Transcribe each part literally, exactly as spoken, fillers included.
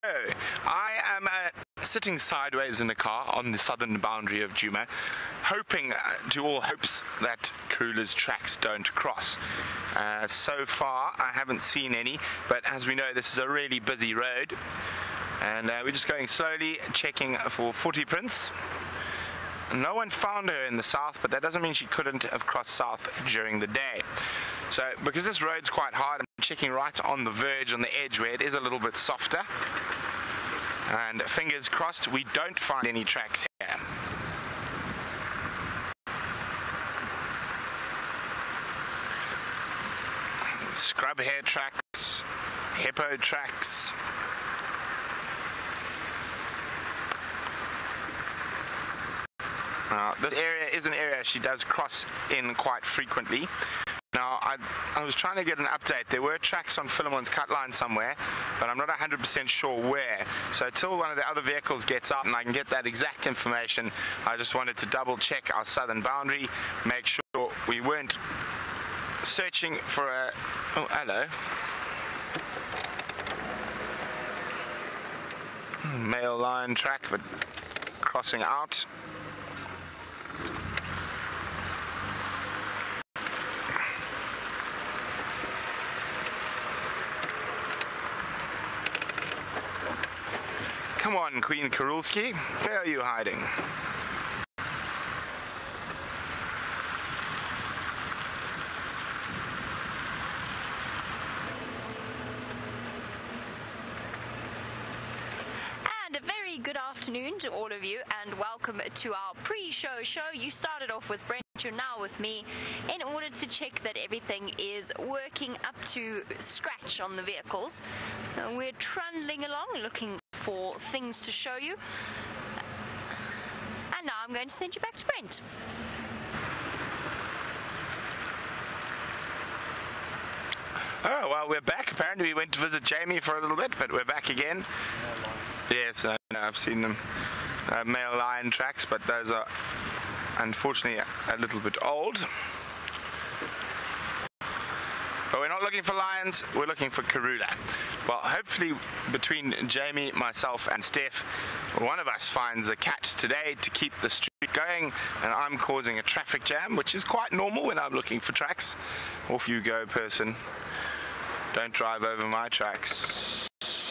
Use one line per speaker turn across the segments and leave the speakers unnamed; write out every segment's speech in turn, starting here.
I am uh, sitting sideways in the car on the southern boundary of Djuma, hoping uh, to all hopes that Karula's tracks don't cross. Uh, so far, I haven't seen any, but as we know, this is a really busy road, and uh, we're just going slowly, checking for footy prints. No one found her in the south, but that doesn't mean she couldn't have crossed south during the day. So, because this road's quite hard, I'm checking right on the verge, on the edge, where it is a little bit softer. And fingers crossed, we don't find any tracks here. Scrub hare tracks, hippo tracks. Now, this area is an area she does cross in quite frequently. Now, I, I was trying to get an update. There were tracks on Philemon's cut line somewhere, but I'm not one hundred percent sure where. So until one of the other vehicles gets up and I can get that exact information, I just wanted to double check our southern boundary, make sure we weren't searching for a... Oh, hello. Male line track, but crossing out. Come on, Queen Karulski, where are you hiding?
And a very good afternoon to all of you, and welcome to our pre-show show. You started off with Brent, you're now with me, in order to check that everything is working up to scratch on the vehicles. Uh, we're trundling along, looking for things to show you. And now I'm going to send you back to Brent.
Oh, well, we're back. Apparently we went to visit Jamie for a little bit, but we're back again. Yes, I know, I've seen them. Uh, male lion tracks, but those are unfortunately a little bit old. But we're not looking for lions, we're looking for Karula. Well, hopefully between Jamie, myself and Steph, one of us finds a cat today to keep the street going, and I'm causing a traffic jam, which is quite normal when I'm looking for tracks. Off you go, person. Don't drive over my tracks.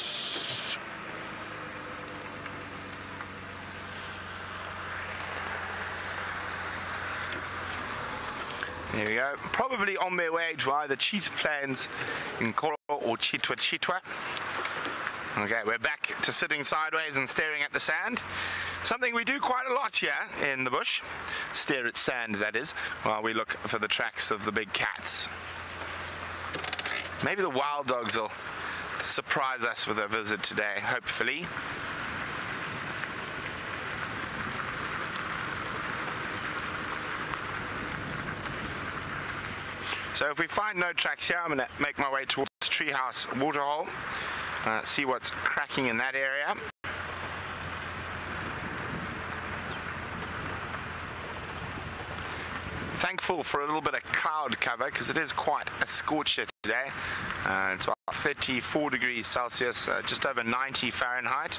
Here we go. Probably on their way to either Cheetah Plains in Koro or Chitwa Chitwa. Okay, we're back to sitting sideways and staring at the sand. Something we do quite a lot here in the bush. Stare at sand, that is, while we look for the tracks of the big cats. Maybe the wild dogs will surprise us with a visit today, hopefully. So if we find no tracks here, I'm going to make my way towards Treehouse Waterhole, uh, see what's cracking in that area. Thankful for a little bit of cloud cover, because it is quite a scorcher today. Uh, it's about thirty-four degrees Celsius, uh, just over ninety Fahrenheit.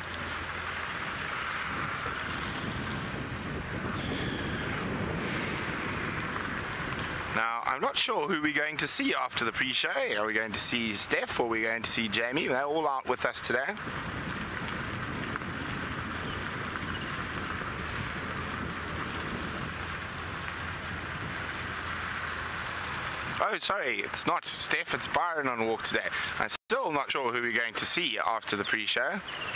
Now, I'm not sure who we're going to see after the pre-show. Are we going to see Steph, or are we going to see Jamie? They're all out with us today. Oh, sorry, it's not Steph, it's Byron on walk today. I'm still not sure who we're going to see after the pre-show.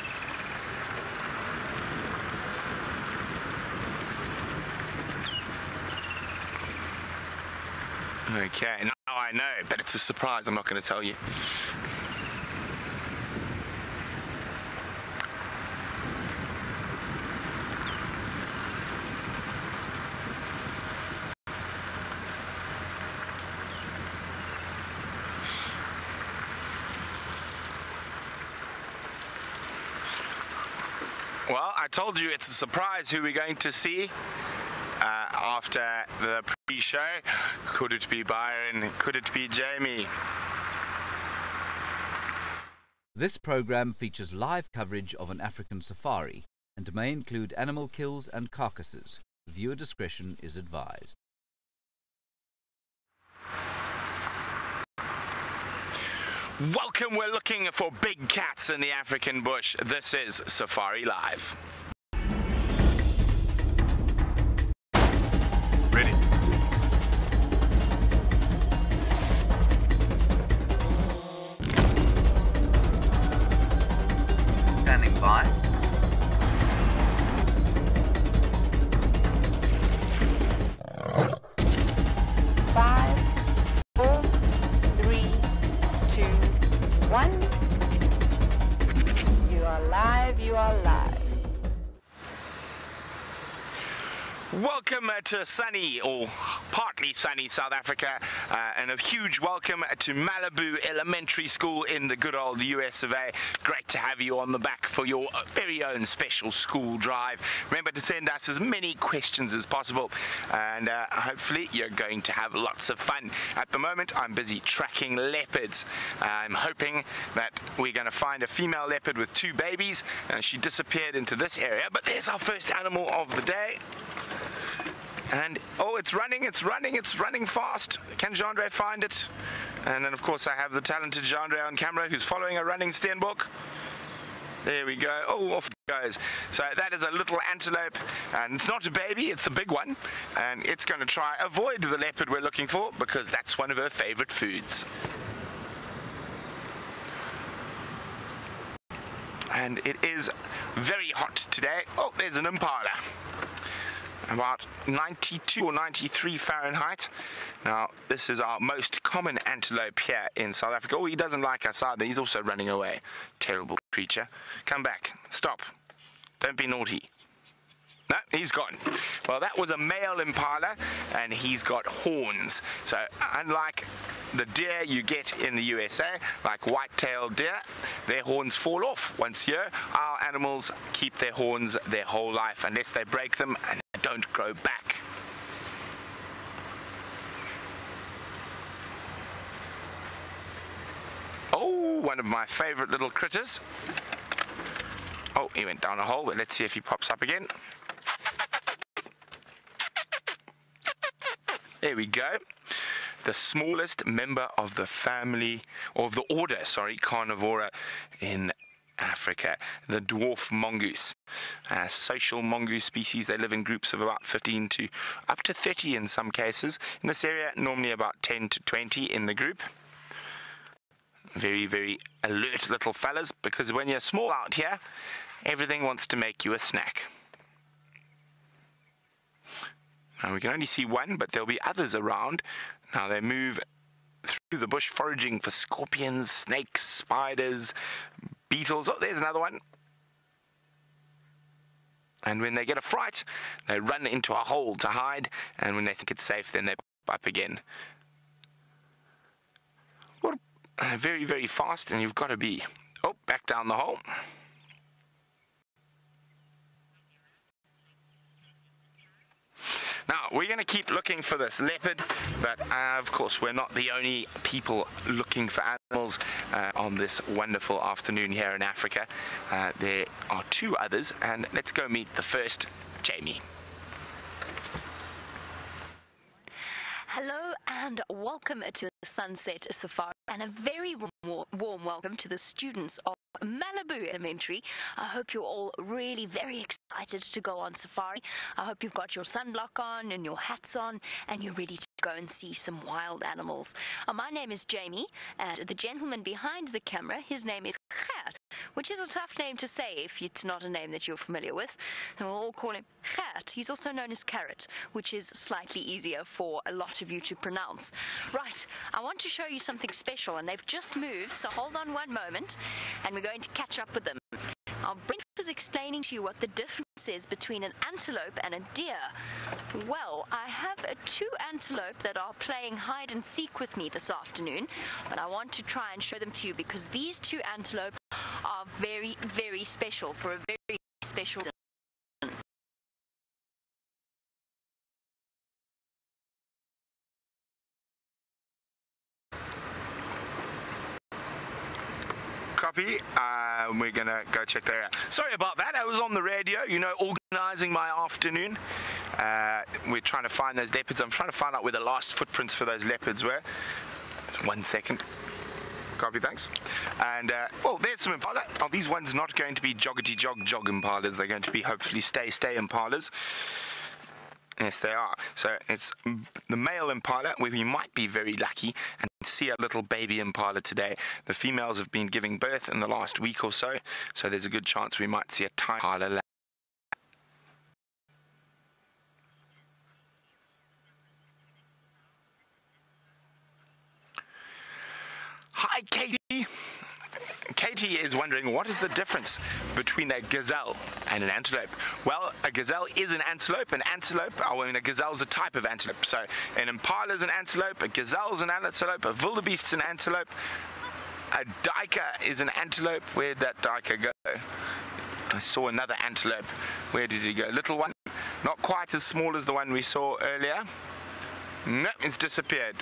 Okay, now I know, but it's a surprise, I'm not going to tell you. Well, I told you it's a surprise who we're going to see uh, after the pre-show. Could it be Byron? Could it be Jamie?
This program features live coverage of an African safari and may include animal kills and carcasses. Viewer discretion is advised.
Welcome, we're looking for big cats in the African bush. This is Safari Live. Ready.
Standing by.
Five, four, three, two, one. You are live, you are live.
Welcome uh, to sunny, or partly sunny, South Africa, uh, and a huge welcome to Malibu Elementary School in the good old U S of A. Great to have you on the back for your very own special school drive. Remember to send us as many questions as possible, and uh, hopefully you're going to have lots of fun. At the moment, I'm busy tracking leopards. I'm hoping that we're going to find a female leopard with two babies, and she disappeared into this area, but there's our first animal of the day. And, oh, it's running, it's running, it's running fast. Can Jandre find it? And then, of course, I have the talented Jandre on camera who's following a running Steenbok. There we go. Oh, off it goes. So that is a little antelope, and it's not a baby, it's the big one. And it's going to try avoid the leopard we're looking for, because that's one of her favorite foods. And it is very hot today. Oh, there's an impala. About ninety-two or ninety-three Fahrenheit. Now, this is our most common antelope here in South Africa. Oh, he doesn't like us either. He's also running away. Terrible creature. Come back. Stop. Don't be naughty. No, he's gone. Well, that was a male impala, and he's got horns. So, unlike the deer you get in the U S A, like white-tailed deer, their horns fall off once a year. Our animals keep their horns their whole life unless they break them and they don't grow back. Oh, one of my favorite little critters. Oh, he went down a hole, but let's see if he pops up again. There we go. The smallest member of the family, or of the order, sorry, Carnivora in Africa, the dwarf mongoose. Uh, social mongoose species, they live in groups of about fifteen to up to thirty in some cases. In this area, normally about ten to twenty in the group. Very, very alert little fellas, because when you're small out here, everything wants to make you a snack. Now, we can only see one, but there'll be others around. Now, they move through the bush foraging for scorpions, snakes, spiders, beetles. Oh, there's another one. And when they get a fright, they run into a hole to hide, and when they think it's safe, then they pop up again. What a, uh, very, very fast, and you've got to be. Oh, back down the hole. Now, we're going to keep looking for this leopard, but uh, of course we're not the only people looking for animals uh, on this wonderful afternoon here in Africa. Uh, there are two others, and let's go meet the first, Jamie.
Hello and welcome to the Sunset Safari, and a very warm, warm welcome to the students of Malibu Elementary. I hope you're all really very excited to go on safari. I hope you've got your sunblock on and your hats on, and you're ready to go and see some wild animals. Uh, my name is Jamie, and the gentleman behind the camera, his name is Gert, which is a tough name to say if it's not a name that you're familiar with. And we'll all call him Gert. He's also known as Carrot, which is slightly easier for a lot of you to pronounce. Right, I want to show you something special, and they've just moved, so hold on one moment, and we're going to catch up with them. Our Brent was explaining to you what the difference is between an antelope and a deer. Well, I have uh, two antelope that are playing hide and seek with me this afternoon, but I want to try and show them to you because these two antelope are very, very special for a very special reason.
copy. Uh, we're going to go check that out. Sorry about that. I was on the radio, you know, organising my afternoon. Uh, we're trying to find those leopards. I'm trying to find out where the last footprints for those leopards were. One second. Copy, thanks. And, uh, well, there's some impala. Oh, these ones not going to be joggity jog jog impalas. They're going to be hopefully stay stay impalas. Yes, they are. So it's the male impala, where we might be very lucky and see a little baby impala today. The females have been giving birth in the last week or so, so there's a good chance we might see a tiny impala. Hi, Katie. Katie is wondering, what is the difference between a gazelle and an antelope? Well, a gazelle is an antelope. An antelope, I mean, a gazelle is a type of antelope. So an impala is an antelope, a gazelle is an antelope, a wildebeest is an antelope, a duiker is an antelope. Where'd that duiker go? I saw another antelope. Where did he go? Little one, not quite as small as the one we saw earlier. No, it's disappeared.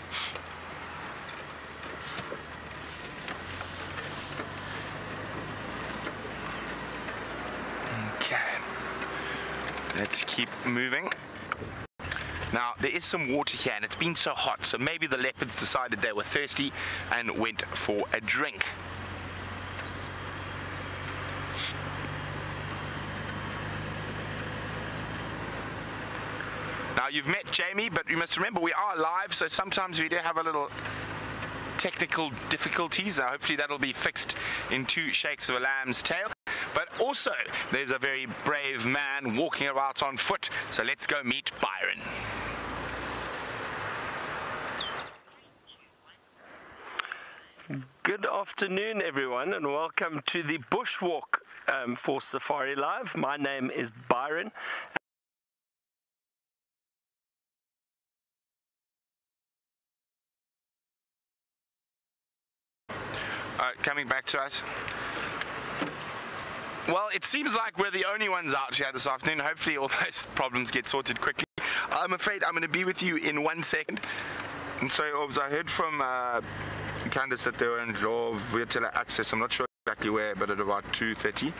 Let's keep moving. Now, there is some water here, and it's been so hot, so maybe the leopards decided they were thirsty and went for a drink. Now, you've met Jamie, but you must remember we are live, so sometimes we do have a little technical difficulties. Uh, hopefully that'll be fixed in two shakes of a lamb's tail. But also, there's a very brave man walking about on foot. So let's go meet Byron.
Good afternoon, everyone, and welcome to the Bushwalk um, for Safari Live. My name is Byron.
Uh, coming back to us. Well, it seems like we're the only ones out here this afternoon. Hopefully all those problems get sorted quickly. I'm afraid I'm going to be with you in one second. And so, I heard from uh, Candice that they were in Law Vuyatela Access. I'm not sure exactly where, but at about two thirty.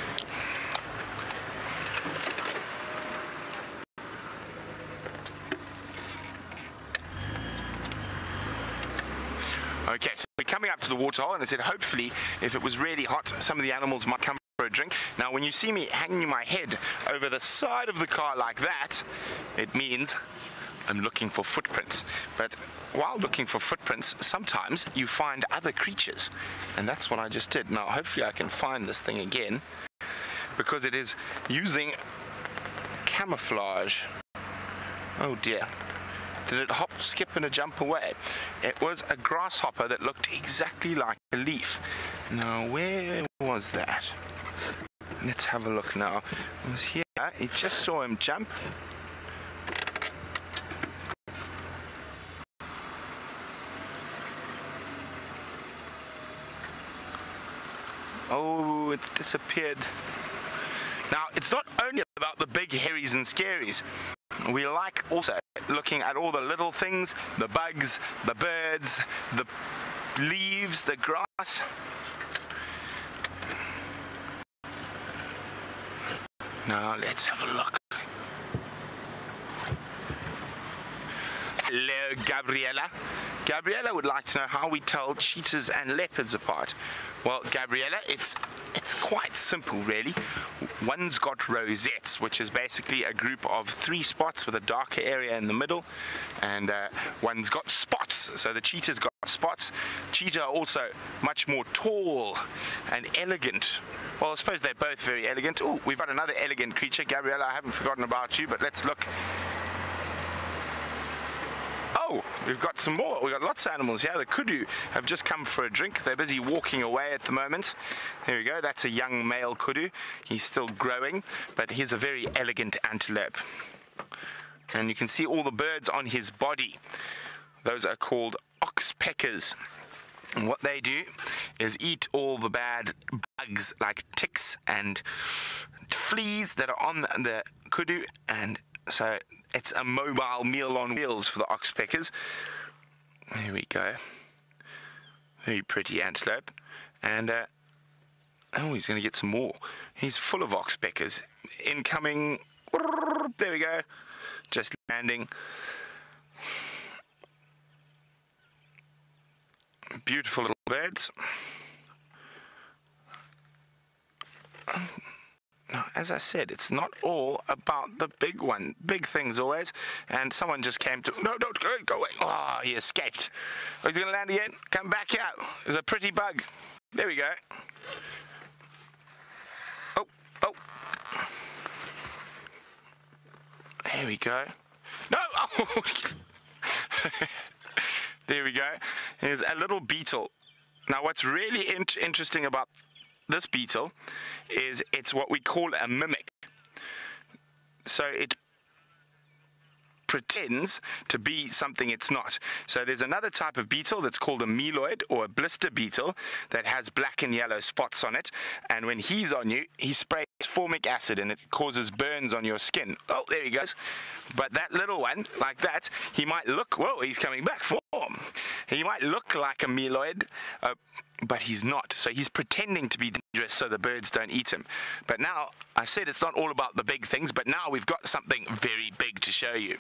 Okay, so we're coming up to the waterhole, and I said hopefully if it was really hot, some of the animals might come for a drink. Now, when you see me hanging my head over the side of the car like that, it means I'm looking for footprints. But while looking for footprints, sometimes you find other creatures, and that's what I just did. Now, hopefully I can find this thing again, because it is using camouflage. Oh dear. Did it hop, skip, and a jump away? It was a grasshopper that looked exactly like a leaf. Now, where was that? Let's have a look now. It was here. It just saw him jump. Oh, it's disappeared. Now, it's not only about the big hairies and scaries. We like also looking at all the little things, the bugs, the birds, the leaves, the grass. Now, let's have a look. Hello, Gabriella. Gabriella would like to know how we tell cheetahs and leopards apart. Well, Gabriella, it's it's quite simple, really. One's got rosettes, which is basically a group of three spots with a darker area in the middle, and uh, one's got spots. So the cheetah's got spots. Cheetah are also much more tall and elegant. Well, I suppose they're both very elegant. Oh, we've got another elegant creature. Gabriella, I haven't forgotten about you, but let's look. Oh, we've got some more. We've got lots of animals here. The kudu have just come for a drink. They're busy walking away at the moment. There we go. That's a young male kudu. He's still growing, but he's a very elegant antelope. And you can see all the birds on his body. Those are called oxpeckers. And what they do is eat all the bad bugs like ticks and fleas that are on the kudu, and so it's a mobile meal on wheels for the oxpeckers. There we go. Very pretty antelope. And uh, oh, he's going to get some more. He's full of oxpeckers. Incoming. There we go. Just landing. Beautiful little birds. Now, as I said, it's not all about the big one. Big things always. And someone just came to... No, don't go, go away. Oh, he escaped. Oh, he's going to land again. Come back here. There's a pretty bug. There we go. Oh, oh. There we go. No! Oh. There we go. There's a little beetle. Now, what's really in interesting about this beetle is it's what we call a mimic. So it pretends to be something it's not. So there's another type of beetle that's called a meloid or a blister beetle that has black and yellow spots on it, and when he's on you, he sprays formic acid and it causes burns on your skin. Oh, there he goes. But that little one, like that, he might look, whoa, he's coming back form. He might look like a meloid, uh, but he's not. So he's pretending to be dangerous so the birds don't eat him. But now, I said it's not all about the big things, but now we've got something very big to show you.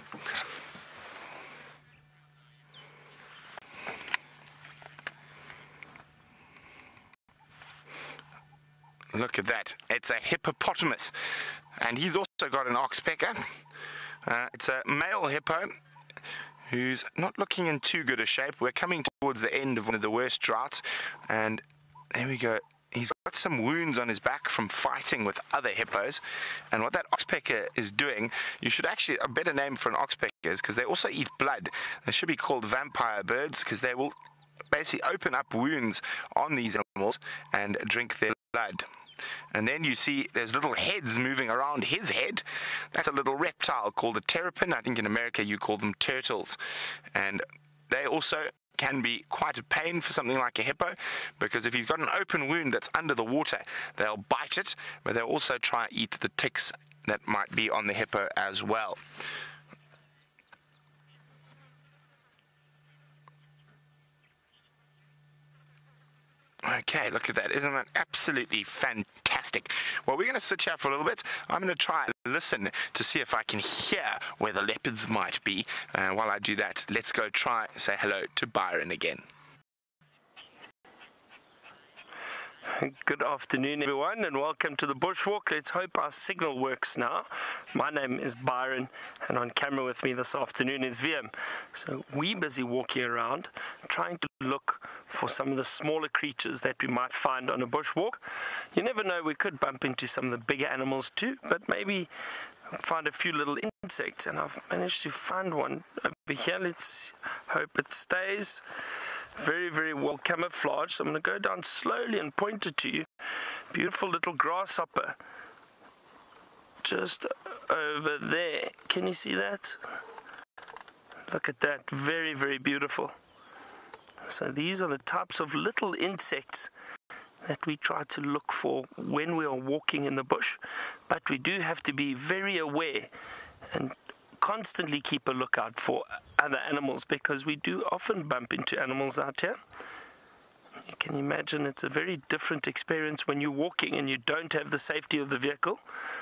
Look at that. It's a hippopotamus. And he's also got an oxpecker. Uh, it's a male hippo who's not looking in too good a shape. We're coming towards the end of one of the worst droughts. And there we go. He's got some wounds on his back from fighting with other hippos. And what that oxpecker is doing, you should actually, a better name for an oxpecker is because they also eat blood. They should be called vampire birds because they will basically open up wounds on these animals and drink their blood. And then you see there's little heads moving around his head. That's a little reptile called a terrapin. I think in America you call them turtles. And they also can be quite a pain for something like a hippo, because if he's got an open wound that's under the water, they'll bite it, but they'll also try to eat the ticks that might be on the hippo as well. Okay, look at that. Isn't that absolutely fantastic? Well, we're going to sit here for a little bit. I'm going to try and listen to see if I can hear where the leopards might be. Uh, while I do that, let's go try say hello to Byron again.
Good afternoon, everyone, and welcome to the Bushwalk. Let's hope our signal works now. My name is Byron, and on camera with me this afternoon is V M. So we're busy walking around, trying to look for some of the smaller creatures that we might find on a bushwalk. You never know, we could bump into some of the bigger animals too, but maybe find a few little insects, and I've managed to find one over here. Let's hope it stays very, very well camouflaged. So I'm going to go down slowly and point it to you. Beautiful little grasshopper just over there. Can you see that? Look at that. Very, very beautiful. So these are the types of little insects that we try to look for when we are walking in the bush, but we do have to be very aware and constantly keep a lookout for other animals, because we do often bump into animals out here. You can imagine it's a very different experience when you're walking and you don't have the safety of the vehicle.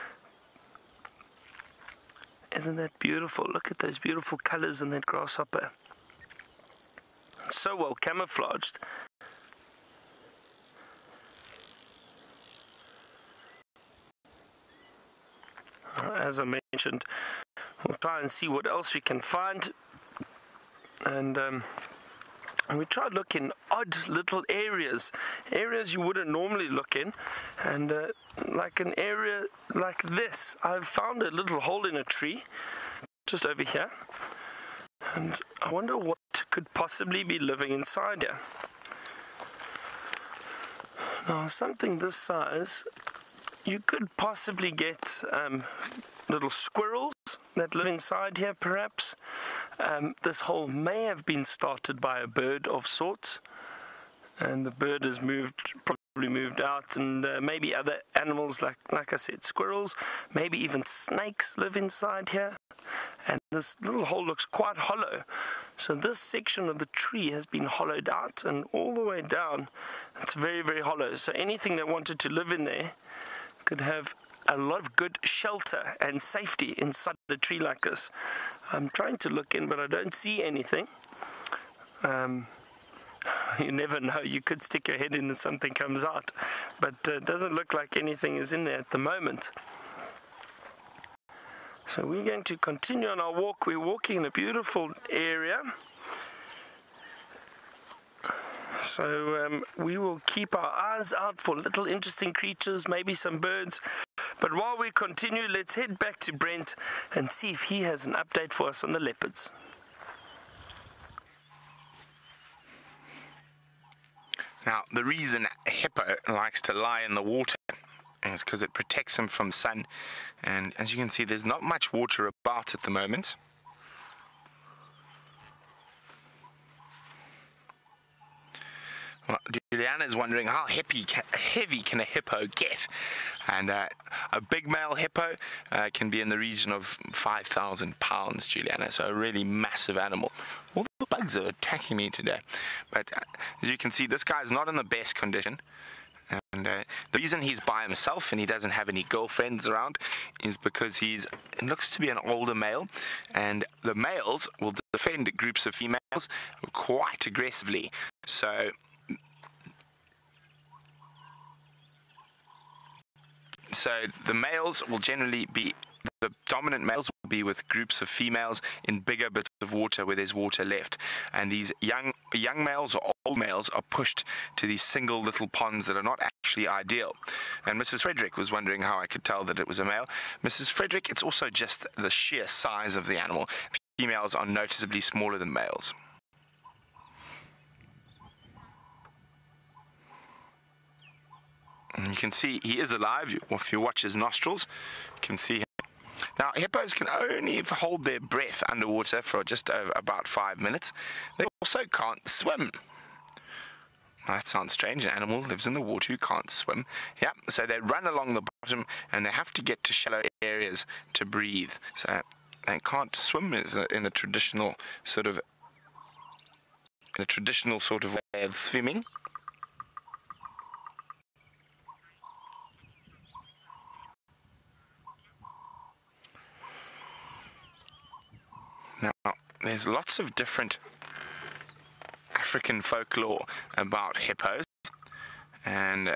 Isn't that beautiful? Look at those beautiful colors in that grasshopper. So well camouflaged. As I mentioned, we'll try and see what else we can find, and um, and we try to look in odd little areas, areas you wouldn't normally look in, and uh, like an area like this. I've found a little hole in a tree just over here, and I wonder what could possibly be living inside here. Now, something this size, you could possibly get um, little squirrels that live inside here, perhaps. Um, this hole may have been started by a bird of sorts, and the bird has moved probably probably moved out, and uh, maybe other animals like, like I said, squirrels, maybe even snakes live inside here. And this little hole looks quite hollow. So this section of the tree has been hollowed out, and all the way down, it's very, very hollow. So anything that wanted to live in there could have a lot of good shelter and safety inside a tree like this. I'm trying to look in, but I don't see anything. Um, you never know, you could stick your head in and something comes out, but uh, it doesn't look like anything is in there at the moment. So we're going to continue on our walk. We're walking in a beautiful area. So um, we will keep our eyes out for little interesting creatures, maybe some birds. But while we continue, let's head back to Brent and see if he has an update for us on the leopards.
Now, the reason a hippo likes to lie in the water is because it protects him from sun. And as you can see, there's not much water about at the moment. Well, Juliana is wondering how heavy, heavy can a hippo get? And uh, a big male hippo uh, can be in the region of five thousand pounds, Juliana, so a really massive animal. All the bugs are attacking me today. But uh, as you can see, this guy's not in the best condition. And uh, the reason he's by himself and he doesn't have any girlfriends around is because he's, it looks to be an older male, and the males will defend groups of females quite aggressively. So So the males will generally be, the dominant males will be with groups of females in bigger bits of water where there's water left. And these young young males or old males are pushed to these single little ponds that are not actually ideal. And Missus Frederick was wondering how I could tell that it was a male. Missus Frederick, it's also just the sheer size of the animal. Females are noticeably smaller than males. And you can see he is alive. If you watch his nostrils, you can see him. Now, hippos can only hold their breath underwater for just over about five minutes. They also can't swim. That sounds strange. An animal lives in the water who can't swim. Yeah, so they run along the bottom and they have to get to shallow areas to breathe. So they can't swim in the traditional sort of, in a traditional sort of way of swimming. Now, there's lots of different African folklore about hippos, and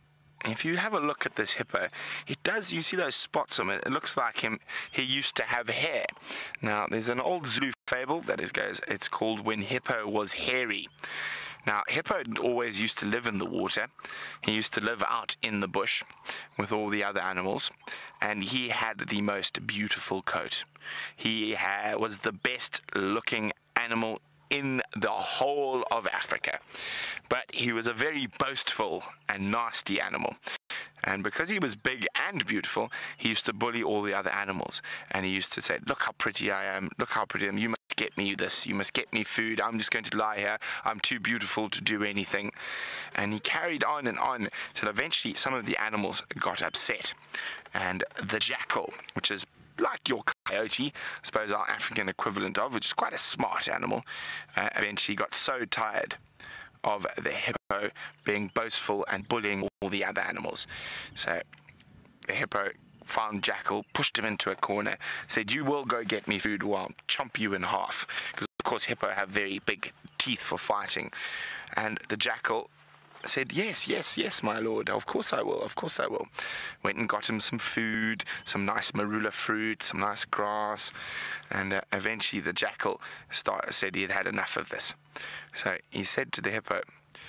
if you have a look at this hippo, it does, you see those spots on it, it looks like him, he used to have hair. Now, there's an old Zulu fable that is goes, it's called When Hippo Was Hairy. Now, hippo always used to live in the water. He used to live out in the bush with all the other animals, and he had the most beautiful coat. He ha was the best looking animal in the whole of Africa, but he was a very boastful and nasty animal. And because he was big and beautiful, he used to bully all the other animals. And he used to say, look how pretty I am, look how pretty I am, you must get me this, you must get me food, I'm just going to lie here, I'm too beautiful to do anything. And he carried on and on till eventually some of the animals got upset. And the jackal, which is like your coyote, I suppose our African equivalent of, which is quite a smart animal, uh, eventually got so tired of the hippo being boastful and bullying all the other animals. So the hippo found Jackal, pushed him into a corner, said, you will go get me food or I'll chomp you in half. Because of course hippo have very big teeth for fighting. And the Jackal said, yes, yes, yes, my lord, of course I will, of course I will. Went and got him some food, some nice marula fruit, some nice grass, and uh, eventually the Jackal start, said he had had enough of this. So he said to the hippo,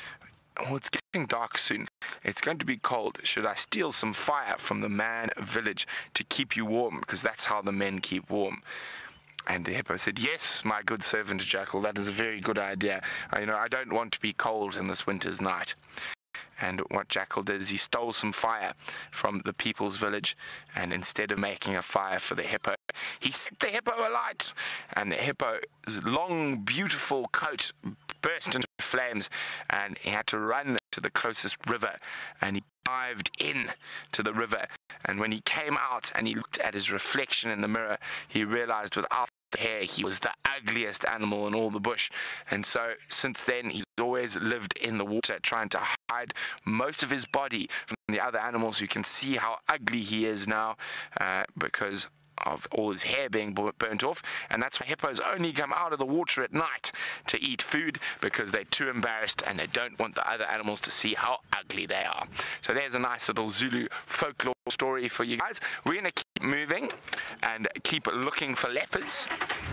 oh, it's getting dark soon. It's going to be cold. Should I steal some fire from the man village to keep you warm? Because that's how the men keep warm. And the hippo said, yes, my good servant Jackal, that is a very good idea. I, you know, I don't want to be cold in this winter's night. And what Jackal did is he stole some fire from the people's village, and instead of making a fire for the hippo, he set the hippo alight, and the hippo's long, beautiful coat burst into flames, and he had to run to the closest river, and he dived in to the river. And when he came out and he looked at his reflection in the mirror, he realized without the hair he was the ugliest animal in all the bush. And so since then he's always lived in the water, trying to hide most of his body from the other animals who can see how ugly he is now, uh, because of all his hair being burnt off. And that's why hippos only come out of the water at night to eat food, because they're too embarrassed and they don't want the other animals to see how ugly they are. So there's a nice little Zulu folklore story for you guys. We're going to keep moving and keep looking for leopards.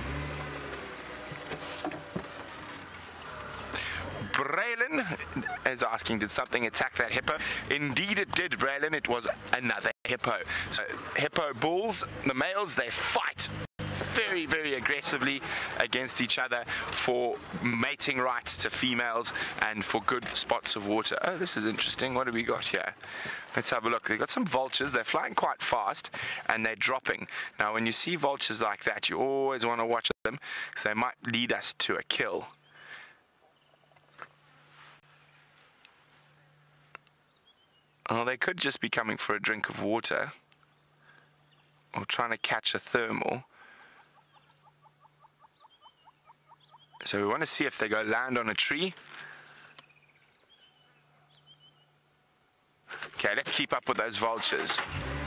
Braylon is asking, did something attack that hippo? Indeed it did, Braylon. It was another hippo. So hippo bulls, the males, they fight very, very aggressively against each other for mating rights to females and for good spots of water. Oh, this is interesting. What do we got here? Let's have a look. They've got some vultures. They're flying quite fast and they're dropping. Now, when you see vultures like that, you always want to watch them because they might lead us to a kill. Oh, they could just be coming for a drink of water or trying to catch a thermal. So we want to see if they go land on a tree. Okay, let's keep up with those vultures.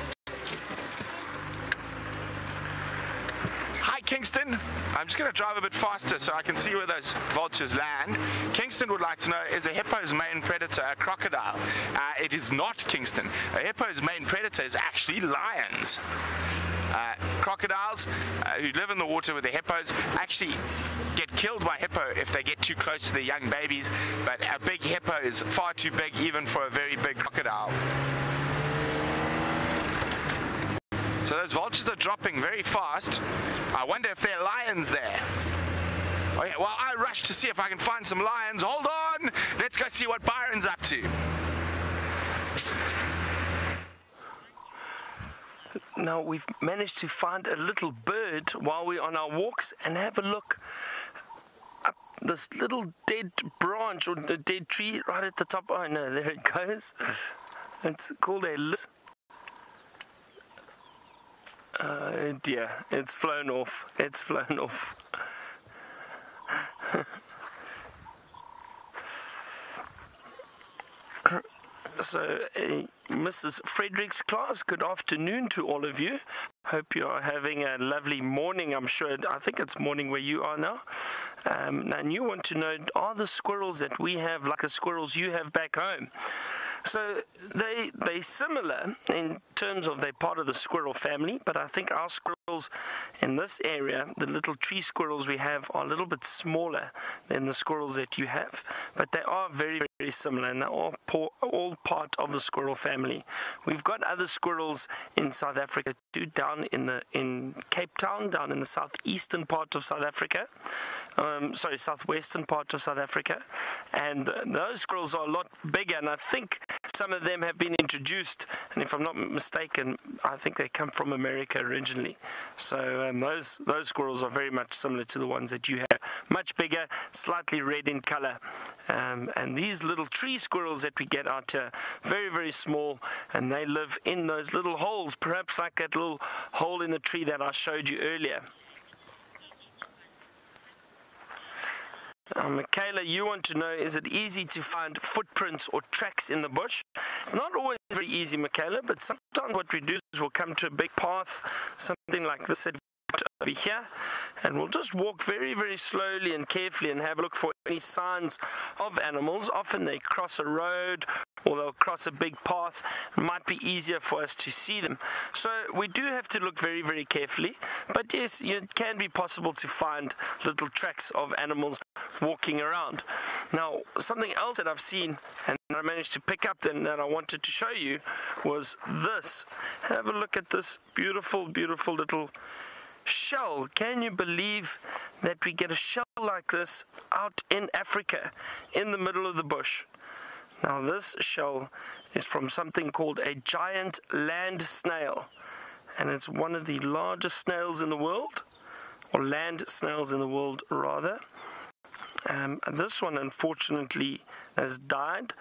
Hi, Kingston. I'm just going to drive a bit faster so I can see where those vultures land. Kingston would like to know, is a hippo's main predator a crocodile? Uh, it is not, Kingston. A hippo's main predator is actually lions. Uh, crocodiles uh, who live in the water with the hippos actually get killed by hippo if they get too close to the young babies, but a big hippo is far too big even for a very big crocodile. So those vultures are dropping very fast. I wonder if there are lions there. Oh yeah, well, I rush to see if I can find some lions. Hold on! Let's go see what Byron's up to.
Now we've managed to find a little bird while we're on our walks, and have a look up this little dead branch or the dead tree right at the top. Oh no, there it goes. It's called a lizard. Oh dear, it's flown off. It's flown off. So, uh, Missus Fredericks class, good afternoon to all of you. Hope you are having a lovely morning. I'm sure, I think it's morning where you are now. Um, and you want to know, are the squirrels that we have like the squirrels you have back home? So they they similar in terms of they're part of the squirrel family, but I think our squirrels in this area, the little tree squirrels we have, are a little bit smaller than the squirrels that you have, but they are very, very similar, and they're all, all part of the squirrel family. We've got other squirrels in South Africa too, down in the in Cape Town, down in the southeastern part of South Africa, um, sorry, southwestern part of South Africa, and uh, those squirrels are a lot bigger, and I think some of them have been introduced, and if I'm not mistaken, I think they come from America originally. So um, those those squirrels are very much similar to the ones that you have. Much bigger, slightly red in color. Um, and these little tree squirrels that we get out here, very, very small, and they live in those little holes, perhaps like that little hole in the tree that I showed you earlier. Uh, Michaela, you want to know, is it easy to find footprints or tracks in the bush? It's not always very easy, Michaela, but sometimes what we do is we'll come to a big path, something like this that over here, and we'll just walk very, very slowly and carefully and have a look for any signs of animals. Often they cross a road or they'll cross a big path. It might be easier for us to see them. So we do have to look very, very carefully. But yes, it can be possible to find little tracks of animals walking around. Now, something else that I've seen and I managed to pick up then that I wanted to show you was this. Have a look at this beautiful, beautiful little shell. Can you believe that we get a shell like this out in Africa in the middle of the bush? Now this shell is from something called a giant land snail, and it's one of the largest snails in the world, or land snails in the world rather. Um, and this one unfortunately has died,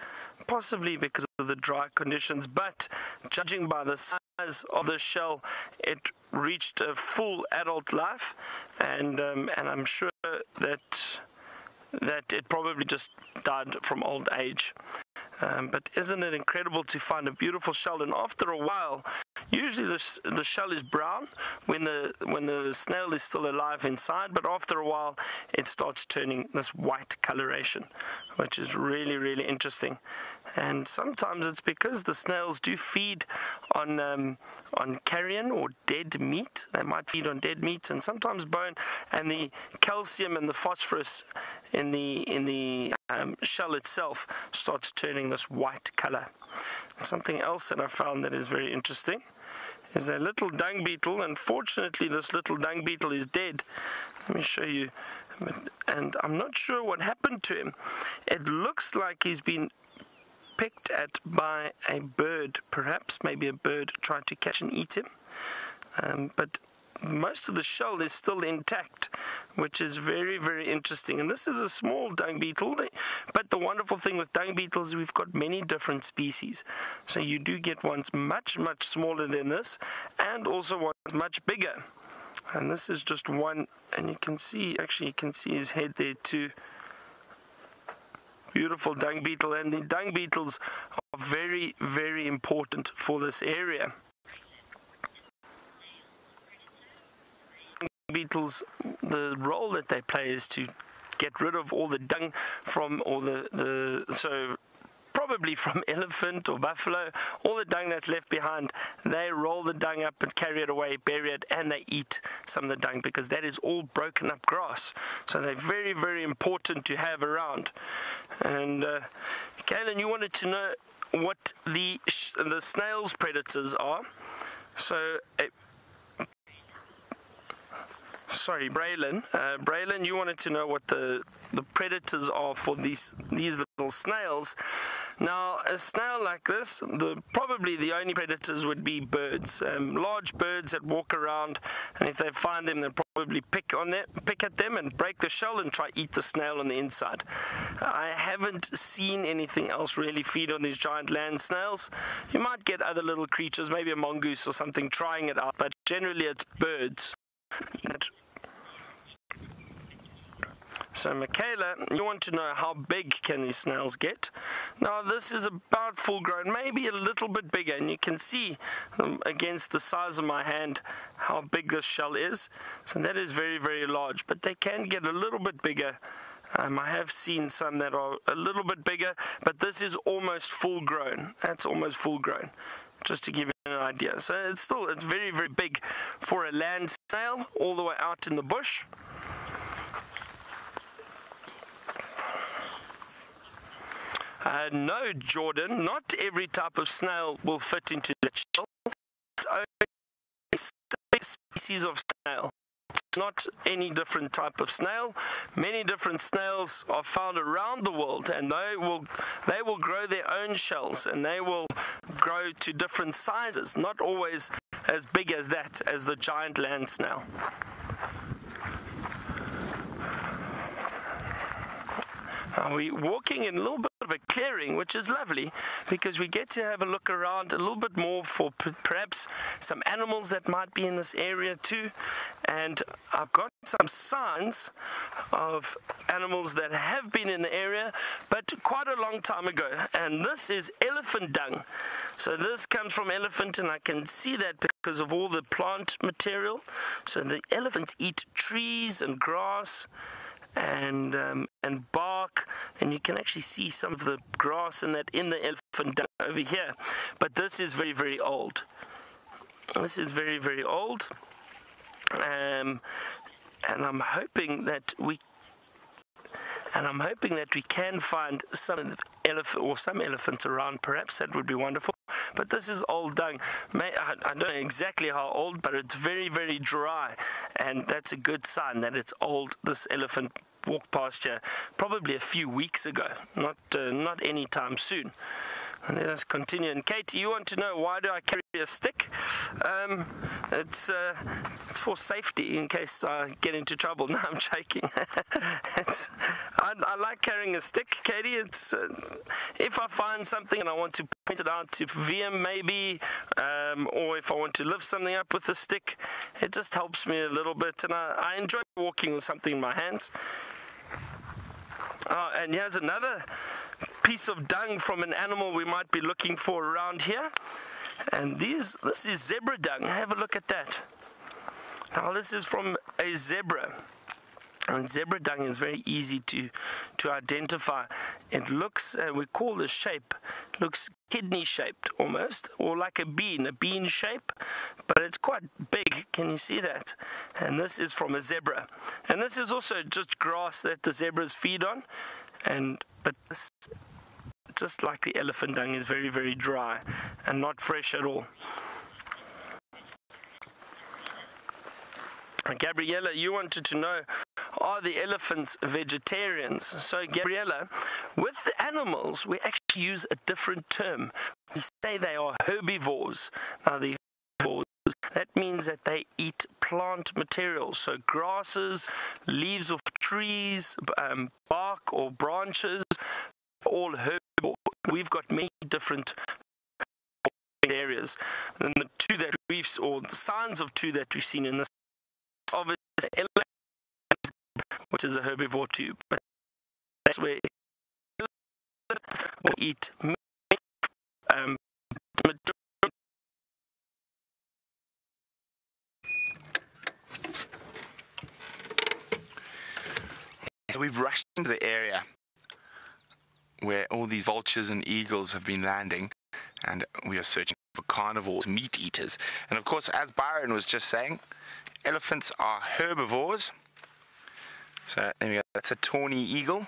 possibly because of the dry conditions, but judging by the size of the shell, it reached a full adult life, and um, and I'm sure that that it probably just died from old age. Um, but isn't it incredible to find a beautiful shell? And after a while, usually the, the shell is brown when the when the snail is still alive inside, but after a while it starts turning this white coloration, which is really, really interesting. And sometimes it's because the snails do feed on um, on carrion or dead meat. They might feed on dead meat and sometimes bone, and the calcium and the phosphorus in the in the um, shell itself starts turning this white color. Something else that I found that is very interesting is a little dung beetle. Unfortunately, this little dung beetle is dead. Let me show you. And I'm not sure what happened to him. It looks like he's been picked at by a bird, perhaps. Maybe a bird tried to catch and eat him. Um, but most of the shell is still intact, which is very, very interesting. And this is a small dung beetle, but the wonderful thing with dung beetles is we've got many different species. So you do get ones much, much smaller than this, and also ones much bigger. And this is just one, and you can see, actually you can see his head there too. Beautiful dung beetle, and the dung beetles are very, very important for this area. Beetles, the role that they play is to get rid of all the dung from all the, the so probably from elephant or buffalo, all the dung that's left behind. They roll the dung up and carry it away, bury it, and they eat some of the dung because that is all broken up grass. So they're very, very important to have around. And uh, Kaylin, you wanted to know what the sh the snail's predators are. So uh, Sorry, Braylon. Uh, Braylon, you wanted to know what the the predators are for these these little snails. Now, a snail like this, the probably the only predators would be birds, um, large birds that walk around, and if they find them, they'll probably pick on them, pick at them, and break the shell and try eat the snail on the inside. I haven't seen anything else really feed on these giant land snails. You might get other little creatures, maybe a mongoose or something, trying it out, but generally it's birds. So Michaela, you want to know how big can these snails get? Now this is about full grown, maybe a little bit bigger, and you can see um, against the size of my hand how big this shell is. So that is very, very large, but they can get a little bit bigger. Um, I have seen some that are a little bit bigger, but this is almost full grown. That's almost full grown, just to give you an idea. So it's still, it's very, very big for a land snail all the way out in the bush. Uh, no, Jordan, not every type of snail will fit into the shell. It's only a species of snail. It's not any different type of snail. Many different snails are found around the world, and they will they will grow their own shells, and they will grow to different sizes, not always as big as that, as the giant land snail. Are we walking in a little bit of a clearing, which is lovely because we get to have a look around a little bit more for perhaps some animals that might be in this area too. And I've got some signs of animals that have been in the area, but quite a long time ago. And this is elephant dung. So this comes from elephant, and I can see that because of all the plant material. So the elephants eat trees and grass and um, and bark, and you can actually see some of the grass and that in the elephant dung over here. But this is very, very old. This is very, very old, um, and I'm hoping that we and I'm hoping that we can find some elephant or some elephants around. Perhaps that would be wonderful. But this is old dung. May, I, I don't know exactly how old, but it's very, very dry, and that's a good sign that it's old. This elephant walked past here probably a few weeks ago, not uh, not any time soon. And let us continue. And Katie, you want to know why do I carry a stick? Um, it's uh, it's for safety in case I get into trouble. No, I'm joking. it's, I, I like carrying a stick, Katie. It's uh, if I find something and I want to point it out to V M maybe, um, or if I want to lift something up with a stick, it just helps me a little bit, and I, I enjoy walking with something in my hands. Oh, and here's another piece of dung from an animal we might be looking for around here. And these, this is zebra dung. Have a look at that. Now this is from a zebra. And zebra dung is very easy to, to identify. It looks, uh, we call the shape, looks kidney shaped almost, or like a bean, a bean shape, but it's quite big. Can you see that? And this is from a zebra. And this is also just grass that the zebras feed on. And but this, just like the elephant dung, is very, very dry and not fresh at all. Gabriella, you wanted to know, are the elephants vegetarians? So Gabriella, with the animals, we actually use a different term. We say they are herbivores. Now the herbivores, that means that they eat plant materials, so grasses, leaves of trees, um, bark or branches, all herbivores. We've got many different areas. And the two that we've, or the signs of two that we've seen in this, obviously, which is a herbivore too, but that's where will eat um,
So we've rushed into the area where all these vultures and eagles have been landing, and we are searching for carnivores, meat eaters. And of course, as Byron was just saying, elephants are herbivores. So there we go, that's a tawny eagle.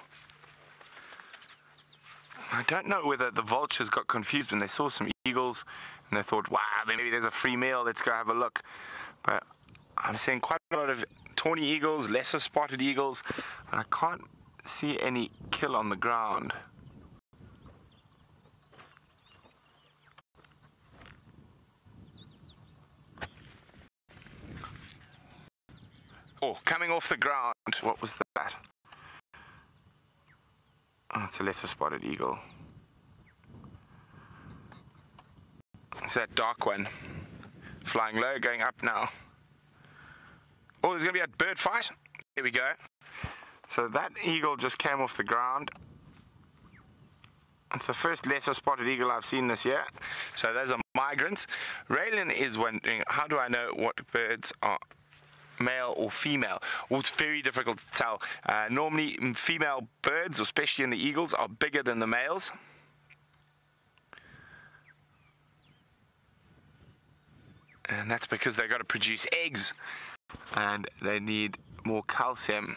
I don't know whether the vultures got confused when they saw some eagles and they thought, wow, maybe there's a free meal, let's go have a look. But I'm seeing quite a lot of tawny eagles, lesser spotted eagles, but I can't see any kill on the ground. Oh, coming off the ground, what was that? Oh, it's a lesser spotted eagle. It's that dark one. Flying low, going up now. Oh, there's going to be a bird fight. Here we go. So that eagle just came off the ground. It's the first lesser spotted eagle I've seen this year. So those are migrants. Raylan is wondering, how do I know what birds are male or female? Well, it's very difficult to tell. Uh, normally female birds, especially in the eagles, are bigger than the males. And that's because they've got to produce eggs and they need more calcium.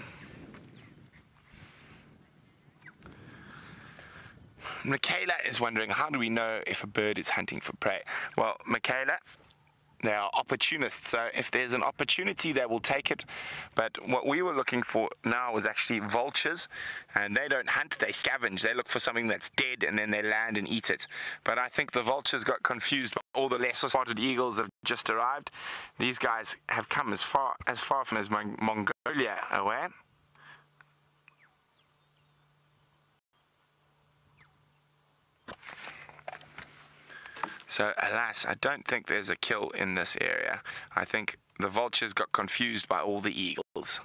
Michaela is wondering, how do we know if a bird is hunting for prey? Well, Michaela, they are opportunists, so if there's an opportunity, they will take it. But what we were looking for now was actually vultures, and they don't hunt, they scavenge. They look for something that's dead, and then they land and eat it. But I think the vultures got confused by all the lesser spotted eagles that have just arrived. These guys have come as far as far from as Mon Mongolia away. So, alas, I don't think there's a kill in this area. I think the vultures got confused by all the eagles.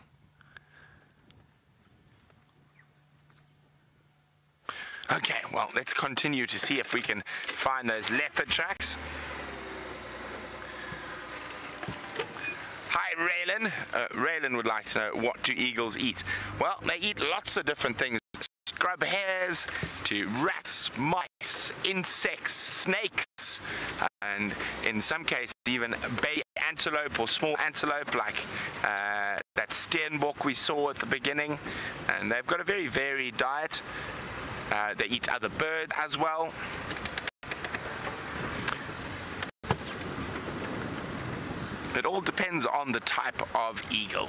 Okay, well, let's continue to see if we can find those leopard tracks. Hi, Raylan. Uh, Raylan would like to know, what do eagles eat? Well, they eat lots of different things. Scrub hares, to rats, mice, insects, snakes, and in some cases even baby antelope or small antelope like uh, that steenbok we saw at the beginning. And they've got a very varied diet. Uh, they eat other birds as well. It all depends on the type of eagle.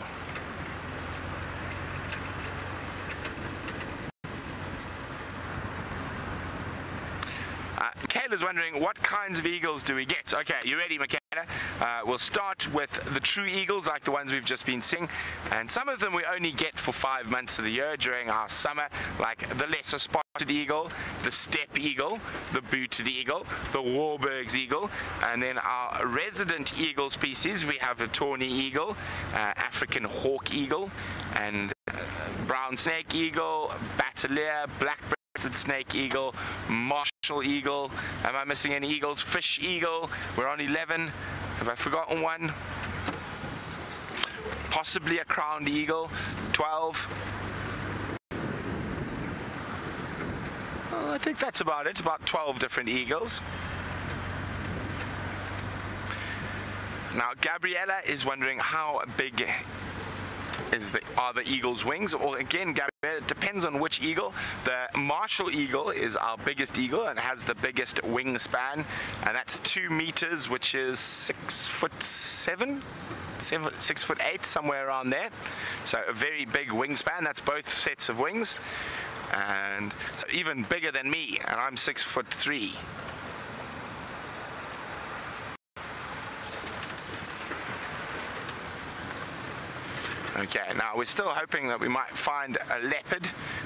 Uh, Michaela's wondering, what kinds of eagles do we get? Okay, you ready, Michaela? Uh, we'll start with the true eagles, like the ones we've just been seeing. And some of them we only get for five months of the year during our summer, like the lesser spotted eagle, the steppe eagle, the booted eagle, the Warburg's eagle, and then our resident eagle species, we have the tawny eagle, uh, African hawk eagle, and uh, brown snake eagle, bateleur, black-breasted snake eagle, marshall eagle. Am I missing any eagles? Fish eagle. We're on eleven. Have I forgotten one? Possibly a crowned eagle. twelve. Oh, I think that's about it. About twelve different eagles. Now, Gabriella is wondering how big is the, are the eagle's wings. Well, again, Gabriella, it depends on which eagle. The Marshall eagle is our biggest eagle and has the biggest wingspan, and that's two meters, which is six foot seven, seven, six foot eight, somewhere around there. So a very big wingspan. That's both sets of wings, and so even bigger than me, and I'm six foot three. Okay, now we're still hoping that we might find a leopard.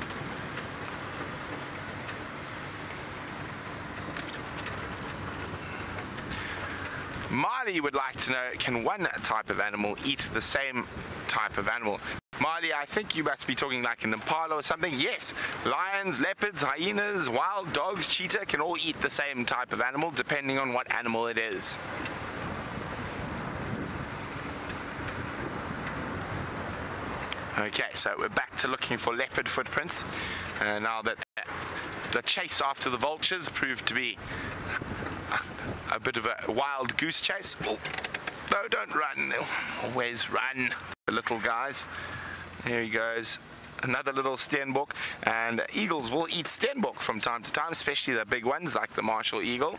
Marley would like to know, can one type of animal eat the same type of animal? Marley, I think you must be talking like an impala or something. Yes, lions, leopards, hyenas, wild dogs, cheetah can all eat the same type of animal depending on what animal it is. Okay, so we're back to looking for leopard footprints. Uh, now that the chase after the vultures proved to be a bit of a wild goose chase. Oh, no, don't run. They'll always run, the little guys. There he goes. Another little steenbok. And eagles will eat steenbok from time to time, especially the big ones like the Marshall eagle.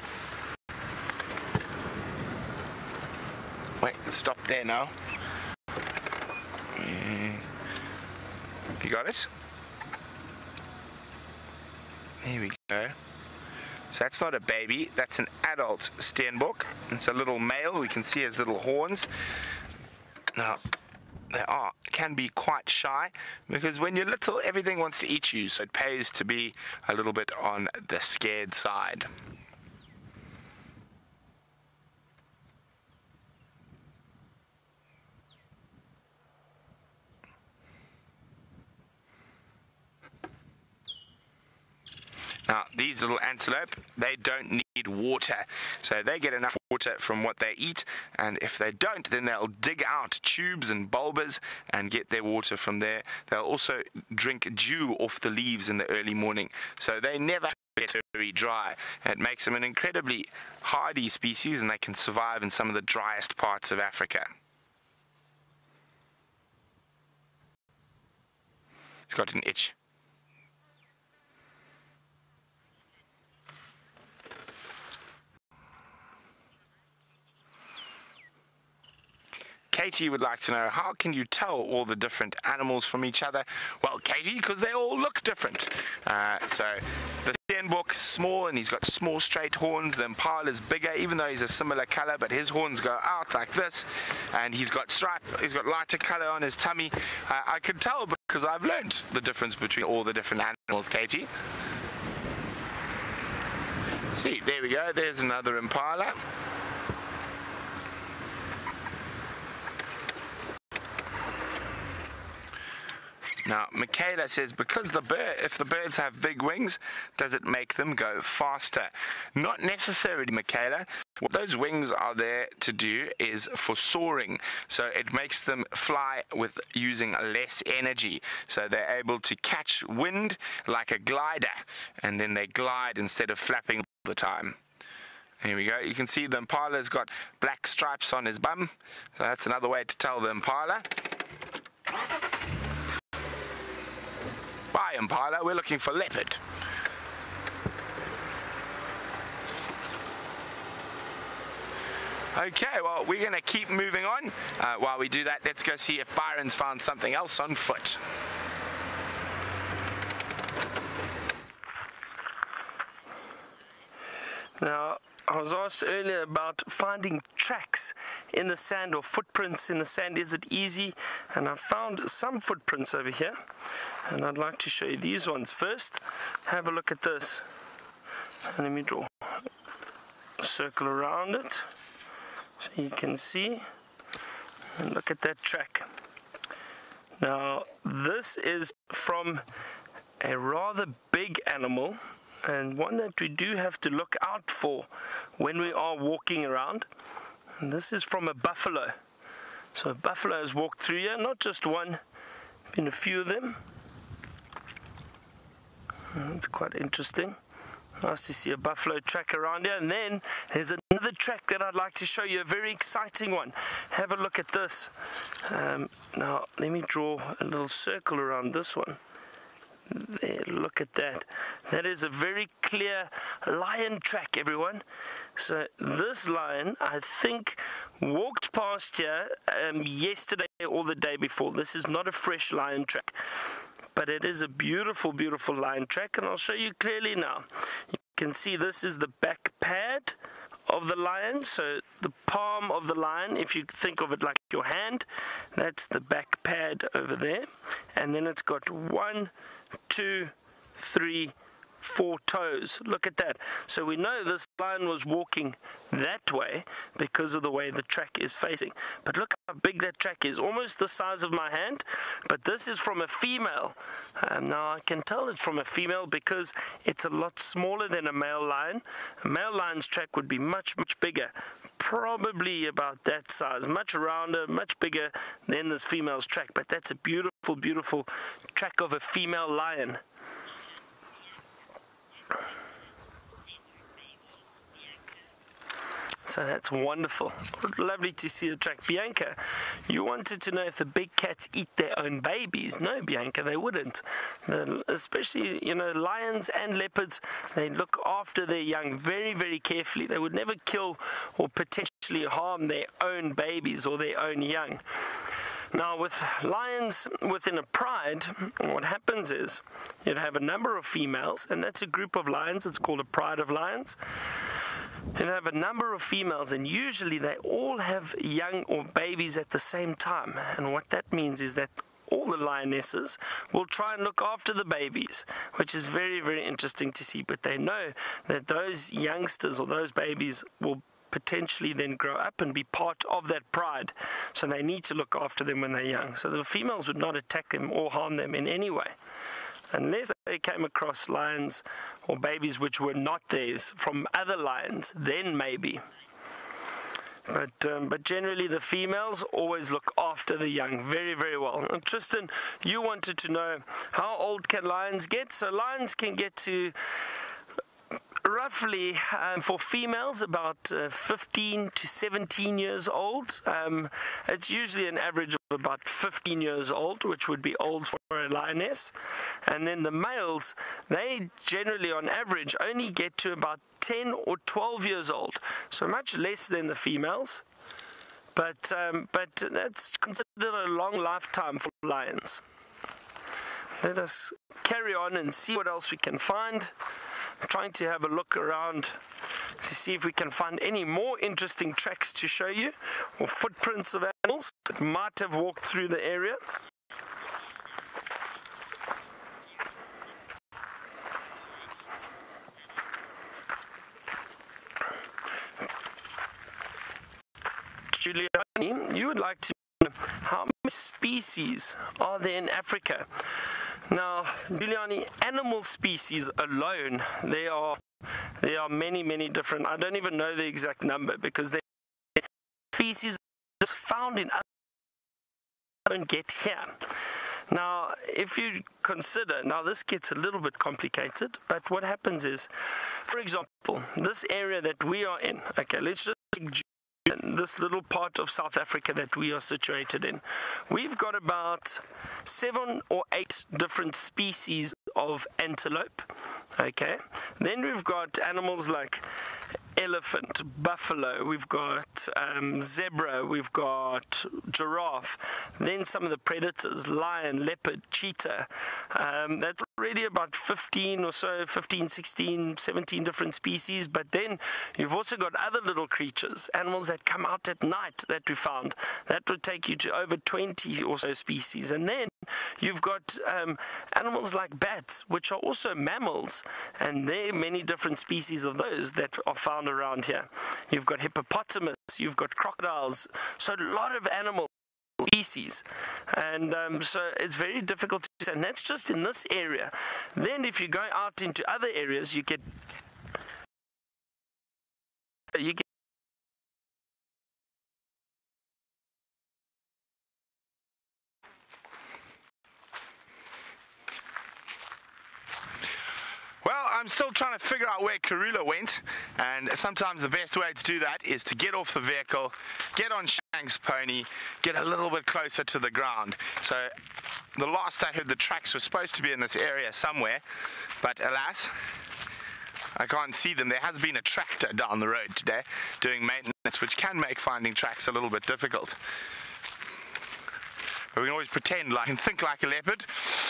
Wait, stop there now. You got it? There we go. So that's not a baby, that's an adult steenbok. It's a little male, we can see his little horns. Now, they are, can be quite shy, because when you're little, everything wants to eat you, so it pays to be a little bit on the scared side. Now, these little antelope, they don't need water. So they get enough water from what they eat, and if they don't, then they'll dig out tubes and bulbas and get their water from there. They'll also drink dew off the leaves in the early morning. So they never get very dry. It makes them an incredibly hardy species, and they can survive in some of the driest parts of Africa. He's got an itch. Katie would like to know, how can you tell all the different animals from each other? Well, Katie, because they all look different. Uh, so the steenbok's small and he's got small straight horns. The impala is bigger, even though he's a similar color, but his horns go out like this. And he's got stripe, he's got lighter color on his tummy. Uh, I can tell because I've learned the difference between all the different animals, Katie. See, there we go, there's another impala. Now, Michaela says, because the bird, if the birds have big wings, does it make them go faster? Not necessarily, Michaela. What those wings are there to do is for soaring. So it makes them fly with using less energy. So they're able to catch wind like a glider, and then they glide instead of flapping all the time. Here we go. You can see the impala's got black stripes on his bum. So that's another way to tell the impala. Bye, impala. We're looking for leopard. Okay, well, we're going to keep moving on. Uh, while we do that, let's go see if Byron's found something else on foot.
Now, I was asked earlier about finding tracks in the sand or footprints in the sand. Is it easy? And I found some footprints over here, and I'd like to show you these ones first. Have a look at this. And let me draw a circle around it so you can see. And look at that track. Now, this is from a rather big animal, and one that we do have to look out for when we are walking around. And this is from a buffalo. So a buffalo has walked through here, not just one, been a few of them. And that's quite interesting. Nice to see a buffalo track around here. And then there's another track that I'd like to show you, a very exciting one. Have a look at this. Um, now, let me draw a little circle around this one. There, look at that. That is a very clear lion track, everyone. So this lion, I think, walked past here um, yesterday or the day before. This is not a fresh lion track, but it is a beautiful, beautiful lion track, and I'll show you clearly now. You can see this is the back pad of the lion, so the palm of the lion, if you think of it like your hand, that's the back pad over there, and then it's got one, two, three, four toes. Look at that. So we know this lion was walking that way because of the way the track is facing. But look how big that track is, almost the size of my hand. But this is from a female. Um, now I can tell it's from a female because it's a lot smaller than a male lion. A male lion's track would be much, much bigger. Probably about that size, much rounder, much bigger than this female's track. But that's a beautiful, beautiful track of a female lion. So that's wonderful. Lovely to see the track. Bianca, you wanted to know if the big cats eat their own babies. No, Bianca, they wouldn't. The, especially, you know, lions and leopards, they look after their young very, very carefully. They would never kill or potentially harm their own babies or their own young. Now, with lions within a pride, what happens is you'd have a number of females, and that's a group of lions. It's called a pride of lions. You'd have a number of females, and usually they all have young or babies at the same time. And what that means is that all the lionesses will try and look after the babies, which is very, very interesting to see. But they know that those youngsters or those babies will potentially then grow up and be part of that pride, so they need to look after them when they're young. So the females would not attack them or harm them in any way, unless they came across lions or babies which were not theirs from other lions, then maybe. But um, but generally the females always look after the young very, very well. And Tristan, you wanted to know how old can lions get? So lions can get to roughly, um, for females, about uh, fifteen to seventeen years old. Um, it's usually an average of about fifteen years old, which would be old for a lioness. And then the males, they generally on average only get to about ten or twelve years old, so much less than the females. But, um, but that's considered a long lifetime for lions. Let us carry on and see what else we can find. I'm trying to have a look around to see if we can find any more interesting tracks to show you, or footprints of animals that might have walked through the area. Giuliani, you would like to know how many species are there in Africa? Now, Giuliani, animal species alone, there are there are many, many different. I don't even know the exact number because the species are found in other don't get here. Now, if you consider, now this gets a little bit complicated, but what happens is, for example, this area that we are in, okay, let's just take this little part of South Africa that we are situated in. We've got about seven or eight different species of antelope, okay? Then we've got animals like elephant, buffalo, we've got um, zebra, we've got giraffe, then some of the predators, lion, leopard, cheetah. Um, that's already about fifteen or so, fifteen, sixteen, seventeen different species. But then you've also got other little creatures, animals that come out at night that we found. That would take you to over twenty or so species. And then you've got um, animals like bats, which are also mammals, and there are many different species of those that are found around here. You've got hippopotamus, you've got crocodiles, so a lot of animal species, and um, so it's very difficult to, and that's just in this area. Then if you go out into other areas, you get you get
Well, I'm still trying to figure out where Karula went, and sometimes the best way to do that is to get off the vehicle, get on Shank's pony, get a little bit closer to the ground. So the last I heard, the tracks were supposed to be in this area somewhere, but alas, I can't see them. There has been a tractor down the road today doing maintenance, which can make finding tracks a little bit difficult. But we can always pretend like and think like a leopard.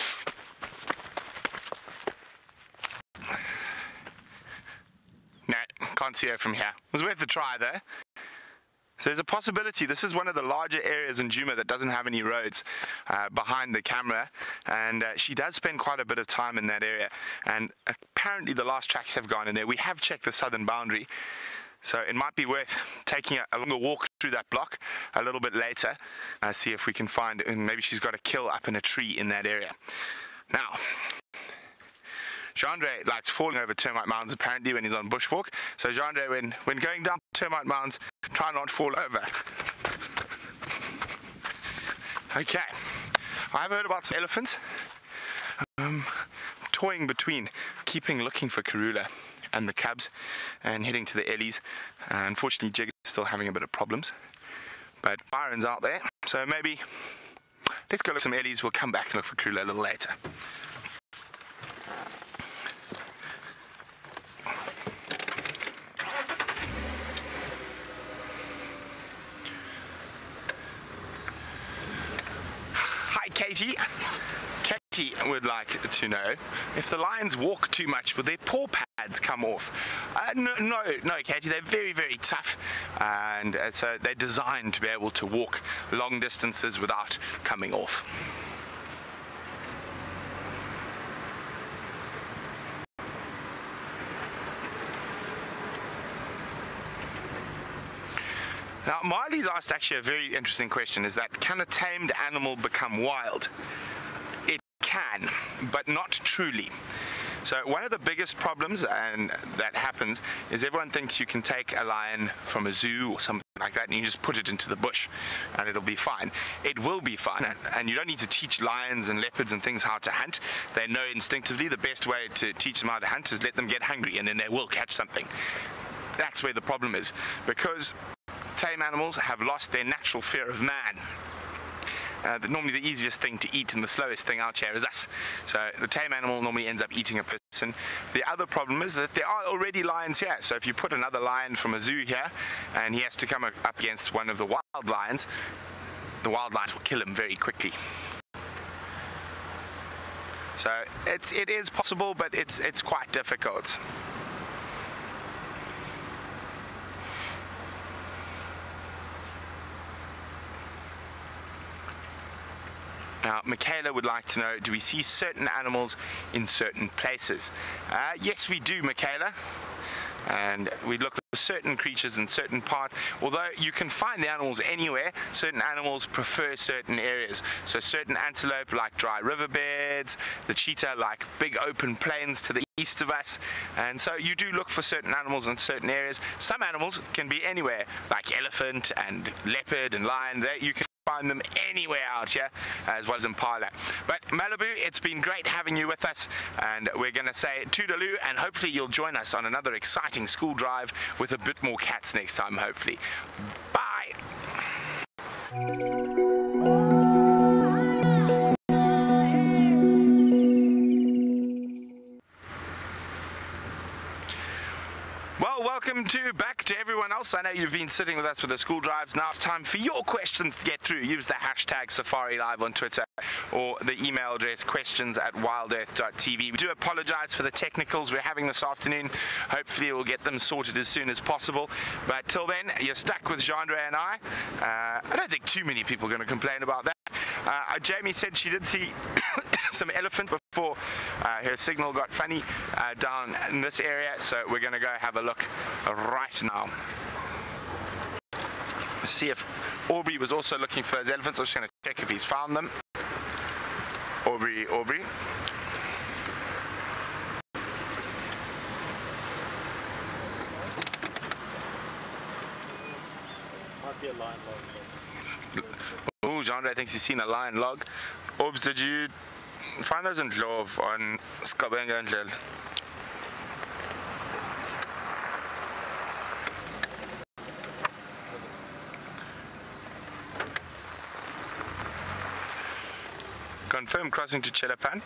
No, can't see her from here. It was worth a try though. So there's a possibility this is one of the larger areas in Djuma that doesn't have any roads uh, behind the camera, and uh, she does spend quite a bit of time in that area, and apparently the last tracks have gone in there. We have checked the southern boundary, so it might be worth taking a, a longer walk through that block a little bit later, uh, see if we can find, and maybe she's got a kill up in a tree in that area. Now, Jandre likes falling over termite mounds apparently when he's on bushwalk. So Jandre, when, when going down termite mounds, try not to fall over. Okay, I've heard about some elephants. Um, toying between keeping looking for Karula and the cubs and heading to the Ellies. Uh, unfortunately, Jig is still having a bit of problems. But Byron's out there, so maybe let's go look at some Ellies. We'll come back and look for Karula a little later. Katie. Katie would like to know if the lions walk too much, will their paw pads come off? Uh, no, no, no, Katie, they're very, very tough, and uh, so they're designed to be able to walk long distances without coming off. Now, Marley's asked actually a very interesting question, is that can a tamed animal become wild? It can, but not truly. So one of the biggest problems and that happens is everyone thinks you can take a lion from a zoo or something like that and you just put it into the bush and it'll be fine. It will be fine, and you don't need to teach lions and leopards and things how to hunt. They know instinctively the best way to teach them how to hunt is let them get hungry, and then they will catch something. That's where the problem is, because tame animals have lost their natural fear of man. Uh, the, normally the easiest thing to eat and the slowest thing out here is us. So the tame animal normally ends up eating a person. The other problem is that there are already lions here. So if you put another lion from a zoo here and he has to come up against one of the wild lions, the wild lions will kill him very quickly. So it's, it is possible, but it's, it's quite difficult. Now, Michaela would like to know, do we see certain animals in certain places? Uh, yes, we do, Michaela. And we look for certain creatures in certain parts. Although you can find the animals anywhere, certain animals prefer certain areas. So certain antelope like dry riverbeds, the cheetah like big open plains to the east of us. And so you do look for certain animals in certain areas. Some animals can be anywhere, like elephant and leopard and lion. There you can find them anywhere out here, as well as Impala. But Malibu, it's been great having you with us, and we're going to say toodaloo, and hopefully you'll join us on another exciting school drive with a bit more cats next time, hopefully. Bye! Well, welcome to back to everyone else. I know you've been sitting with us for the school drives. Now it's time for your questions to get through. Use the hashtag Safari Live on Twitter or the email address questions at wild earth dot t v. We do apologize for the technicals we're having this afternoon. Hopefully we'll get them sorted as soon as possible. But till then, you're stuck with Jandre and I. Uh, I don't think too many people are going to complain about that. Uh, Jamie said she did see some elephant before uh, her signal got funny uh, down in this area, so we're going to go have a look right now. See if Aubrey was also looking for those elephants. I'm just going to check if he's found them. Aubrey, Aubrey.
Might be a lion log.
Oh, Jandre thinks he's seen a lion log. Orbs, did you find those in Love on Skabenga and Lil? Confirm crossing to Chelapan.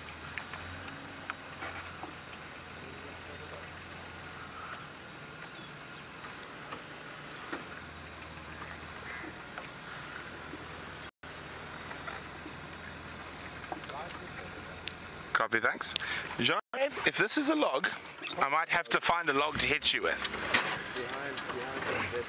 Copy, thanks. Jean, if this is a log, I might have to find a log to hit you with.
Behind, behind that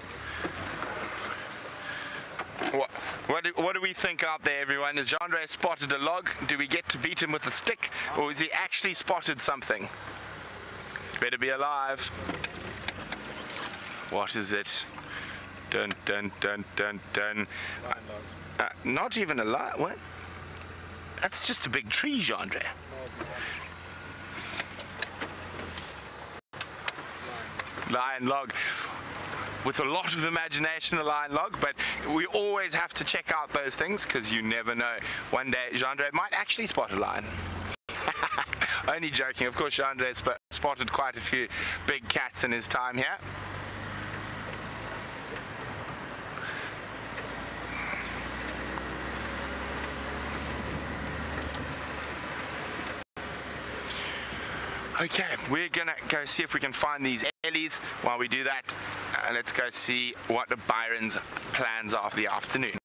branch.
What, what, do, what do we think out there, everyone? Has Jandre spotted a log? Do we get to beat him with a stick? Or has he actually spotted something? Better be alive. What is it? Dun, dun, dun, dun, dun. Uh, not even a lion. What? That's just a big tree, Jandre. Lion log. With a lot of imagination, a lion log, but we always have to check out those things because you never know. One day, Jandre might actually spot a lion. Only joking. Of course, Jandre sp spotted quite a few big cats in his time here. Okay, we're gonna go see if we can find these ellies. While we do that, uh, let's go see what Byron's plans are for the afternoon.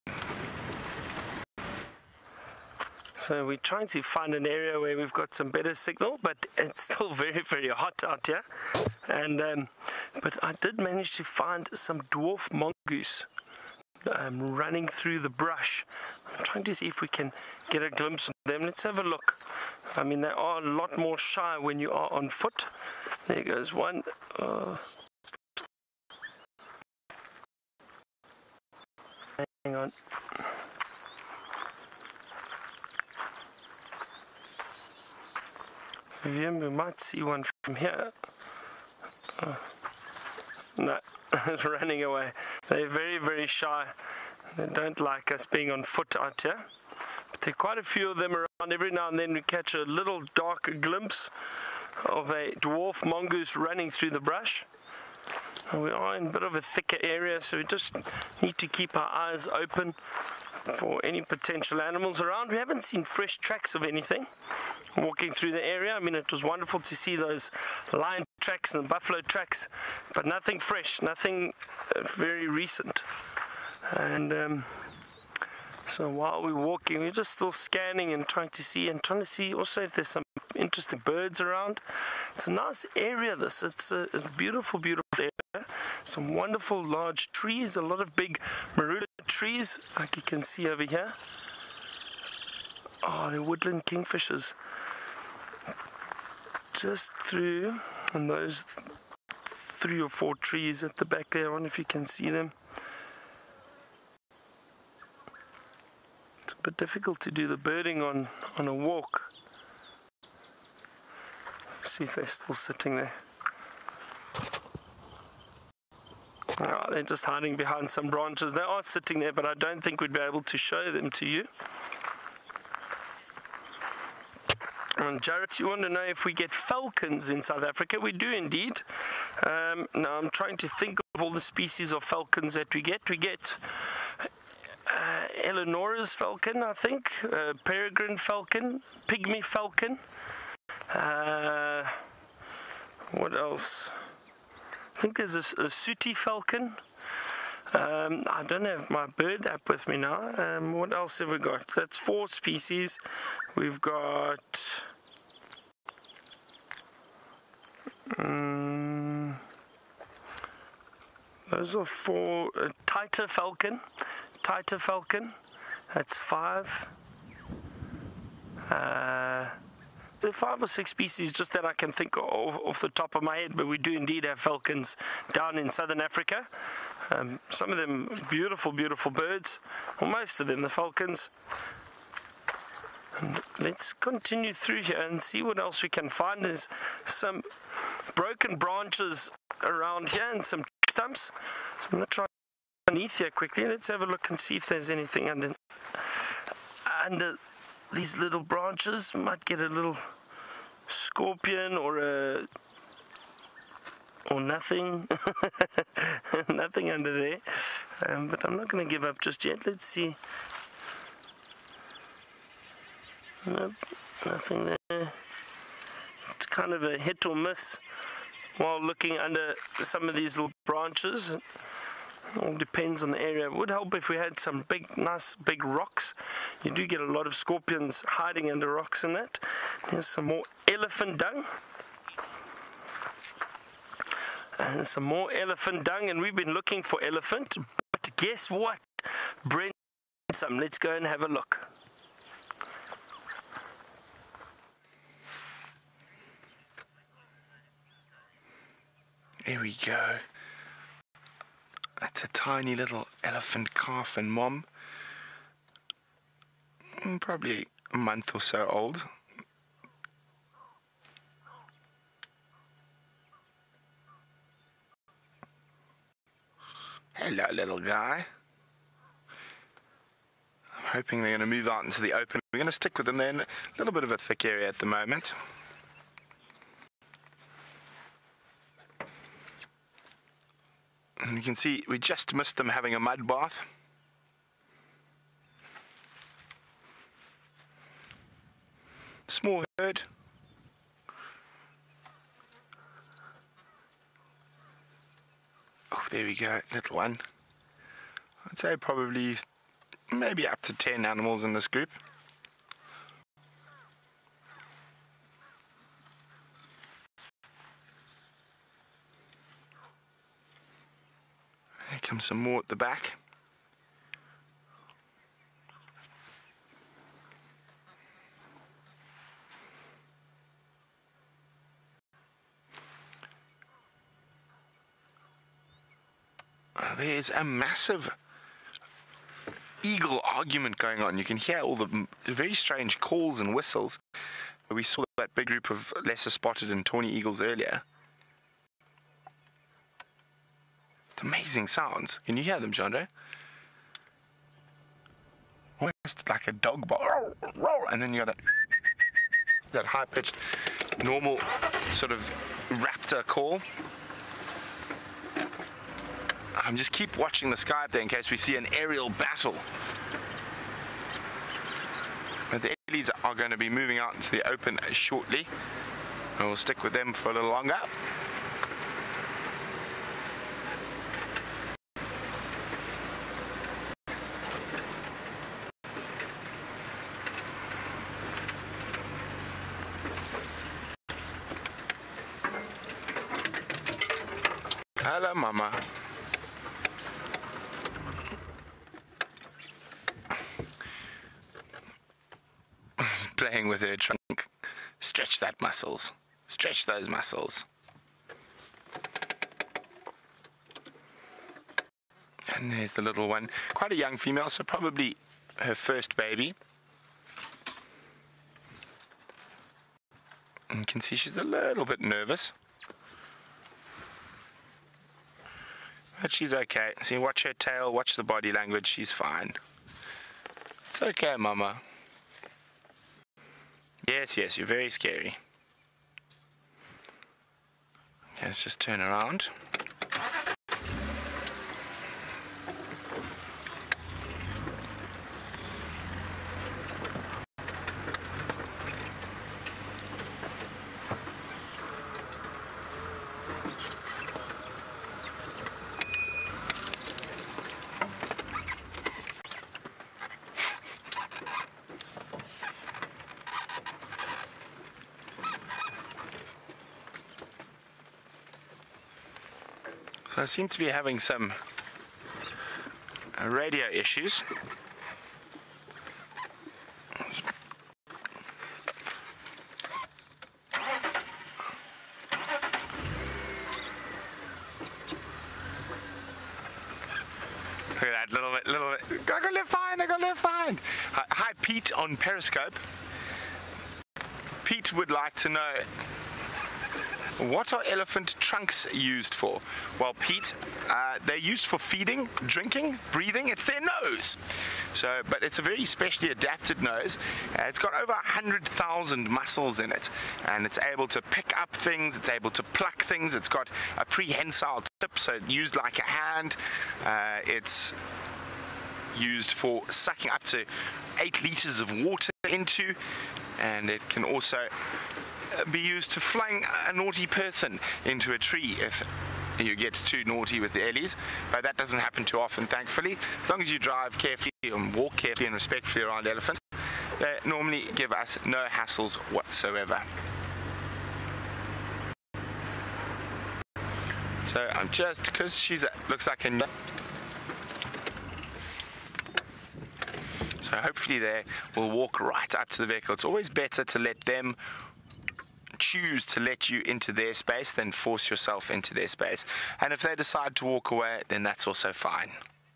So we're trying to find an area where we've got some better signal, but it's still very, very hot out here. And um, but I did manage to find some dwarf mongoose um, running through the brush. I'm trying to see if we can get a glimpse of them. Let's have a look. I mean, they are a lot more shy when you are on foot. There goes one. Uh, hang on. Vivian, we might see one from here. Uh, no, it's running away. They're very, very shy. They don't like us being on foot out here. But there are quite a few of them around. Every now and then we catch a little dark glimpse of a dwarf mongoose running through the brush. And we are in a bit of a thicker area, so we just need to keep our eyes open for any potential animals around. We haven't seen fresh tracks of anything walking through the area. I mean, it was wonderful to see those lion tracks and buffalo tracks, but nothing fresh, nothing uh, very recent. And um, so while we're walking, we're just still scanning and trying to see, and trying to see also if there's some interesting birds around. It's a nice area, this. It's a, it's a beautiful, beautiful area. Some wonderful large trees, a lot of big marula trees, like you can see over here. Oh, the woodland kingfishers. Just through, and those three or four trees at the back there, I wonder if you can see them. It's a bit difficult to do the birding on, on a walk. See if they're still sitting there. Oh, they're just hiding behind some branches. They are sitting there, but I don't think we'd be able to show them to you. And Jared, you want to know if we get falcons in South Africa? We do indeed. Um, now I'm trying to think of all the species of falcons that we get. We get uh, Eleonora's falcon, I think, uh, peregrine falcon, pygmy falcon. Uh, what else? I think there's a, a sooty falcon. Um, I don't have my bird app with me now. Um, what else have we got? That's four species. We've got um, those are four. Uh, Tighter falcon, Tighter falcon. That's five. Uh, there are five or six species just that I can think of off the top of my head, but we do indeed have falcons down in southern Africa. Um, some of them beautiful, beautiful birds, or most of them, the falcons. And let's continue through here and see what else we can find. There's some broken branches around here and some stumps. So I'm going to try underneath here quickly. Let's have a look and see if there's anything under, under these little branches. Might get a little scorpion or a or nothing. Nothing under there. Um, but I'm not going to give up just yet. Let's see. Nope, nothing there. It's kind of a hit or miss while looking under some of these little branches. It all depends on the area. It would help if we had some big, nice, big rocks. You do get a lot of scorpions hiding under rocks and that. Here's some more elephant dung. And some more elephant dung. And we've been looking for elephant. But guess what? Brent, some. Let's go and have a look.
Here we go. That's a tiny little elephant calf and mom. Mm, Probably a month or so old. Hello, little guy. I'm hoping they're going to move out into the open. We're going to stick with them. They're in a little bit of a thick area at the moment. And you can see we just missed them having a mud bath. Small herd. Oh, there we go, little one. I'd say probably maybe up to ten animals in this group. Here comes some more at the back. Uh, There's a massive eagle argument going on. You can hear all the m- very strange calls and whistles. We saw that big group of lesser spotted and tawny eagles earlier. It's amazing sounds. Can you hear them, Jandre? Almost like a dog bark. And then you got that, that high-pitched, normal sort of raptor call. I'm just keep watching the sky up there in case we see an aerial battle. But the Ellies are going to be moving out into the open shortly. And we'll stick with them for a little longer. Hello, Mama. Playing with her trunk. Stretch that muscles. Stretch those muscles. And there's the little one. Quite a young female, so probably her first baby. And you can see she's a little bit nervous. But she's okay. See, watch her tail, watch the body language, she's fine. It's okay, Mama. Yes, yes, you're very scary. Okay, let's just turn around. So I seem to be having some uh, radio issues. Look at that, little bit, little bit. I got live fine, I got live fine. Hi, hi, Pete on Periscope. Pete would like to know, what are elephant trunks used for? Well, Pete, uh, they're used for feeding, drinking, breathing. It's their nose. So, but it's a very specially adapted nose. Uh, it's got over one hundred thousand muscles in it, and it's able to pick up things. It's able to pluck things. It's got a prehensile tip, so it's used like a hand. Uh, it's used for sucking up to eight liters of water into, and it can also be used to fling a naughty person into a tree if you get too naughty with the ellies, but that doesn't happen too often, thankfully. As long as you drive carefully and walk carefully and respectfully around elephants, they normally give us no hassles whatsoever. So I'm just, because she's a, looks like a, so hopefully they will walk right up to the vehicle. It's always better to let them choose to let you into their space than force yourself into their space. And if they decide to walk away, then that's also fine.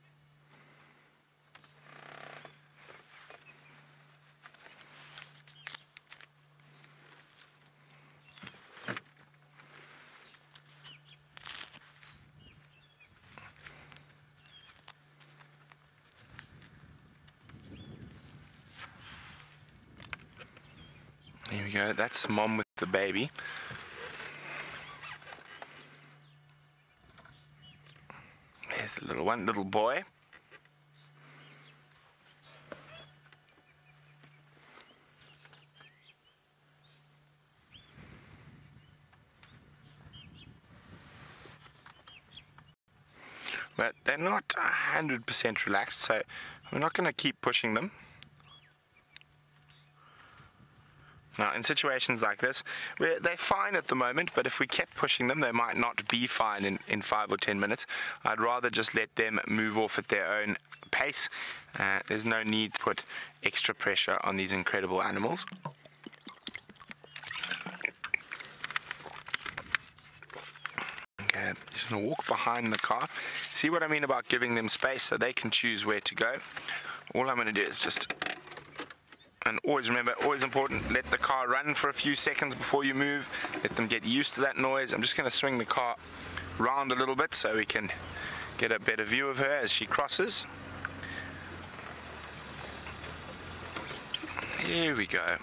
Here we go, that's mom with the baby. There's the little one, little boy. But they're not one hundred percent relaxed, so we're not going to keep pushing them. Now, in situations like this, we're, they're fine at the moment, but if we kept pushing them, they might not be fine in, in five or ten minutes. I'd rather just let them move off at their own pace. Uh, there's no need to put extra pressure on these incredible animals. Okay, just going to walk behind the car. See what I mean about giving them space so they can choose where to go? All I'm going to do is just... And always remember, always important, let the car run for a few seconds before you move. Let them get used to that noise. I'm just going to swing the car round a little bit so we can get a better view of her as she crosses. Here we go.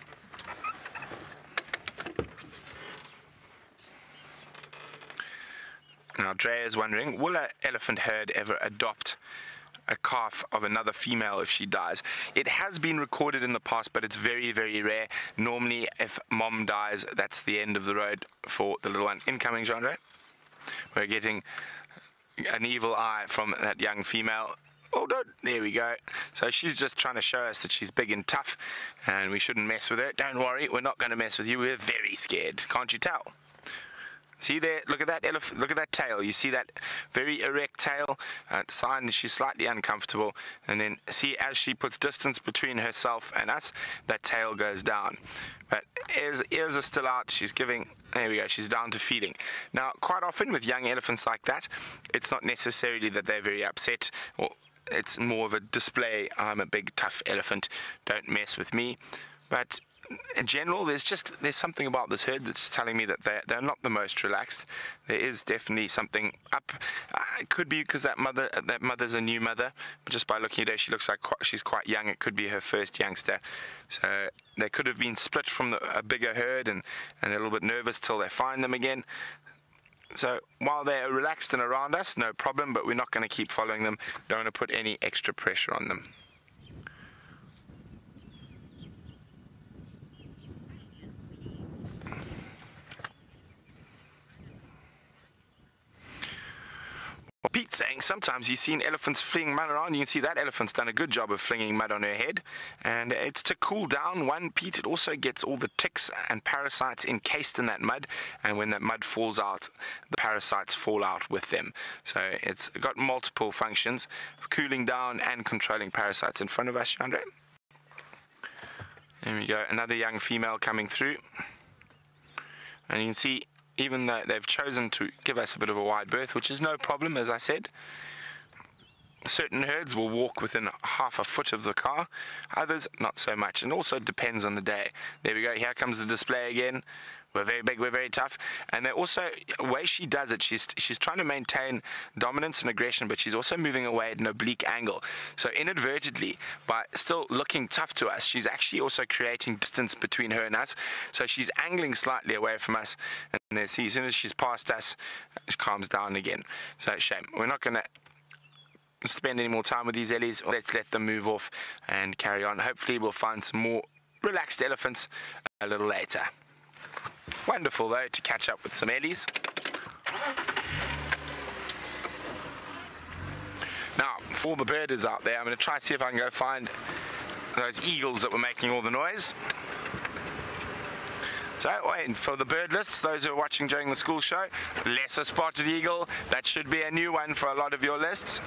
Now, Dre is wondering, will an elephant herd ever adopt a calf of another female if she dies? It has been recorded in the past, but it's very, very rare. Normally, if mom dies, that's the end of the road for the little one. Incoming, Jean-Dre. We're getting an evil eye from that young female. Oh, no, there we go. So she's just trying to show us that she's big and tough, and we shouldn't mess with her. Don't worry, we're not going to mess with you. We're very scared. Can't you tell? See there, look at that elephant, look at that tail. You see that very erect tail? Uh, sign that she's slightly uncomfortable. And then see, as she puts distance between herself and us, that tail goes down. But ears, ears are still out. She's giving, there we go, she's down to feeding. Now, quite often with young elephants like that, it's not necessarily that they're very upset, or it's more of a display. I'm a big, tough elephant. Don't mess with me. But in general, there's just there's something about this herd that's telling me that they're, they're not the most relaxed. There is definitely something up. Uh, it could be because that mother that mother's a new mother. But just by looking at her, she looks like quite, she's quite young. It could be her first youngster. So they could have been split from the, a bigger herd, and, and they're a little bit nervous till they find them again. So while they're relaxed and around us, no problem, but we're not going to keep following them. Don't want to put any extra pressure on them. Well, Pete saying sometimes you've seen elephants flinging mud around. You can see that elephant's done a good job of flinging mud on her head. And it's to cool down, one, Pete. It also gets all the ticks and parasites encased in that mud. And when that mud falls out, the parasites fall out with them. So it's got multiple functions of cooling down and controlling parasites. In front of us, Andre. There we go. Another young female coming through. And you can see, even though they've chosen to give us a bit of a wide berth, which is no problem, as I said, certain herds will walk within half a foot of the car, others not so much, and also depends on the day. There we go, here comes the display again. We're very big, we're very tough. And they also, the way she does it, she's she's trying to maintain dominance and aggression, but she's also moving away at an oblique angle. So inadvertently, by still looking tough to us, she's actually also creating distance between her and us. So she's angling slightly away from us. And then see, as soon as she's past us, she calms down again. So shame. We're not going to spend any more time with these Ellies. Let's let them move off and carry on. Hopefully we'll find some more relaxed elephants a little later. Wonderful though to catch up with some Ellies. Now, for the birders out there, I'm going to try to see if I can go find those eagles that were making all the noise. So, wait, for the bird lists, those who are watching during the school show, lesser spotted eagle, that should be a new one for a lot of your lists.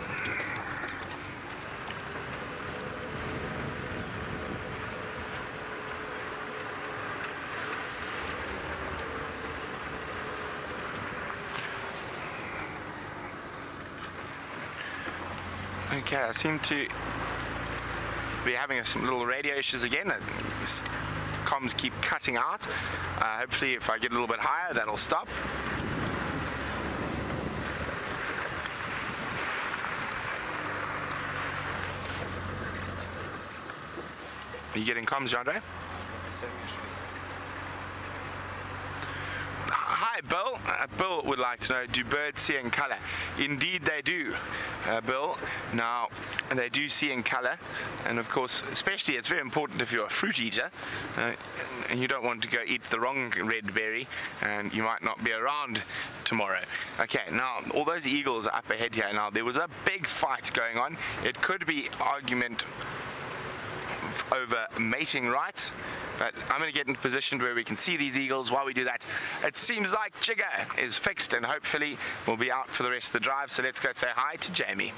Okay, I seem to be having some little radio issues again. Comms keep cutting out. Uh, hopefully if I get a little bit higher, that'll stop. Are you getting comms, Andre? Hi, Bill. Uh, Bill would like to know, do birds see in colour? Indeed they do, uh, Bill. Now, they do see in colour, and of course, especially it's very important if you're a fruit eater, uh, and you don't want to go eat the wrong red berry, and you might not be around tomorrow. Okay, now, all those eagles are up ahead here. Now, there was a big fight going on. It could be argument over mating rights, but I'm going to get in position where we can see these eagles. While we do that, it seems like Jigger is fixed and hopefully will be out for the rest of the drive. So let's go say hi to Jamie.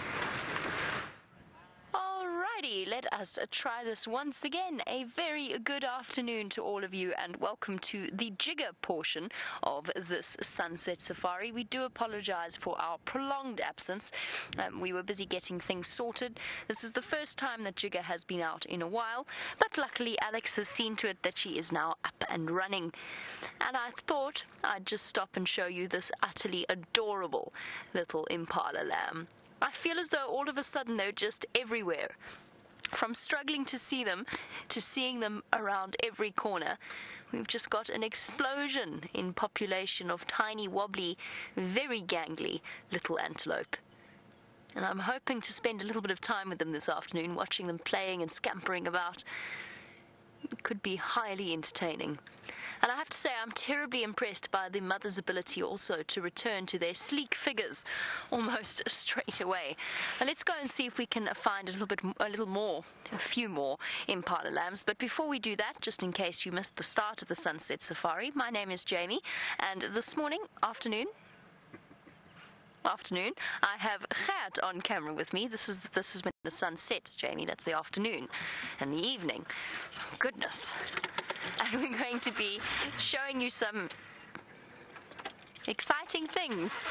Alrighty, let us try this once again. A very good afternoon to all of you and welcome to the Jigger portion of this Sunset Safari. We do apologize for our prolonged absence. Um, we were busy getting things sorted. This is the first time that Jigger has been out in a while, but luckily Alex has seen to it that she is now up and running. And I thought I'd just stop and show you this utterly adorable little impala lamb. I feel as though all of a sudden they're just everywhere. From struggling to see them to seeing them around every corner, we've just got an explosion in population of tiny, wobbly, very gangly little antelope. And I'm hoping to spend a little bit of time with them this afternoon, watching them playing and scampering about. It could be highly entertaining. And I have to say, I'm terribly impressed by the mother's ability also to return to their sleek figures almost straight away. And let's go and see if we can find a little bit, a little more, a few more impala lambs. But before we do that, just in case you missed the start of the Sunset Safari, my name is Jamie, and this morning, afternoon, afternoon, I have Gert on camera with me. This is this is when the sun sets, Jamie. That's the afternoon, and the evening. Goodness. And we're going to be showing you some exciting things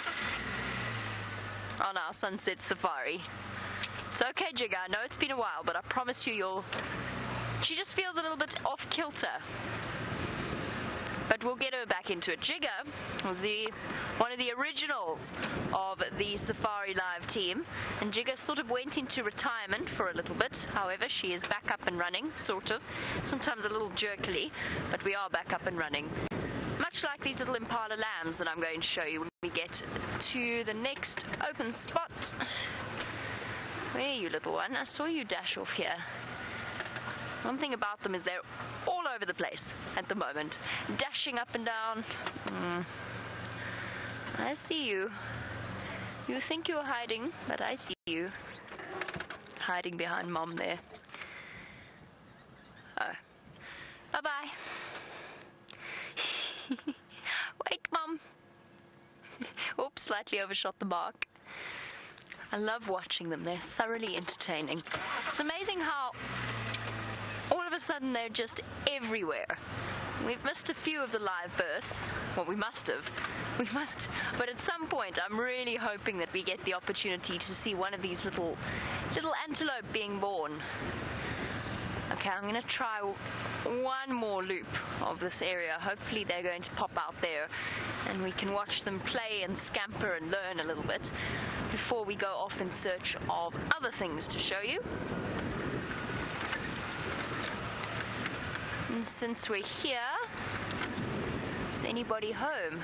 on our Sunset Safari. It's okay, Jigger. I know it's been a while, but I promise you you'll... She just feels a little bit off kilter. But we'll get her back into it. Jigger was the one of the originals of the Safari Live team, and Jigger sort of went into retirement for a little bit. However, she is back up and running, sort of. Sometimes a little jerkily, but we are back up and running. Much like these little impala lambs that I'm going to show you when we get to the next open spot. Where are you, little one? I saw you dash off here. One thing about them is they're all over the place at the moment, dashing up and down. Mm. I see you. You think you're hiding, but I see you. Hiding behind Mom there. Oh. Bye-bye. Wait, Mom. Oops, slightly overshot the mark. I love watching them. They're thoroughly entertaining. It's amazing how all of a sudden they're just everywhere. We've missed a few of the live births. Well, we must have. We must. But at some point, I'm really hoping that we get the opportunity to see one of these little, little antelope being born. Okay, I'm going to try one more loop of this area. Hopefully they're going to pop out there and we can watch them play and scamper and learn a little bit before we go off in search of other things to show you. And since we're here, is anybody home?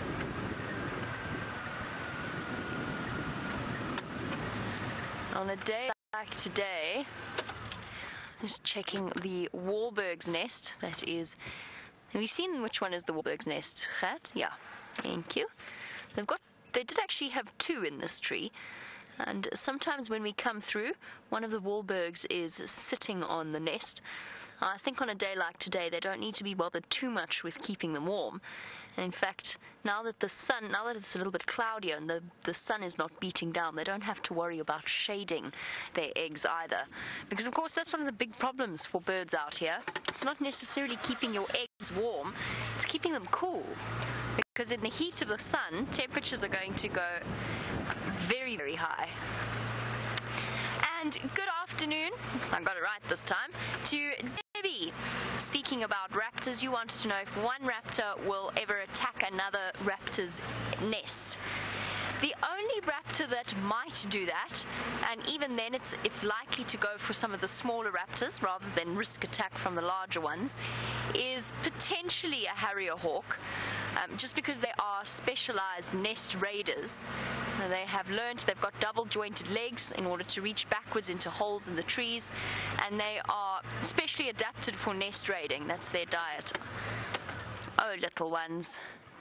On a day like today, just checking the Wahlberg's nest. That is, have you seen which one is the Wahlberg's nest, Gert? Yeah, thank you. They've got, they did actually have two in this tree. And sometimes when we come through, one of the Wahlbergs is sitting on the nest. I think on a day like today, they don't need to be bothered too much with keeping them warm. And in fact, now that the sun, now that it's a little bit cloudier and the, the sun is not beating down, they don't have to worry about shading their eggs either. Because, of course, that's one of the big problems for birds out here. It's not necessarily keeping your eggs warm, it's keeping them cool. Because in the heat of the sun, temperatures are going to go very, very high. And good afternoon, I got it right this time, to Debbie. Speaking about raptors, you wanted to know if one raptor will ever attack another raptor's nest. The only raptor that might do that, and even then it's it's likely to go for some of the smaller raptors rather than risk attack from the larger ones, is potentially a harrier hawk, um, just because they are specialized nest raiders. Now, they have learned, they've got double jointed legs in order to reach backwards into holes in the trees, and they are specially adapted for nest raiding. That's their diet. Oh, little ones.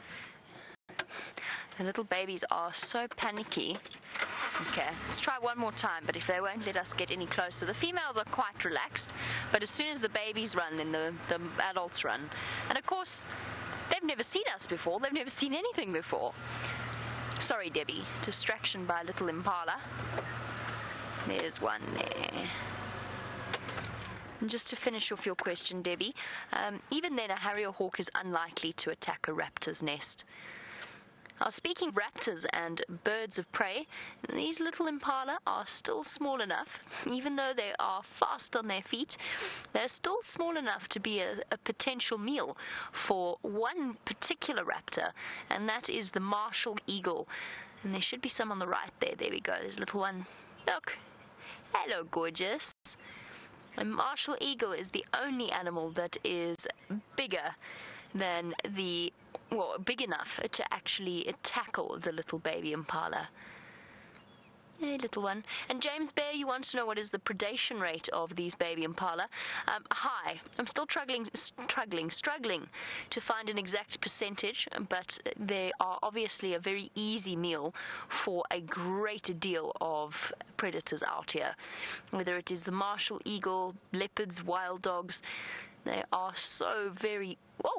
The little babies are so panicky. Okay, let's try one more time, but if they won't let us get any closer. The females are quite relaxed, but as soon as the babies run, then the, the adults run. And of course, they've never seen us before. They've never seen anything before. Sorry, Debbie. Distraction by little impala. There's one there. And just to finish off your question, Debbie, um, even then a harrier hawk is unlikely to attack a raptor's nest. Now, speaking of raptors and birds of prey, these little impala are still small enough, even though they are fast on their feet, they're still small enough to be a, a potential meal for one particular raptor, and that is the martial eagle. And there should be some on the right there. There we go. There's a little one. Look. Hello, gorgeous. A martial eagle is the only animal that is bigger than the well, big enough to actually tackle the little baby impala. Hey, little one. And James Bear, you want to know what is the predation rate of these baby impala? Um, high. I'm still struggling, struggling, struggling to find an exact percentage, but they are obviously a very easy meal for a great deal of predators out here. Whether it is the martial eagle, leopards, wild dogs, they are so very... Whoa!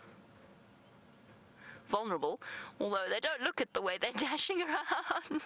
vulnerable, although they don't look at the way they're dashing around.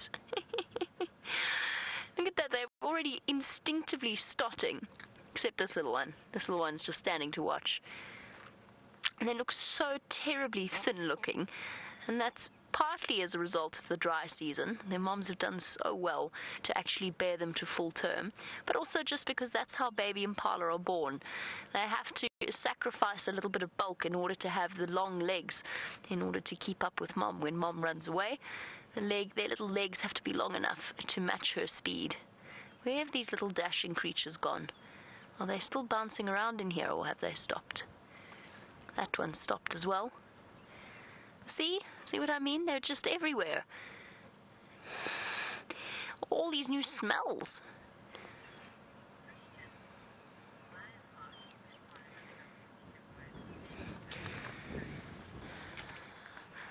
Look at that, they're already instinctively stotting, except this little one. This little one's just standing to watch. And they look so terribly thin looking, and that's partly as a result of the dry season. Their moms have done so well to actually bear them to full term, but also just because that's how baby impala are born. They have to sacrifice a little bit of bulk in order to have the long legs, in order to keep up with mom. When mom runs away, the leg, their little legs have to be long enough to match her speed. Where have these little dashing creatures gone? Are they still bouncing around in here, or have they stopped? That one stopped as well. See? See what I mean? They're just everywhere. All these new smells.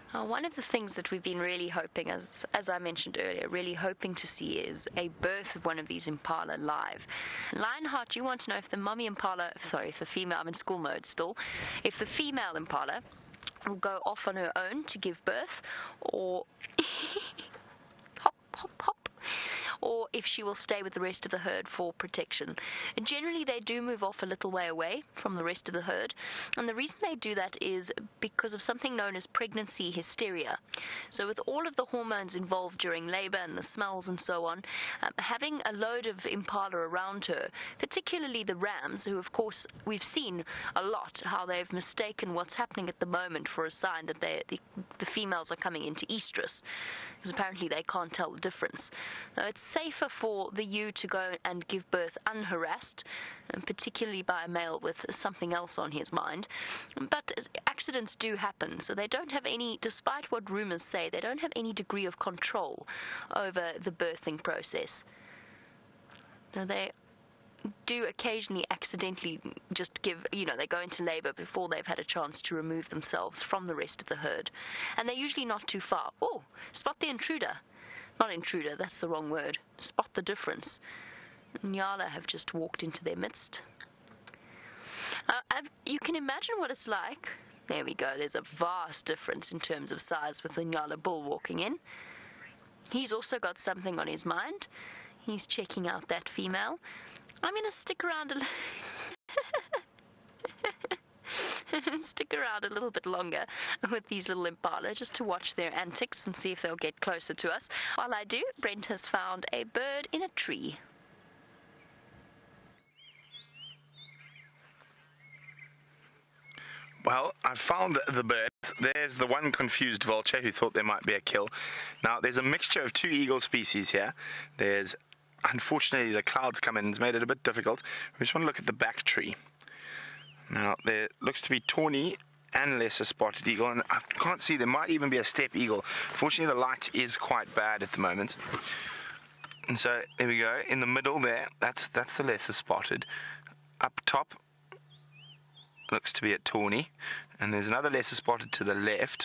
Uh, one of the things that we've been really hoping, as as I mentioned earlier, really hoping to see is a birth of one of these impala live. Lionheart, you want to know if the mummy impala, sorry, if the female, I'm in school mode still, if the female impala will go off on her own to give birth, or hop, hop, hop, or if she will stay with the rest of the herd for protection. And generally they do move off a little way away from the rest of the herd, and the reason they do that is because of something known as pregnancy hysteria. So with all of the hormones involved during labor and the smells and so on, um, having a load of impala around her, particularly the rams, who of course we've seen a lot how they've mistaken what's happening at the moment for a sign that they, the, the females are coming into estrus, because apparently they can't tell the difference. Now, it's safer for the ewe to go and give birth unharassed, and particularly by a male with something else on his mind. But accidents do happen, so they don't have any, despite what rumors say, they don't have any degree of control over the birthing process. Now, they do occasionally accidentally just give, you know, they go into labor before they've had a chance to remove themselves from the rest of the herd. And they're usually not too far. Oh, spot the intruder. Not intruder, that's the wrong word. Spot the difference. Nyala have just walked into their midst. Uh, I've, you can imagine what it's like. There we go, there's a vast difference in terms of size with the Nyala bull walking in. He's also got something on his mind. He's checking out that female. I'm going to stick around a little... stick around a little bit longer with these little impala just to watch their antics and see if they'll get closer to us. While I do, Brent has found a bird in a tree.
Well, I found the bird. There's the one confused vulture who thought there might be a kill. Now, there's a mixture of two eagle species here. There's, unfortunately, the clouds come in and it's made it a bit difficult. We just want to look at the back tree. Now, there looks to be tawny and lesser spotted eagle, and I can't see, there might even be a steppe eagle. Fortunately, the light is quite bad at the moment. And so, there we go. In the middle there, that's, that's the lesser spotted. Up top, looks to be a tawny, and there's another lesser spotted to the left,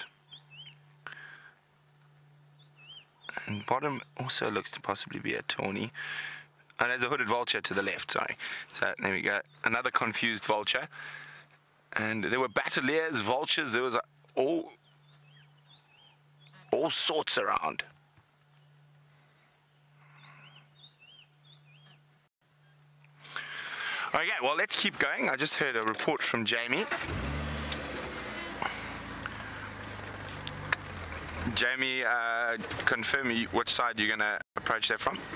and bottom also looks to possibly be a tawny, and there's a hooded vulture to the left. Sorry, so there we go, another confused vulture, and there were battaliers, vultures, there was all all sorts around. Okay, well, let's keep going. I just heard a report from Jamie. Jamie, uh, confirm which side you're going to approach that from.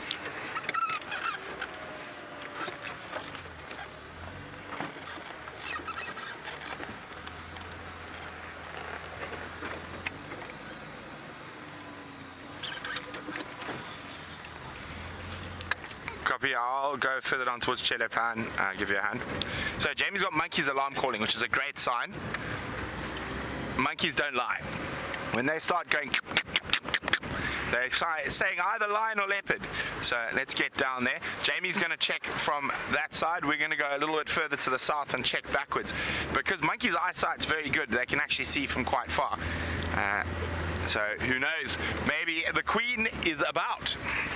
Copy, I'll go further down towards Chelepan, uh, give you a hand. So Jamie's got monkeys alarm calling, which is a great sign. Monkeys don't lie. When they start going, they're saying either lion or leopard. So let's get down there. Jamie's going to check from that side. We're going to go a little bit further to the south and check backwards. Because monkeys' eyesight's very good. They can actually see from quite far. Uh, so who knows? Maybe the queen is about.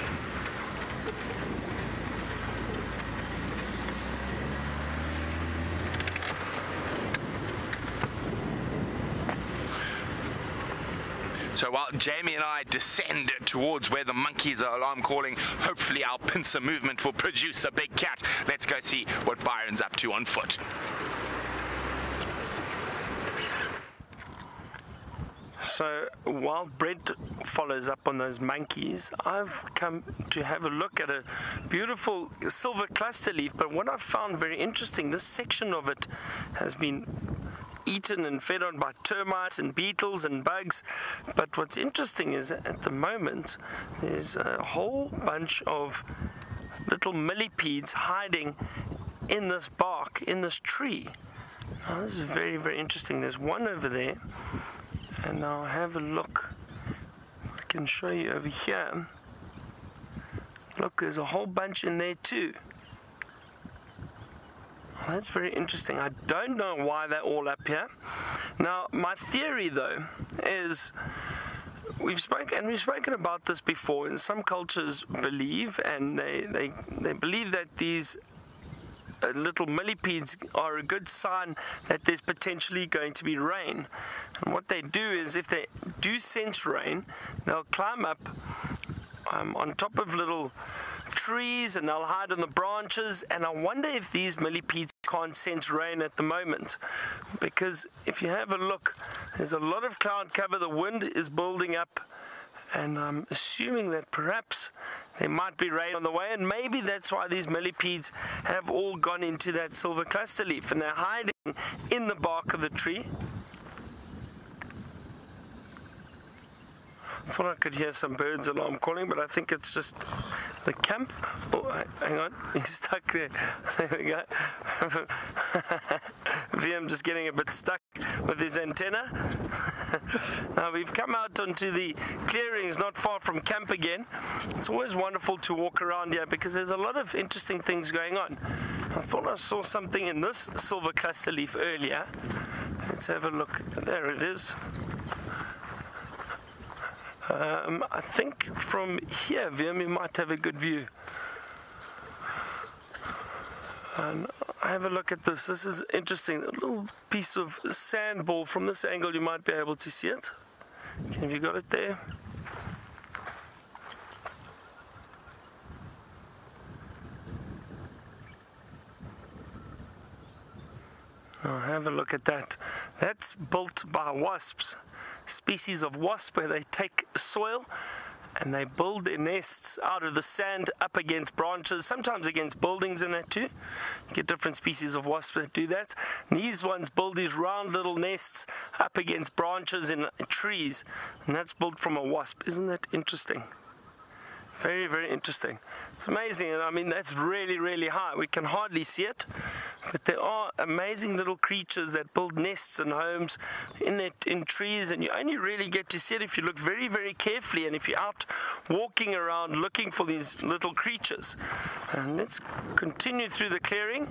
So while Jamie and I descend towards where the monkeys are alarm calling, hopefully our pincer movement will produce a big cat. Let's go see what Byron's up to on foot.
So while Brent follows up on those monkeys, I've come to have a look at a beautiful silver cluster leaf, but what I've found very interesting, this section of it has been eaten and fed on by termites and beetles and bugs. But what's interesting is at the moment there's a whole bunch of little millipedes hiding in this bark, in this tree. Now this is very, very interesting. There's one over there, and I'll have a look. I can show you over here. Look, there's a whole bunch in there too. That's very interesting. I don't know why they're all up here. Now, my theory, though, is we've spoken and we've spoken about this before. And some cultures believe, and they they they believe that these uh, little millipedes are a good sign that there's potentially going to be rain. And what they do is, if they do sense rain, they'll climb up um, on top of little trees and they'll hide on the branches. And I wonder if these millipedes can't sense rain at the moment, because if you have a look, there's a lot of cloud cover, the wind is building up, and I'm assuming that perhaps there might be rain on the way, and maybe that's why these millipedes have all gone into that silver cluster leaf and they're hiding in the bark of the tree. I thought I could hear some birds alarm calling, but I think it's just the camp. Oh, hang on, he's stuck there. There we go. V M just getting a bit stuck with his antenna. Now we've come out onto the clearings not far from camp again. It's always wonderful to walk around here because there's a lot of interesting things going on. I thought I saw something in this silver cluster leaf earlier. Let's have a look. There it is. Um, I think from here, V M, you might have a good view. And have a look at this. This is interesting. A little piece of sand ball. From this angle, you might be able to see it. Have you got it there? Now have a look at that. That's built by wasps. Species of wasp where they take soil and they build their nests out of the sand up against branches, sometimes against buildings and that too. You get different species of wasps that do that. And these ones build these round little nests up against branches in trees, and that's built from a wasp. Isn't that interesting? Very, very interesting. It's amazing, and I mean, that's really, really high. We can hardly see it, but there are amazing little creatures that build nests and homes in it, in trees, and you only really get to see it if you look very, very carefully, and if you're out walking around looking for these little creatures. And let's continue through the clearing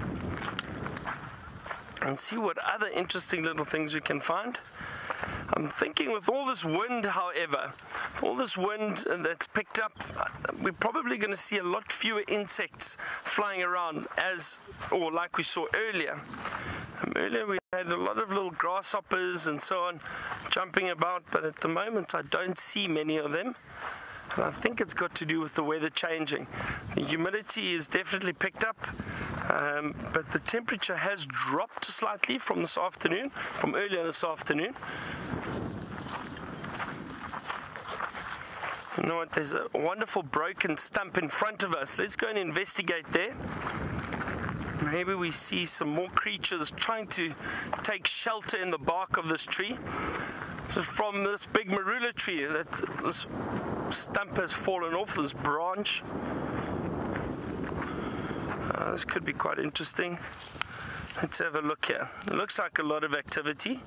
and see what other interesting little things we can find. I'm thinking with all this wind, however, all this wind that's picked up, we're probably going to see a lot fewer insects flying around as, or like we saw earlier. Um, earlier we had a lot of little grasshoppers and so on jumping about, but at the moment I don't see many of them. And I think it's got to do with the weather changing. The humidity is definitely picked up, um, but the temperature has dropped slightly from this afternoon, from earlier this afternoon. You know what, there's a wonderful broken stump in front of us. Let's go and investigate there. Maybe we see some more creatures trying to take shelter in the bark of this tree. This is from this big marula tree. That this stump has fallen off, this branch. Uh, this could be quite interesting. Let's have a look here. It looks like a lot of activity.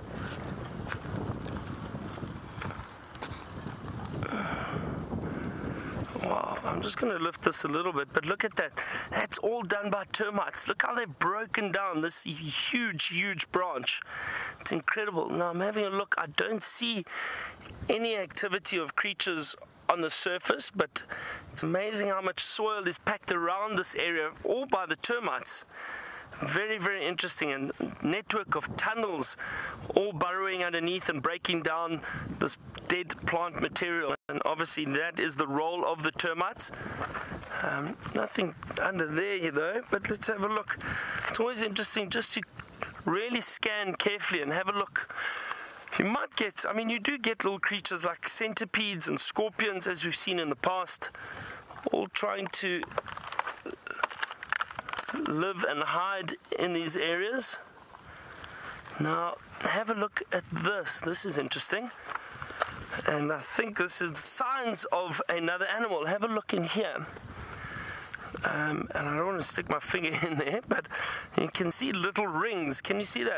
Wow, I'm just going to lift this a little bit, but look at that. That's all done by termites. Look how they've broken down this huge, huge branch. It's incredible. Now I'm having a look. I don't see any activity of creatures on the surface, but it's amazing how much soil is packed around this area, all by the termites. Very, very interesting, and network of tunnels all burrowing underneath and breaking down this dead plant material, and obviously that is the role of the termites. Um, nothing under there though, but let's have a look. It's always interesting just to really scan carefully and have a look. You might get, I mean you do get little creatures like centipedes and scorpions, as we've seen in the past, all trying to live and hide in these areas. Now have a look at this. This is interesting, and I think this is signs of another animal. Have a look in here, um, and I don't want to stick my finger in there, but you can see little rings. Can you see that?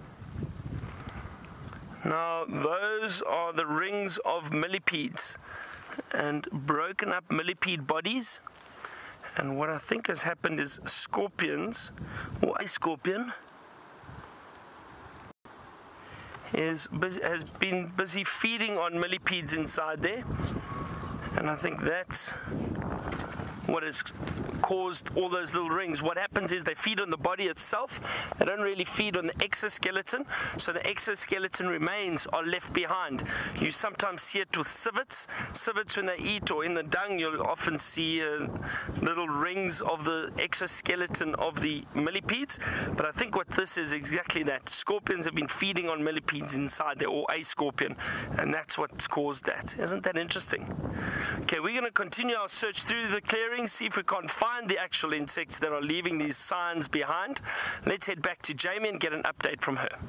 Now those are the rings of millipedes, and broken up millipede bodies. And what I think has happened is scorpions, or a scorpion, is busy, has been busy feeding on millipedes inside there. And I think that's what has caused all those little rings. What happens is they feed on the body itself. They don't really feed on the exoskeleton, so the exoskeleton remains are left behind. You sometimes see it with civets. Civets, when they eat, or in the dung, you'll often see uh, little rings of the exoskeleton of the millipedes. But I think what this is exactly that. Scorpions have been feeding on millipedes inside there, or a scorpion, and that's what's caused that. Isn't that interesting? Okay, we're going to continue our search through the clearing, see if we can't find the actual insects that are leaving these signs behind. Let's head back to Jamie and get an update from her.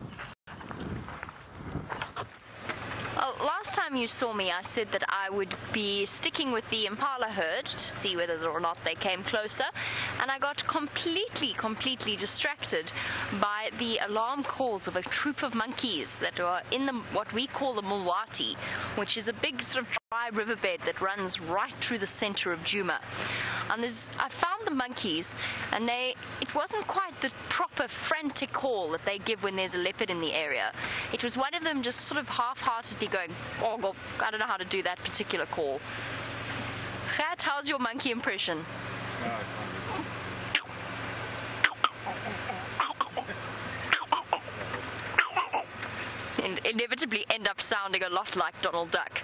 Well, last time you saw me, I said that I would be sticking with the impala herd to see whether or not they came closer, and I got completely, completely distracted by the alarm calls of a troop of monkeys that are in the what we call the Mulwati, which is a big sort of dry riverbed that runs right through the center of Djuma. And there's, I found the monkeys, and they it wasn't quite the proper frantic call that they give when there's a leopard in the area. It was one of them just sort of half-heartedly going, oh, well, I don't know how to do that particular call. Gert, how's your monkey impression?
No,
And inevitably end up sounding a lot like Donald Duck.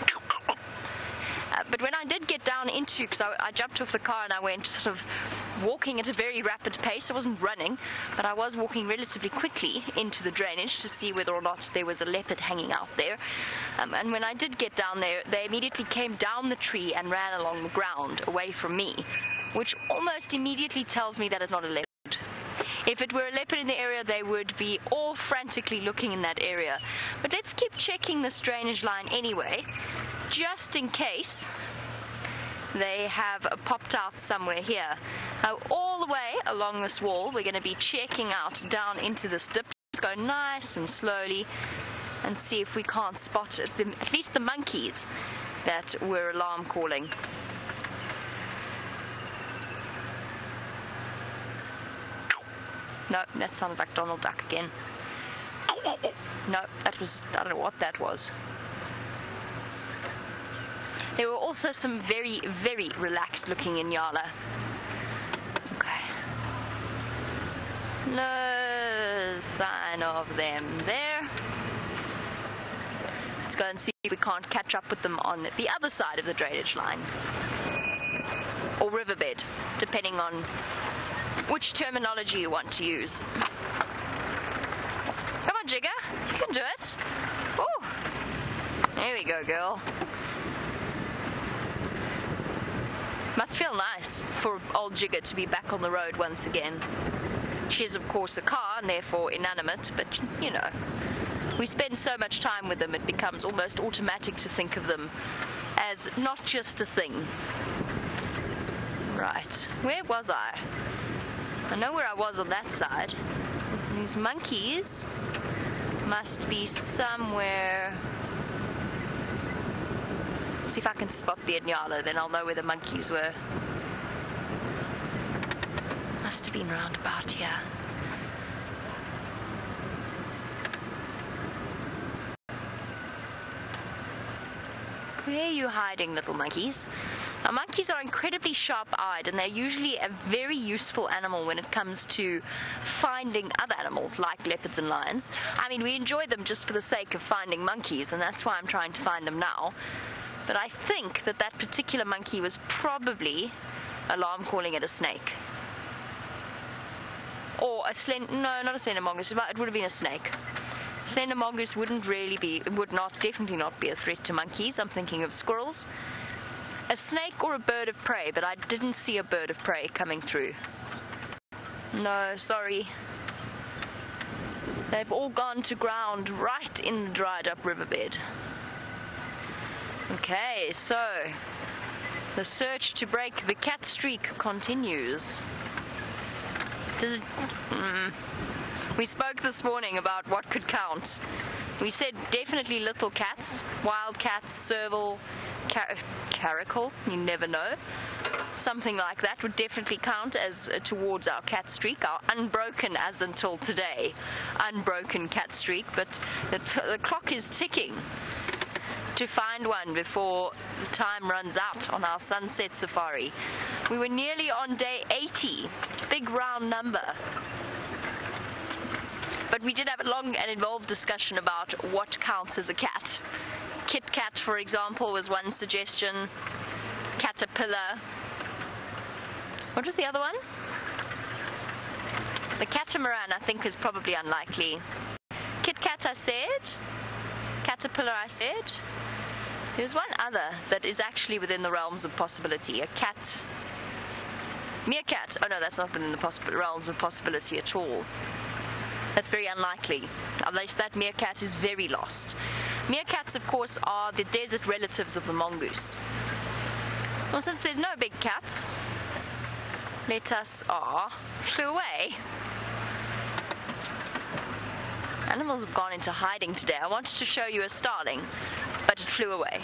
Uh, but when I did get down into, because I, I jumped off the car and I went sort of walking at a very rapid pace. I wasn't running, but I was walking relatively quickly into the drainage to see whether or not there was a leopard hanging out there. Um, and when I did get down there, they immediately came down the tree and ran along the ground away from me, which almost immediately tells me that it's not a leopard. If it were a leopard in the area, they would be all frantically looking in that area. But let's keep checking this drainage line anyway, just in case they have popped out somewhere here. Now, all the way along this wall, we're going to be checking out down into this dip. Let's go nice and slowly and see if we can't spot the, at least the monkeys that were alarm calling. No, that sounded like Donald Duck again. No, that was, I don't know what that was. There were also some very, very relaxed looking Inyala. Okay. No sign of them there. Let's go and see if we can't catch up with them on the other side of the drainage line. Or riverbed, depending on which terminology you want to use. Come on, Jigger. You can do it. Oh, there we go, girl. Must feel nice for old Jigger to be back on the road once again. She is, of course, a car and therefore inanimate, but, you know, we spend so much time with them, it becomes almost automatic to think of them as not just a thing. Right, where was I? I know where I was on that side. These monkeys must be somewhere. Let's see if I can spot the Inyala, then I'll know where the monkeys were. Must have been round about here. Where are you hiding, little monkeys? Now, monkeys are incredibly sharp-eyed, and they're usually a very useful animal when it comes to finding other animals like leopards and lions. I mean, we enjoy them just for the sake of finding monkeys, and that's why I'm trying to find them now. But I think that that particular monkey was probably alarm calling at a snake. Or a slend... No, not a slender mongoose. It would have been a snake. Slender mongoose wouldn't really be, would not, definitely not be a threat to monkeys. I'm thinking of squirrels. A snake or a bird of prey, but I didn't see a bird of prey coming through. No, sorry. They've all gone to ground right in the dried up riverbed. Okay, so the search to break the cat streak continues. Does it... Mm, we spoke this morning about what could count. We said definitely little cats, wild cats, serval, car- caracal, you never know. something like that would definitely count as uh, towards our cat streak, our unbroken, as until today, unbroken cat streak. But the, t- the clock is ticking to find one before the time runs out on our sunset safari. We were nearly on day eighty, big round number. But we did have a long and involved discussion about what counts as a cat. Kit Kat, for example, was one suggestion. Caterpillar. What was the other one? The catamaran, I think, is probably unlikely. Kit Kat, I said. Caterpillar, I said. There's one other that is actually within the realms of possibility. A cat. Meerkat. Oh no, that's not within the possi- realms of possibility at all. That's very unlikely. Unless that meerkat is very lost. Meerkats, of course, are the desert relatives of the mongoose. Well, since there's no big cats, let us, ah, flew away. Animals have gone into hiding today. I wanted to show you a starling, but it flew away.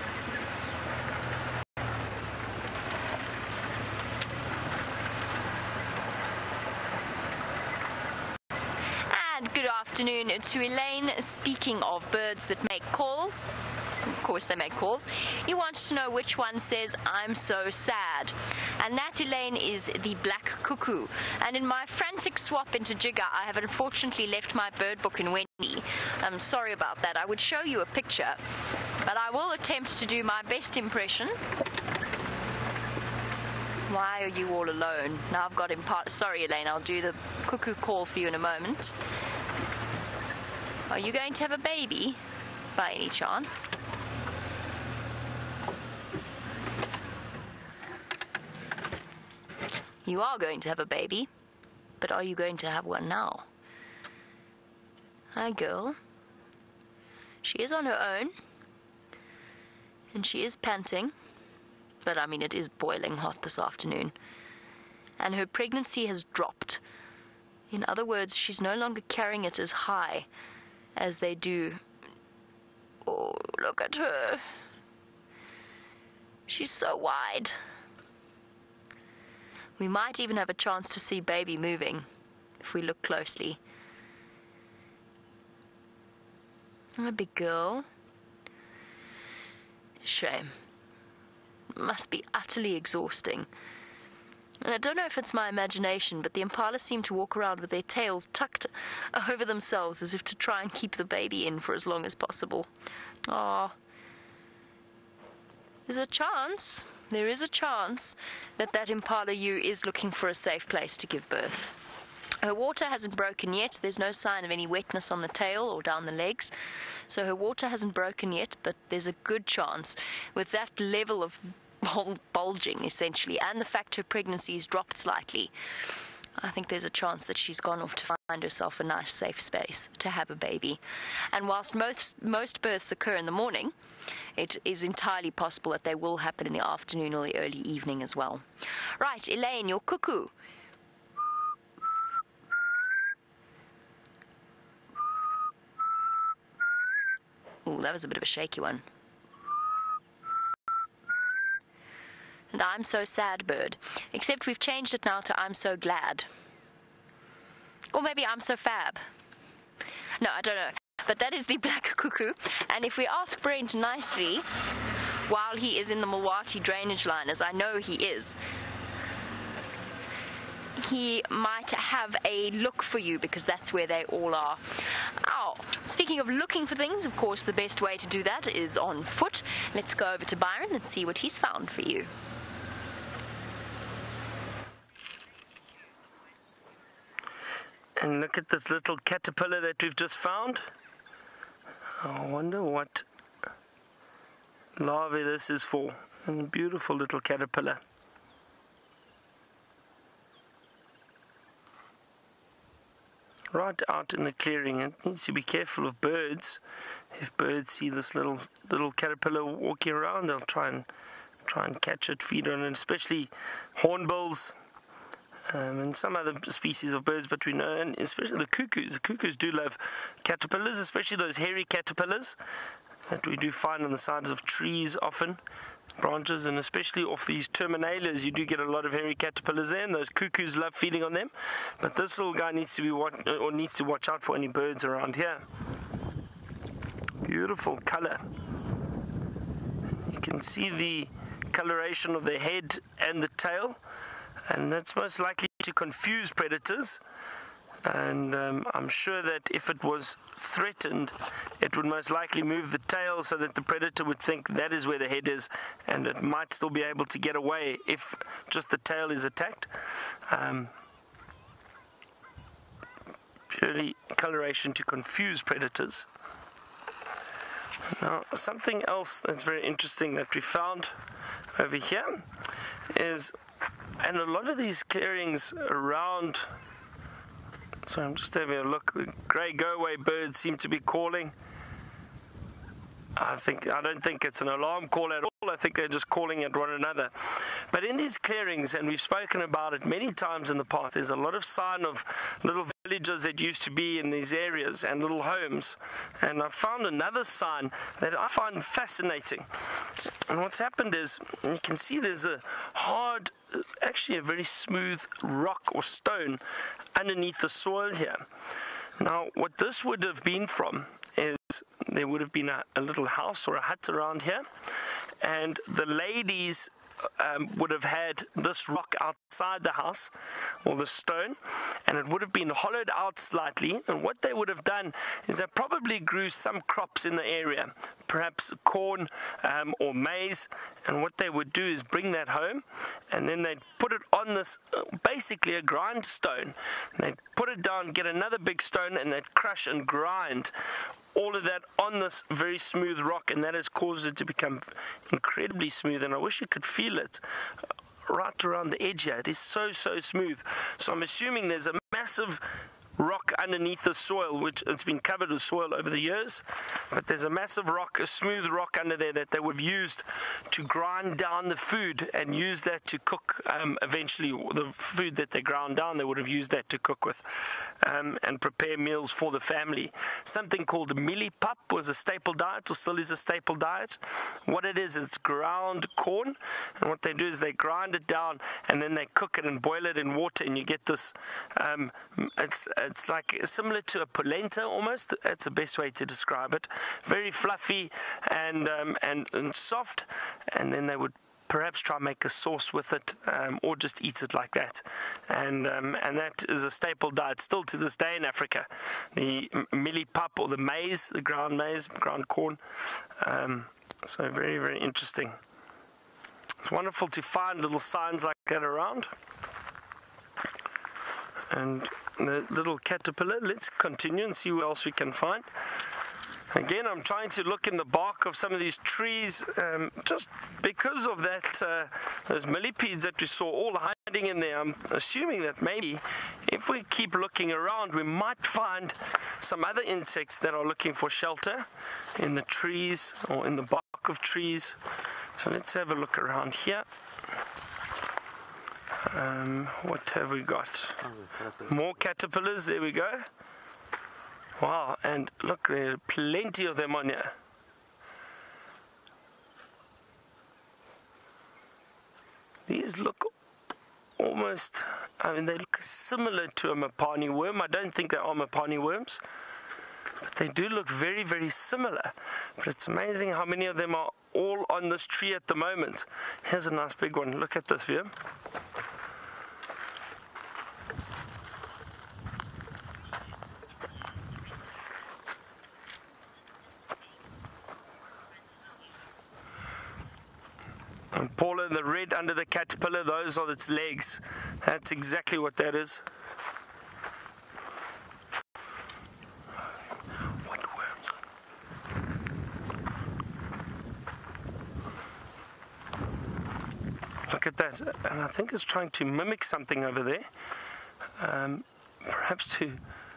And good afternoon to Elaine. Speaking of birds that make calls, of course they make calls, he wanted to know which one says, "I'm so sad." And that, Elaine, is the black cuckoo. And in my frantic swap into Jigga, I have unfortunately left my bird book in Wendy. I'm sorry about that. I would show you a picture, but I will attempt to do my best impression. Why are you all alone? Now I've got him part. Sorry, Elaine, I'll do the cuckoo call for you in a moment. Are you going to have a baby, by any chance? You are going to have a baby, but are you going to have one now? Hi, girl. She is on her own, and she is panting, but I mean, it is boiling hot this afternoon, and her pregnancy has dropped. In other words, she's no longer carrying it as high as they do. Oh, look at her. She's so wide. We might even have a chance to see baby moving if we look closely. A big girl. Shame. Must be utterly exhausting. And I don't know if it's my imagination, but the impala seem to walk around with their tails tucked over themselves as if to try and keep the baby in for as long as possible. Ah, there's a chance, there is a chance that that impala ewe is looking for a safe place to give birth. Her water hasn't broken yet. There's no sign of any wetness on the tail or down the legs. So her water hasn't broken yet, but there's a good chance with that level of bulging, essentially, and the fact her pregnancy has dropped slightly, I think there's a chance that she's gone off to find herself a nice safe space to have a baby. And whilst most most births occur in the morning, it is entirely possible that they will happen in the afternoon or the early evening as well. Right, Elaine, your cuckoo. Ooh, that was a bit of a shaky one. And I'm so sad bird, except we've changed it now to I'm so glad. Or maybe I'm so fab. No, I don't know. But that is the black cuckoo. And if we ask Brent nicely, while he is in the Mulwati drainage line, as I know he is, he might have a look for you, because that's where they all are. Oh, speaking of looking for things, of course, the best way to do that is on foot. Let's go over to Byron and see what he's found for you.
And look at this little caterpillar that we've just found. I wonder what larvae this is for. And a beautiful little caterpillar. Right out in the clearing. It needs to be careful of birds. If birds see this little little caterpillar walking around, they'll try and try and catch it, feed on it, especially hornbills. Um, and some other species of birds, but we know, and especially the cuckoos. The cuckoos do love caterpillars, especially those hairy caterpillars. that we do find on the sides of trees often, branches, and especially off these terminales you do get a lot of hairy caterpillars there, and those cuckoos love feeding on them. But this little guy needs to be watch or needs to watch out for any birds around here. Beautiful color. You can see the coloration of the head and the tail, and that's most likely to confuse predators. And um, I'm sure that if it was threatened, it would most likely move the tail so that the predator would think that is where the head is, and it might still be able to get away if just the tail is attacked. Um, purely coloration to confuse predators. Now, something else that's very interesting that we found over here is, and a lot of these clearings around, so I'm just having a look, the grey go-away birds seem to be calling. I think I don't think it's an alarm call at all. I think they're just calling at one another. But in these clearings, and we've spoken about it many times in the past, there's a lot of sign of little villages that used to be in these areas and little homes. And I found another sign that I find fascinating. And what's happened is, you can see there's a hard, actually a very smooth rock or stone underneath the soil here. Now, what this would have been from is there would have been a, a little house or a hut around here, and the ladies um, would have had this rock outside the house, or the stone, and it would have been hollowed out slightly, and what they would have done is they probably grew some crops in the area, perhaps corn um, or maize, and what they would do is bring that home, and then they'd put it on this, uh, basically a grindstone. They'd put it down, get another big stone, and they'd crush and grind all of that on this very smooth rock, and that has caused it to become incredibly smooth, and I wish you could feel it right around the edge here. It is so, so smooth. So I'm assuming there's a massive rock underneath the soil, which it's been covered with soil over the years, but there's a massive rock, a smooth rock under there that they would have used to grind down the food and use that to cook. Um, eventually the food that they ground down, they would have used that to cook with um, and prepare meals for the family. Something called millipap was a staple diet, or still is a staple diet. What it is, it's ground corn, and what they do is they grind it down and then they cook it and boil it in water, and you get this um, it's It's like similar to a polenta almost. That's the best way to describe it. Very fluffy and um, and, and soft, and then they would perhaps try and make a sauce with it, um, or just eat it like that. And um, and that is a staple diet still to this day in Africa. The millipap, or the maize, the ground maize, ground corn. Um, so very, very interesting. It's wonderful to find little signs like that around. And the little caterpillar, let's continue and see what else we can find. Again, I'm trying to look in the bark of some of these trees, um, just because of that, uh, those millipedes that we saw all hiding in there. I'm assuming that maybe if we keep looking around, we might find some other insects that are looking for shelter in the trees or in the bark of trees. So let's have a look around here. Um, what have we got? More caterpillars, there we go. Wow, and look, there are plenty of them on here. These look almost, I mean, they look similar to a Mopani worm. I don't think they are Mopani worms, but they do look very, very similar. But it's amazing how many of them are all on this tree at the moment. Here's a nice big one. Look at this view. And Paula, the red under the caterpillar, those are its legs. That's exactly what that is. What worms? Look at that. And I think it's trying to mimic something over there. Um, perhaps to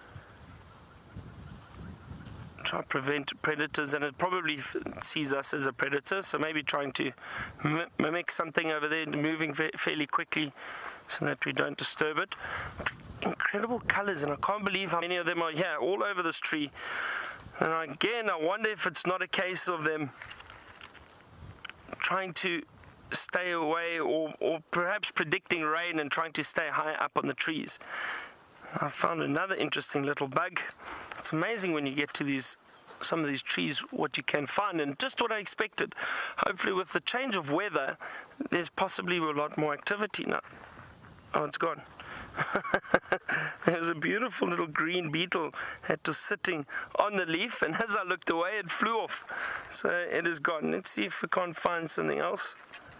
try to prevent predators, and it probably f sees us as a predator, so maybe trying to mimic something over there, moving fa fairly quickly so that we don't disturb it. Incredible colors, and I can't believe how many of them are here all over this tree. And again, I wonder if it's not a case of them trying to stay away, or, or perhaps predicting rain and trying to stay high up on the trees. I found another interesting little bug. It's amazing when you get to these some of these trees what you can find, and just what I expected. Hopefully with the change of weather there's possibly a lot more activity now. Oh, it's gone. There's a beautiful little green beetle that was sitting on the leaf, and as I looked away it flew off, so it is gone. Let's see if we can't find something else.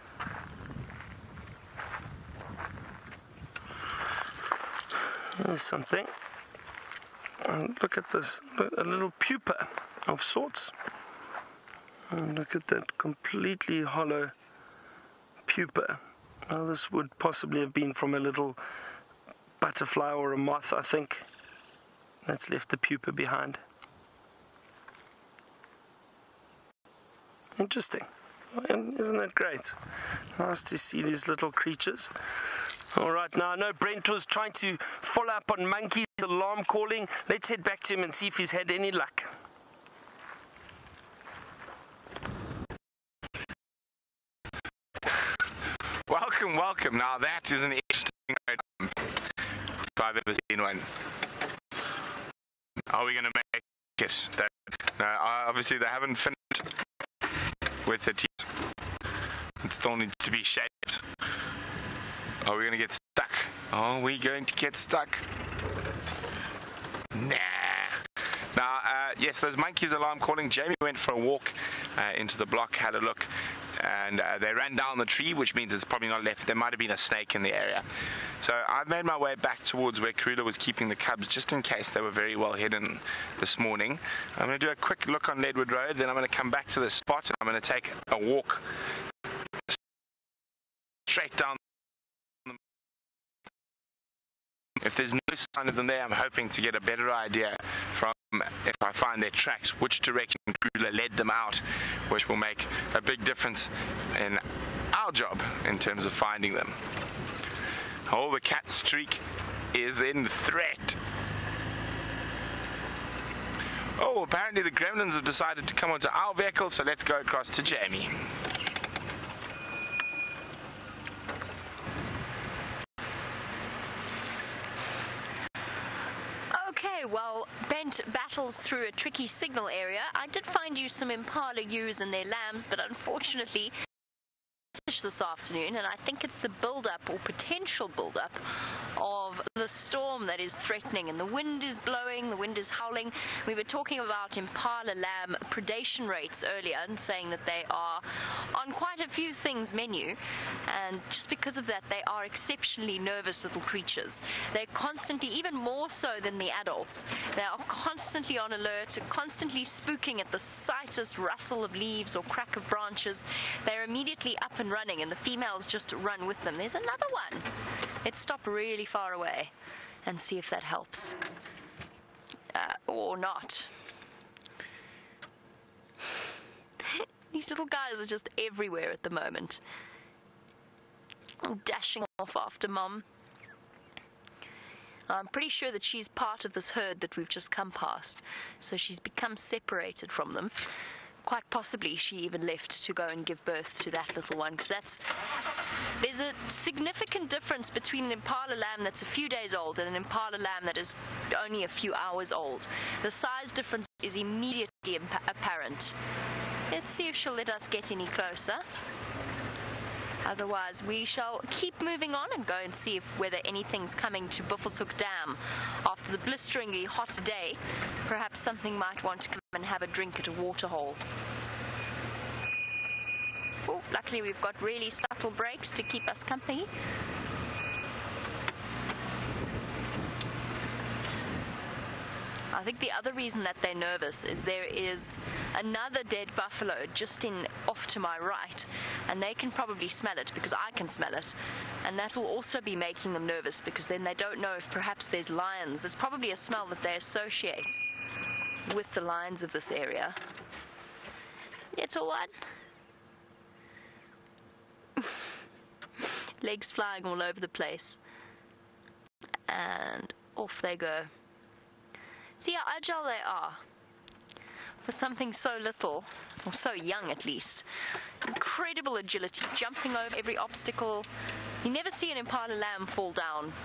There's something. And look at this, a little pupa of sorts. And look at that completely hollow pupa. Now this would possibly have been from a little butterfly or a moth, I think, that's left the pupa behind. Interesting. Isn't that great? Nice to see these little creatures. Alright, now I know Brent was trying to follow up on Monkey's alarm calling. Let's head back to him and see if he's had any luck.
Welcome, welcome. Now that is an interesting item, if I've ever seen one. Are we going to make it? That, no, obviously they haven't finished with it yet. It still needs to be shaped. Are we going to get stuck? Are we going to get stuck? Nah. Now, uh, yes, those monkeys alarm calling. Jamie went for a walk uh, into the block, had a look, and uh, they ran down the tree, which means it's probably not left. There might have been a snake in the area. So I've made my way back towards where Karula was keeping the cubs, just in case they were very well hidden this morning. I'm going to do a quick look on Leadwood Road, then I'm going to come back to the spot, and I'm going to take a walk straight down. If there's no sign of them there, I'm hoping to get a better idea from, if I find their tracks, which direction Karula led them out, which will make a big difference in our job in terms of finding them. Oh, the cat streak is in threat. Oh, apparently the gremlins have decided to come onto our vehicle, so let's go across to Jamie.
Okay, well, Bent battles through a tricky signal area. I did find you some impala ewes and their lambs, but unfortunately this afternoon, and I think it's the build-up or potential build-up of the storm that is threatening, and the wind is blowing, the wind is howling. We were talking about impala lamb predation rates earlier and saying that they are on quite a few things menu, and just because of that they are exceptionally nervous little creatures. They're constantly, even more so than the adults, they are constantly on alert, constantly spooking at the slightest rustle of leaves or crack of branches. They're immediately up and running, and the females just run with them. There's another one. Let's stop really far away and see if that helps. Uh, or not. These little guys are just everywhere at the moment. I'm dashing off after Mom. I'm pretty sure that she's part of this herd that we've just come past, so she's become separated from them. Quite possibly she even left to go and give birth to that little one, because that's there's a significant difference between an impala lamb that's a few days old and an impala lamb that is only a few hours old. The size difference is immediately apparent. Let's see if she'll let us get any closer. Otherwise, we shall keep moving on and go and see if whether anything's coming to Buffelshoek Dam after the blisteringly hot day. Perhaps something might want to come and have a drink at a waterhole. Oh, luckily we've got really subtle brakes to keep us company. I think the other reason that they're nervous is there is another dead buffalo just in off to my right, and they can probably smell it because I can smell it, and that will also be making them nervous because then they don't know if perhaps there's lions. It's probably a smell that they associate with the lions of this area. Little one. legs flying all over the place. And off they go. See how agile they are for something so little, or so young at least. Incredible agility, jumping over every obstacle. You never see an impala lamb fall down.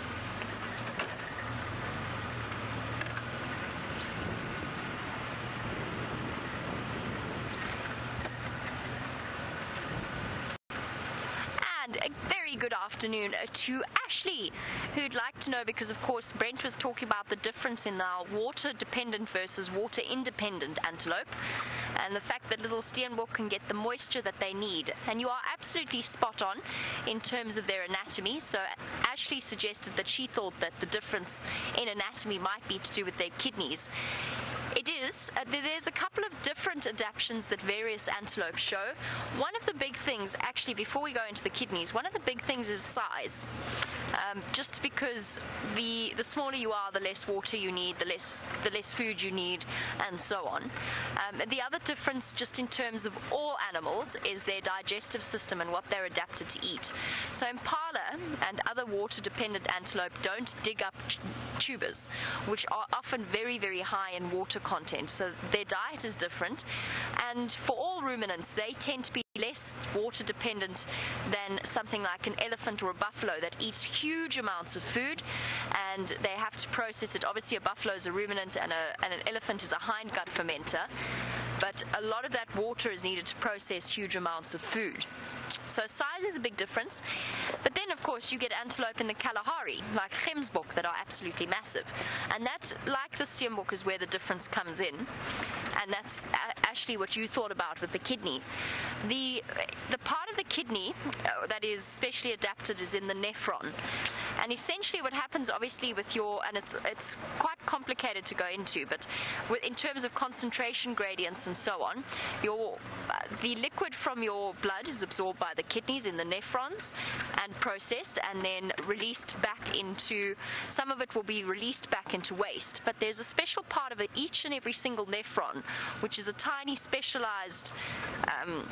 A very good afternoon to Ashley, who'd like to know, because of course Brent was talking about the difference in our water dependent versus water independent antelope, and the fact that little steenbok can get the moisture that they need. And you are absolutely spot on in terms of their anatomy. So Ashley suggested that she thought that the difference in anatomy might be to do with their kidneys. It is. Uh, there's a couple of different adaptations that various antelopes show. One of the big things, actually, before we go into the kidneys, one of the big things is size. Um, just because the the smaller you are, the less water you need, the less the less food you need, and so on. Um, the other difference, just in terms of all animals, is their digestive system and what they're adapted to eat. So impala and other water-dependent antelope don't dig up ch- tubers, which are often very, very high in water content. So their diet is different, and for all ruminants, they tend to be less water dependent than something like an elephant or a buffalo that eats huge amounts of food, and they have to process it. Obviously a buffalo is a ruminant, and, a, and an elephant is a hindgut fermenter, but a lot of that water is needed to process huge amounts of food. So size is a big difference. But then, of course, you get antelope in the Kalahari, like Gemsbok, that are absolutely massive. And that, like the steenbok, is where the difference comes in. And that's actually what you thought about with the kidney. The the part of the kidney uh, that is specially adapted is in the nephron. And essentially what happens, obviously, with your, and it's it's quite complicated to go into, but with, in terms of concentration gradients and so on, your uh, the liquid from your blood is absorbed by the kidneys in the nephrons and processed and then released back into, some of it will be released back into waste, but there's a special part of it, each and every single nephron, which is a tiny specialized um,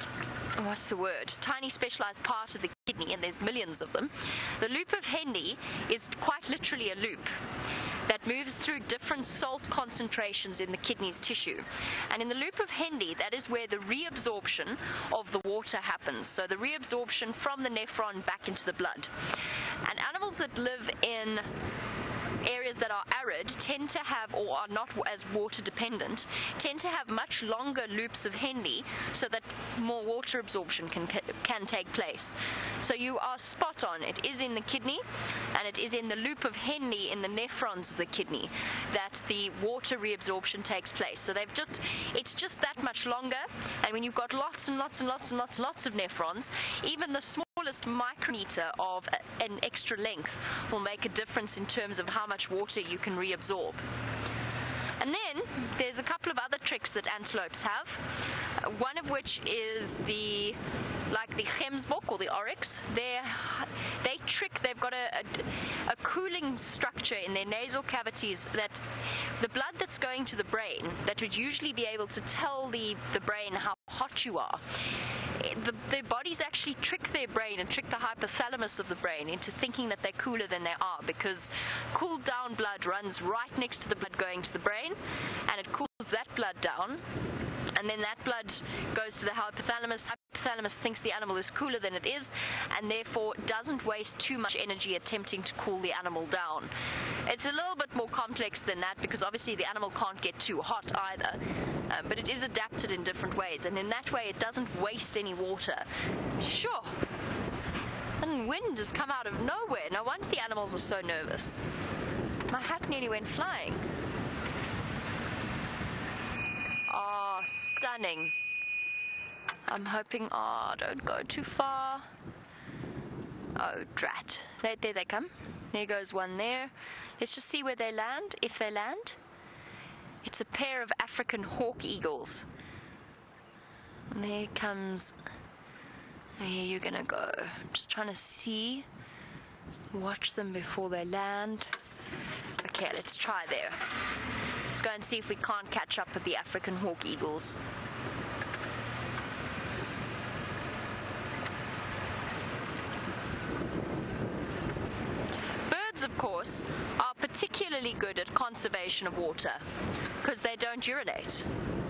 what's the word, tiny specialized part of the kidney, and there's millions of them. The loop of Henle is quite literally a loop that moves through different salt concentrations in the kidney's tissue. And in the loop of Henle, that is where the reabsorption of the water happens. So the reabsorption from the nephron back into the blood. And animals that live in areas that are arid tend to have, or are not as water dependent, tend to have much longer loops of Henle so that more water absorption can can take place. So you are spot on. It is in the kidney, and it is in the loop of Henle in the nephrons of the kidney that the water reabsorption takes place. So they've just, it's just that much longer, and when you've got lots and lots and lots and lots and lots of nephrons, even the smallest micrometer of an extra length will make a difference in terms of how much water you can reabsorb. And then there's a couple of other tricks that antelopes have, one of which is the, like the Gemsbok or the oryx, they they trick, they've got a, a, a cooling structure in their nasal cavities that the blood that's going to the brain, that would usually be able to tell the, the brain how hot you are, the, their bodies actually trick their brain and trick the hypothalamus of the brain into thinking that they're cooler than they are, because cooled down blood runs right next to the blood going to the brain, and it cools that blood down, and then that blood goes to the hypothalamus. Hypothalamus thinks the animal is cooler than it is, and therefore doesn't waste too much energy attempting to cool the animal down. It's a little bit more complex than that, because obviously the animal can't get too hot either, um, but it is adapted in different ways, and in that way it doesn't waste any water. Sure. And wind has come out of nowhere. No wonder the animals are so nervous. My hat nearly went flying. Oh, stunning. I'm hoping, oh, don't go too far. Oh, drat. There, there they come. There goes one there. Let's just see where they land, if they land. It's a pair of African hawk eagles. And there comes, there you're gonna go. Just trying to see, watch them before they land. Okay, let's try there. Let's go and see if we can't catch up with the African hawk eagles. birds, of course, are particularly good at conservation of water because they don't urinate.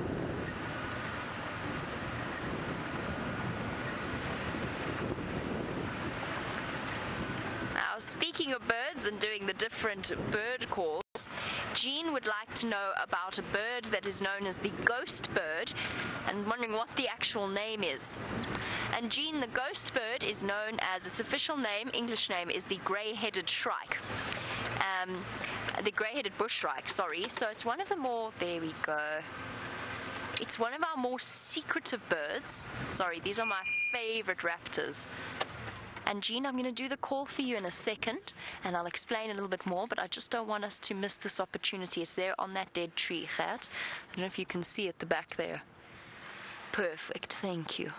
Now, speaking of birds and doing the different bird calls, Jean would like to know about a bird that is known as the ghost bird and wondering what the actual name is. And Jean, the ghost bird is known as, its official name, English name, is the grey-headed shrike. Um, the grey-headed bush shrike, sorry. So it's one of the more, there we go. It's one of our more secretive birds. Sorry, these are my favorite raptors. And Jean, I'm going to do the call for you in a second, and I'll explain a little bit more, but I just don't want us to miss this opportunity. It's there on that dead tree, Gert. I don't know if you can see at the back there. Perfect, thank you.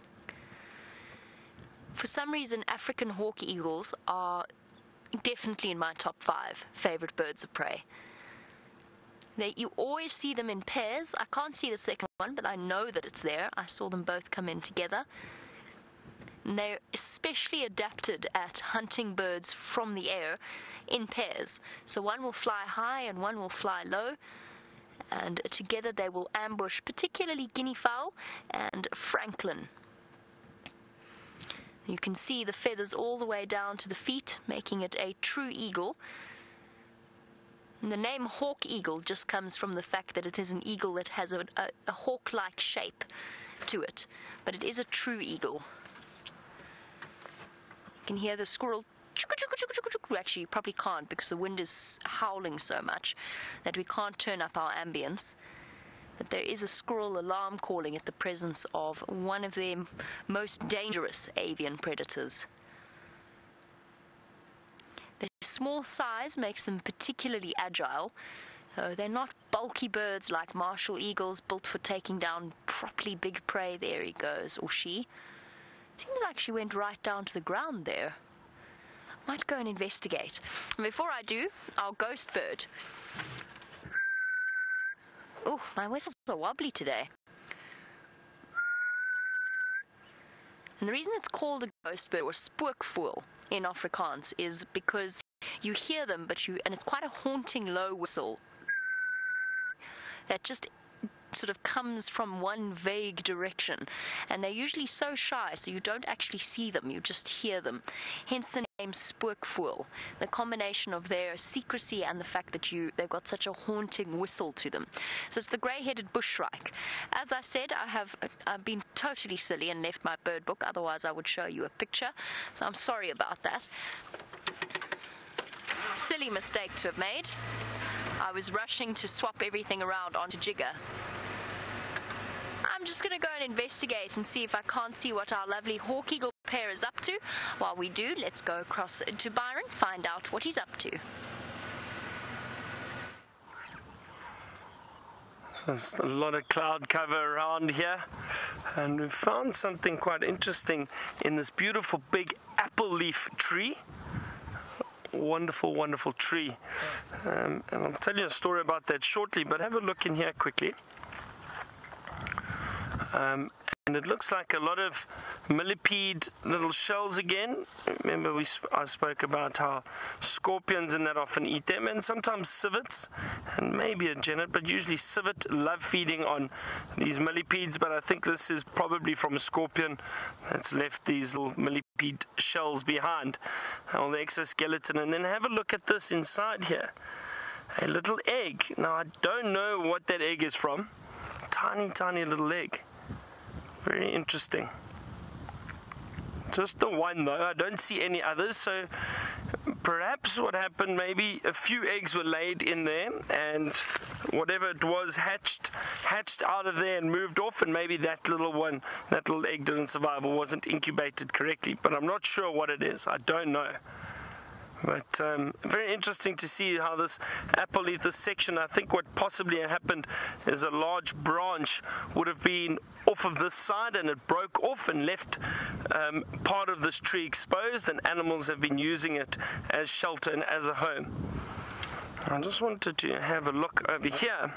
For some reason, African hawk eagles are definitely in my top five favorite birds of prey. They, you always see them in pairs. I can't see the second one, but I know that it's there. I saw them both come in together. And they're especially adapted at hunting birds from the air in pairs. So one will fly high and one will fly low, and together they will ambush particularly guinea fowl and francolin. You can see the feathers all the way down to the feet, making it a true eagle. And the name hawk eagle just comes from the fact that it is an eagle that has a, a, a hawk-like shape to it, but it is a true eagle. You can hear the squirrel. Actually, you probably can't because the wind is howling so much that we can't turn up our ambience. But there is a squirrel alarm calling at the presence of one of the most dangerous avian predators. Their small size makes them particularly agile. Uh, they're not bulky birds like martial eagles built for taking down properly big prey. There he goes, or she. Seems like she went right down to the ground there. Might go and investigate. And before I do, our ghost bird. Oh, my whistles are wobbly today. And the reason it's called a ghost bird, or spookvoël in Afrikaans, is because you hear them, but you, and it's quite a haunting low whistle that just sort of comes from one vague direction, and they're usually so shy so you don't actually see them, you just hear them, hence the name spookvoël, the combination of their secrecy and the fact that you they've got such a haunting whistle to them. So it's the grey-headed bush shrike. As I said, I have I've been totally silly and left my bird book, otherwise I would show you a picture, so I'm sorry about that. Silly mistake to have made. I was rushing to swap everything around onto Jigger. I'm just going to go and investigate and see if I can't see what our lovely hawk eagle pair is up to. While we do, let's go across to Byron, find out what he's up to.
So there's a lot of cloud cover around here, and we've found something quite interesting in this beautiful big apple leaf tree. Wonderful, wonderful tree. Um, and I'll tell you a story about that shortly, but have a look in here quickly. Um, and it looks like a lot of millipede little shells again. Remember we sp I spoke about how scorpions and that often eat them, and sometimes civets and maybe a genet, but usually civet love feeding on these millipedes. But I think this is probably from a scorpion that's left these little millipede shells behind, all the exoskeleton. And then have a look at this inside here, a little egg. Now I don't know what that egg is from. Tiny, tiny little egg. Very interesting. Just the one though, I don't see any others, so perhaps what happened, maybe a few eggs were laid in there and whatever it was hatched hatched out of there and moved off, and maybe that little one, that little egg didn't survive or wasn't incubated correctly, but I'm not sure what it is. I don't know. But um, very interesting to see how this apple leaf, this section, I think what possibly happened is a large branch would have been off of this side and it broke off and left um, part of this tree exposed, and animals have been using it as shelter and as a home. I just wanted to have a look over here.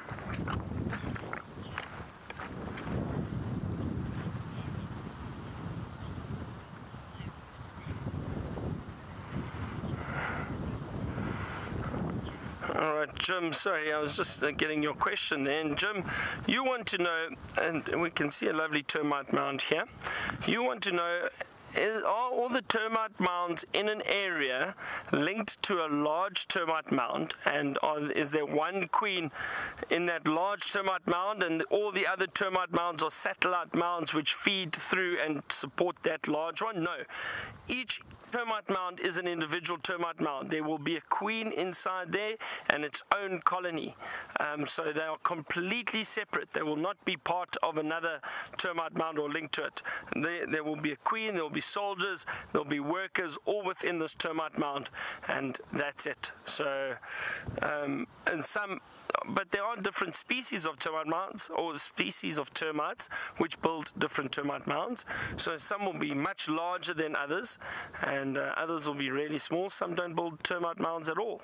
All right, Jim, sorry, I was just uh, getting your question there. And Jim, you want to know, and we can see a lovely termite mound here. You want to know, is, are all the termite mounds in an area linked to a large termite mound? And are, is there one queen in that large termite mound, and all the other termite mounds are satellite mounds which feed through and support that large one? No. Each termite mound is an individual termite mound. There will be a queen inside there and its own colony. Um, so they are completely separate. They will not be part of another termite mound or linked to it. There, there will be a queen, there will be soldiers, there will be workers all within this termite mound, and that's it. So, um, and some but there are different species of termite mounds, or species of termites, which build different termite mounds. So some will be much larger than others, and uh, others will be really small. Some don't build termite mounds at all.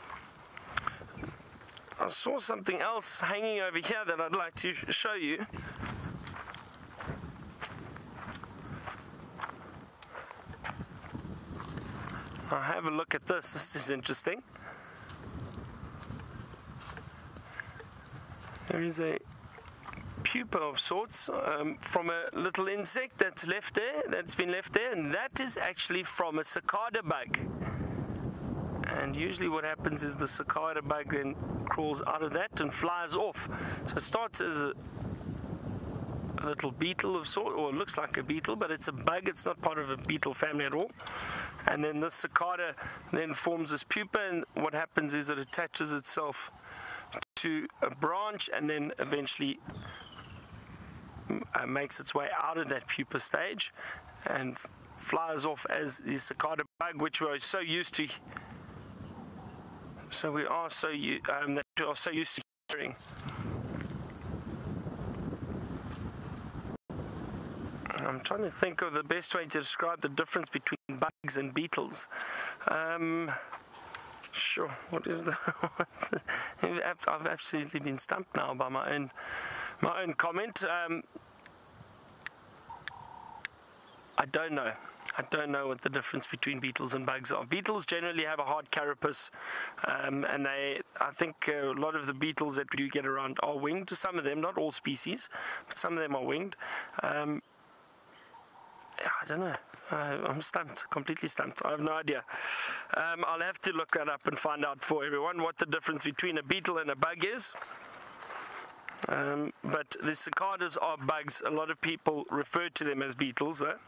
I saw something else hanging over here that I'd like to sh show you. I'll have a look at this. This is interesting. There is a pupa of sorts um, from a little insect that's left there, that's been left there, and that is actually from a cicada bug. And usually what happens is the cicada bug then crawls out of that and flies off. So it starts as a, a little beetle of sort, or it looks like a beetle, but it's a bug, it's not part of a beetle family at all. And then this cicada then forms this pupa, and what happens is it attaches itself to a branch and then eventually uh, makes its way out of that pupa stage and flies off as the cicada bug, which we are so used to. So we are so um, that we are so used to hearing. I'm trying to think of the best way to describe the difference between bugs and beetles. Um, Sure. What is the? I've absolutely been stumped now by my own, my own comment. Um, I don't know. I don't know what the difference between beetles and bugs are. Beetles generally have a hard carapace, um, and they. I think a lot of the beetles that we do get around are winged. Some of them, not all species, but some of them are winged. Um, I don't know. Uh, I'm stumped, completely stumped. I have no idea. Um, I'll have to look that up and find out for everyone what the difference between a beetle and a bug is. Um, but the cicadas are bugs. A lot of people refer to them as beetles, though.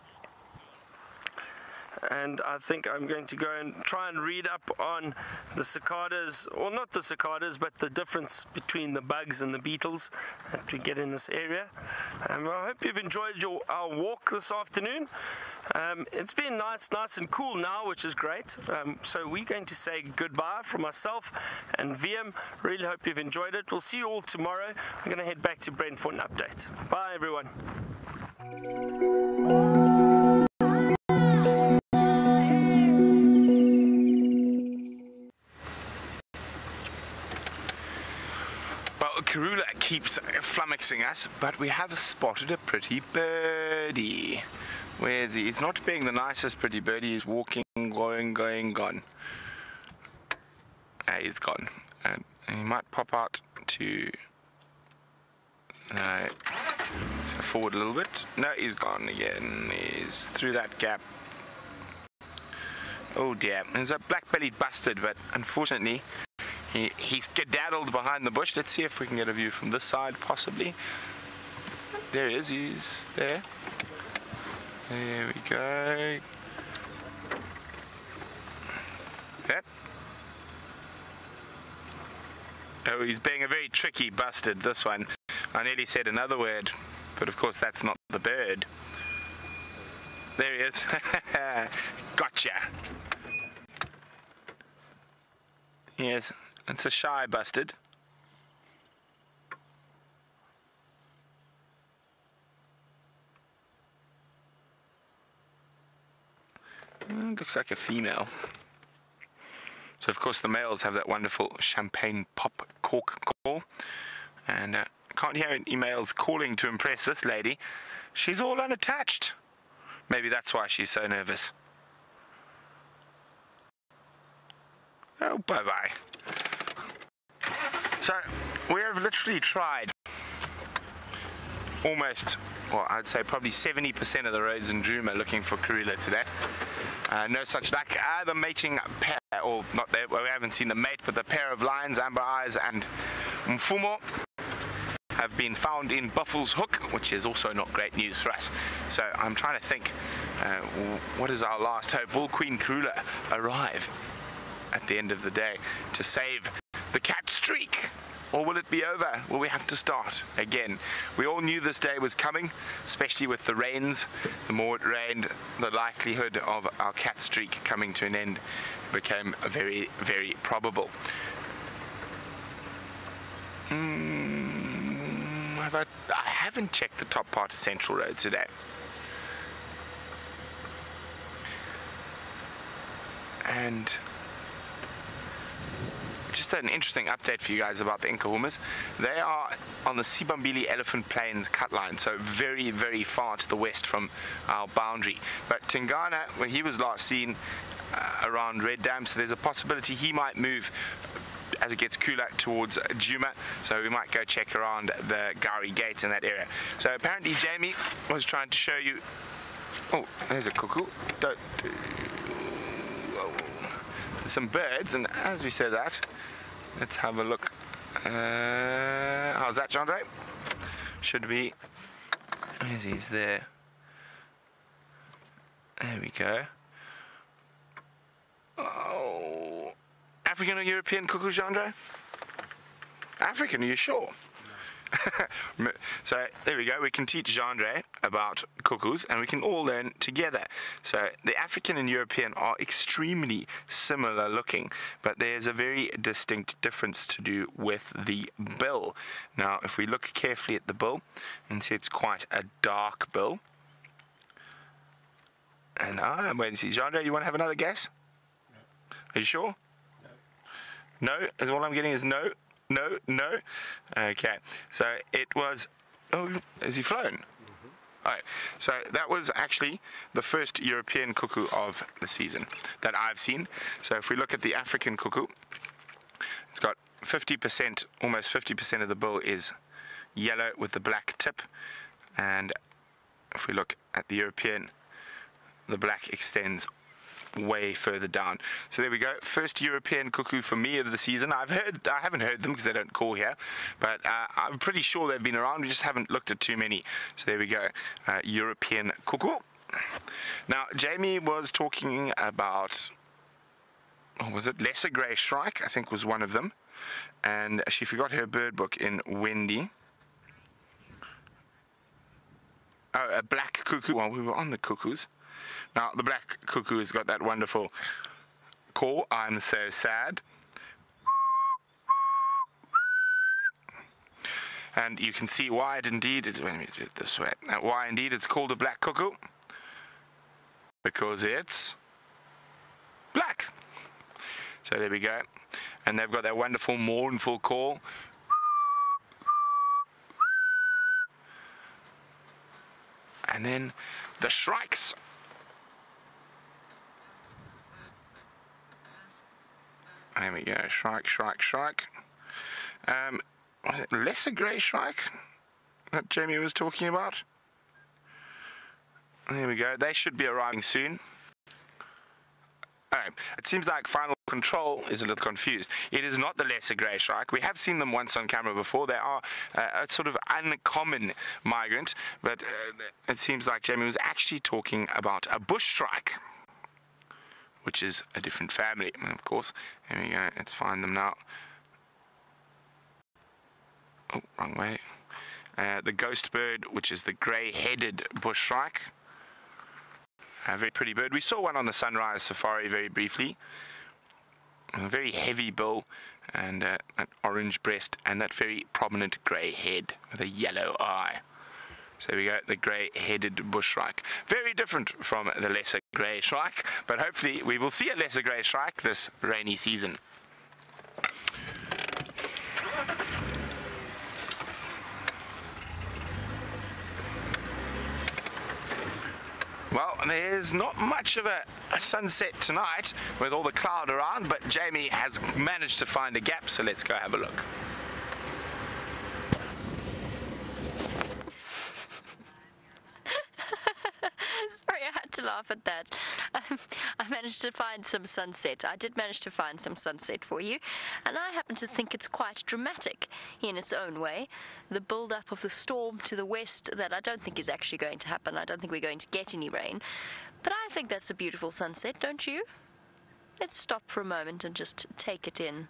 And I think I'm going to go and try and read up on the cicadas, or not the cicadas, but the difference between the bugs and the beetles that we get in this area. Um, I hope you've enjoyed your our walk this afternoon. Um, it's been nice, nice and cool now, which is great. Um, so we're going to say goodbye from myself and V M. Really hope you've enjoyed it. We'll see you all tomorrow. We're going to head back to Brent for an update. Bye, everyone.
Karula keeps flummoxing us, but we have spotted a pretty birdie. Where is he? He's not being the nicest pretty birdie. He's walking, going, going, gone. Ah, he's gone. And he might pop out to... No. Forward a little bit. No, he's gone again. He's through that gap. Oh dear. There's a black-bellied bustard, but unfortunately... He, he's skedaddled behind the bush. Let's see if we can get a view from this side, possibly. There he is. He's there. There we go. Yep. Oh, he's being a very tricky bastard, this one. I nearly said another word, but of course that's not the bird. There he is. Gotcha. Yes. It's a shy bastard. Mm, looks like a female. So of course the males have that wonderful champagne pop cork call. And uh, I can't hear any males calling to impress this lady. She's all unattached. Maybe that's why she's so nervous. Oh, bye-bye. So we have literally tried almost, well, I'd say probably seventy percent of the roads in Djuma looking for Karula today. Uh, no such luck. Uh, the mating pair, or not there, well, we haven't seen the mate, but the pair of lions, Amber Eyes and Mfumo, have been found in Buffalo's Hook, which is also not great news for us. So I'm trying to think, uh, what is our last hope? Will Queen Karula arrive at the end of the day to save the cat streak? Or will it be over? Will we have to start again? We all knew this day was coming, especially with the rains. The more it rained, the likelihood of our cat streak coming to an end became very, very probable. Mm, have I, I haven't checked the top part of Central Road today. And just an interesting update for you guys about the Nkuhumas. They are on the Sibambili Elephant Plains cut line, so very, very far to the west from our boundary. But Tingana, when he was last seen uh, around Red Dam, so there's a possibility he might move as it gets cooler towards Djuma, so we might go check around the Gowrie Gates in that area. So apparently Jamie was trying to show you, oh, there's a cuckoo. Don't, some birds, and as we said that, let's have a look. Uh, how's that, Jandre? Should be. Where's he's there? There we go. Oh, African or European cuckoo, Jandre? African, are you sure? So there we go, we can teach Jandre about cuckoos and we can all learn together. So the African and European are extremely similar looking, but there's a very distinct difference to do with the bill. Now if we look carefully at the bill and see it's quite a dark bill. And I'm waiting to see. Jandre, you want to have another guess? No. Are you sure? No. No? Is all I'm getting is no? No, no. Okay, so it was. Oh, has he flown? Mm-hmm. All right, so that was actually the first European cuckoo of the season that I've seen. So if we look at the African cuckoo, it's got fifty percent, almost fifty percent of the bill is yellow with the black tip, and if we look at the European, the black extends way further down. So there we go, first European cuckoo for me of the season. I've heard, I haven't heard them because they don't call here, but uh, I'm pretty sure they've been around. We just haven't looked at too many. So there we go, uh, European cuckoo. Now Jamie was talking about, oh, was it Lesser Grey Shrike? I think was one of them, and she forgot her bird book in Wendy. Oh, a black cuckoo. Well, we were on the cuckoos. Now, the black cuckoo has got that wonderful call, I'm so sad. And you can see why it indeed, it, let me do it this way, uh, why indeed it's called a black cuckoo. Because it's black. So there we go. And they've got that wonderful mournful call. And then the shrikes. There we go, shrike, shrike, shrike. Um, was it Lesser Grey Shrike that Jamie was talking about? There we go, they should be arriving soon. Alright, it seems like Final Control is a little confused. It is not the Lesser Grey Shrike. We have seen them once on camera before. They are uh, a sort of uncommon migrant, but uh, it seems like Jamie was actually talking about a bush shrike, which is a different family, and of course. Here we go, let's find them now. Oh, wrong way. Uh, the ghost bird, which is the grey-headed bush shrike. A very pretty bird. We saw one on the Sunrise Safari very briefly. A very heavy bill, and uh, an orange breast, and that very prominent grey head with a yellow eye. So there we go, the grey-headed bush shrike. Very different from the lesser grey shrike, but hopefully we will see a lesser grey shrike this rainy season. Well, there's not much of a, a sunset tonight with all the cloud around, but Jamie has managed to find a gap, so let's go have a look.
to laugh at that. Um, I managed to find some sunset. I did manage to find some sunset for you, and I happen to think it's quite dramatic in its own way. The build-up of the storm to the west that I don't think is actually going to happen. I don't think we're going to get any rain, but I think that's a beautiful sunset, don't you? Let's stop for a moment and just take it in.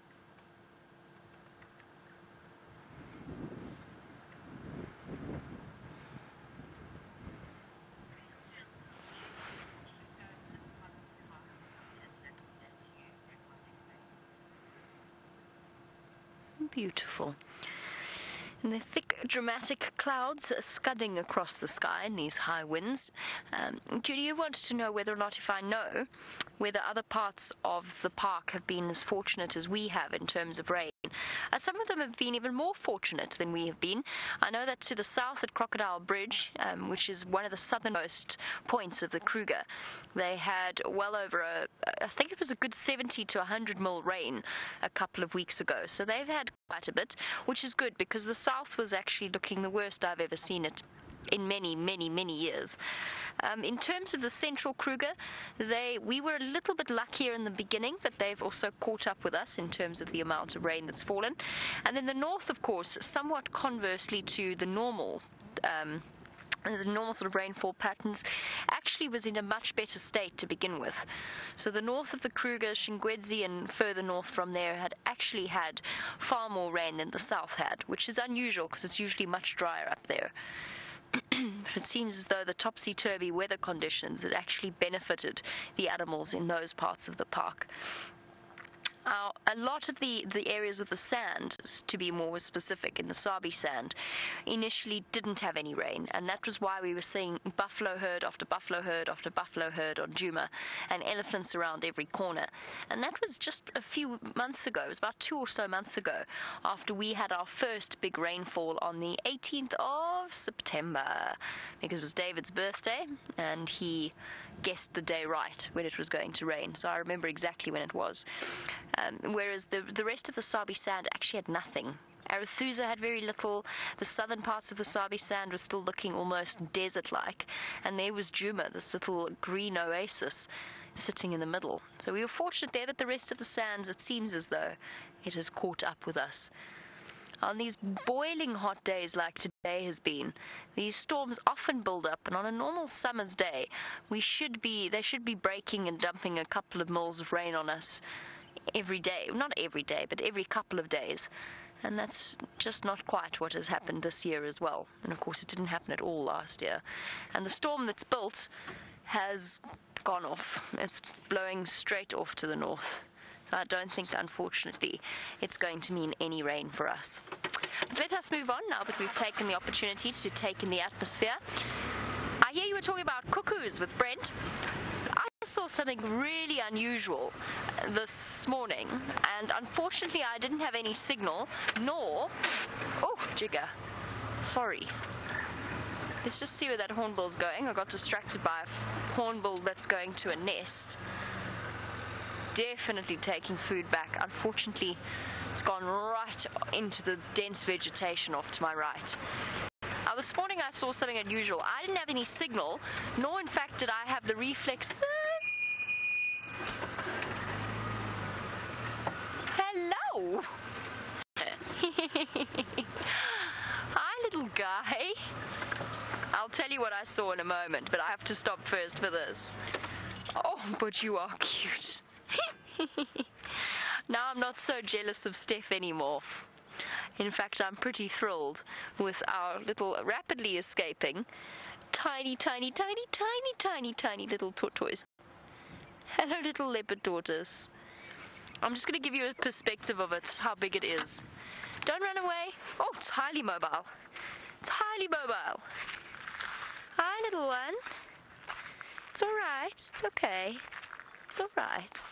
Beautiful. And the thick, dramatic clouds scudding across the sky in these high winds. Um, Judy, you wanted to know whether or not if I know whether other parts of the park have been as fortunate as we have in terms of rain. Uh, some of them have been even more fortunate than we have been. I know that to the south at Crocodile Bridge, um, which is one of the southernmost points of the Kruger, they had well over a, I think it was a good seventy to one hundred mil rain a couple of weeks ago. So they've had quite a bit, which is good because the south was actually looking the worst I've ever seen it in many, many, many years. Um, in terms of the central Kruger, they we were a little bit luckier in the beginning, but they've also caught up with us in terms of the amount of rain that's fallen. And then the north, of course, somewhat conversely to the normal um, the normal sort of rainfall patterns, actually was in a much better state to begin with. So the north of the Kruger, Shingwedzi, and further north from there had actually had far more rain than the south had, which is unusual because it's usually much drier up there. But it seems as though the topsy-turvy weather conditions had actually benefited the animals in those parts of the park. Uh, a lot of the, the areas of the sand, to be more specific, in the Sabi sand, initially didn't have any rain, and that was why we were seeing buffalo herd after buffalo herd after buffalo herd on Djuma, and elephants around every corner. And that was just a few months ago. It was about two or so months ago, after we had our first big rainfall on the eighteenth of September, because it was David's birthday, and he guessed the day right when it was going to rain, so I remember exactly when it was. Um, whereas the the rest of the Sabi sand actually had nothing. Arathusa had very little. The southern parts of the Sabi sand were still looking almost desert-like, and there was Djuma, this little green oasis sitting in the middle. So we were fortunate there, but the rest of the sands, it seems as though it has caught up with us. On these boiling hot days like today has been, these storms often build up, and on a normal summer's day, we should be they should be breaking and dumping a couple of mils of rain on us every day. Not every day, but every couple of days. And that's just not quite what has happened this year as well. And of course, it didn't happen at all last year. And the storm that's built has gone off. It's blowing straight off to the north. I don't think, unfortunately, it's going to mean any rain for us. But let us move on now that we've taken the opportunity to take in the atmosphere. I hear you were talking about cuckoos with Brent. I saw something really unusual this morning, and unfortunately I didn't have any signal, nor... Oh, jigger. Sorry. Let's just see where that hornbill's going. I got distracted by a hornbill that's going to a nest. Definitely taking food back. Unfortunately, it's gone right into the dense vegetation off to my right. Now, this morning I saw something unusual. I didn't have any signal, nor in fact did I have the reflexes. Hello! Hi, little guy. I'll tell you what I saw in a moment, but I have to stop first for this. Oh, but you are cute. Now I'm not so jealous of Steph anymore. In fact, I'm pretty thrilled with our little rapidly escaping tiny, tiny, tiny, tiny, tiny, tiny little tortoise. Hello, little leopard tortoise. I'm just going to give you a perspective of it, how big it is. Don't run away. Oh, it's highly mobile. It's highly mobile. Hi, little one. It's all right. It's okay. It's all right.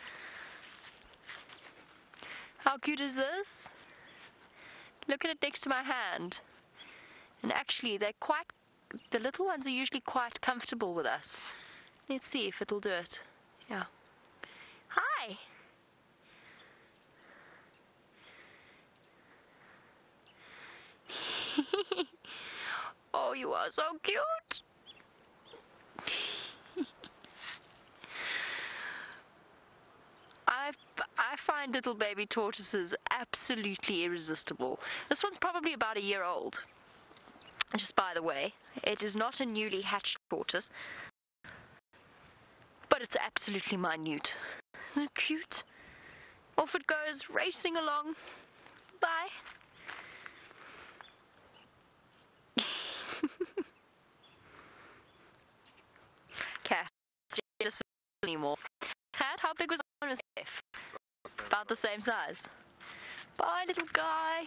How cute is this? Look at it next to my hand. And actually, they're quite, the little ones are usually quite comfortable with us. Let's see if it'll do it. Yeah. Hi! Oh, you are so cute. I find little baby tortoises absolutely irresistible. This one's probably about a year old. Just by the way, it is not a newly hatched tortoise, but it's absolutely minute. Isn't it cute? Off it goes, racing along. Bye. Cat, anymore. Cat, how big was I? About the same size. Bye, little guy.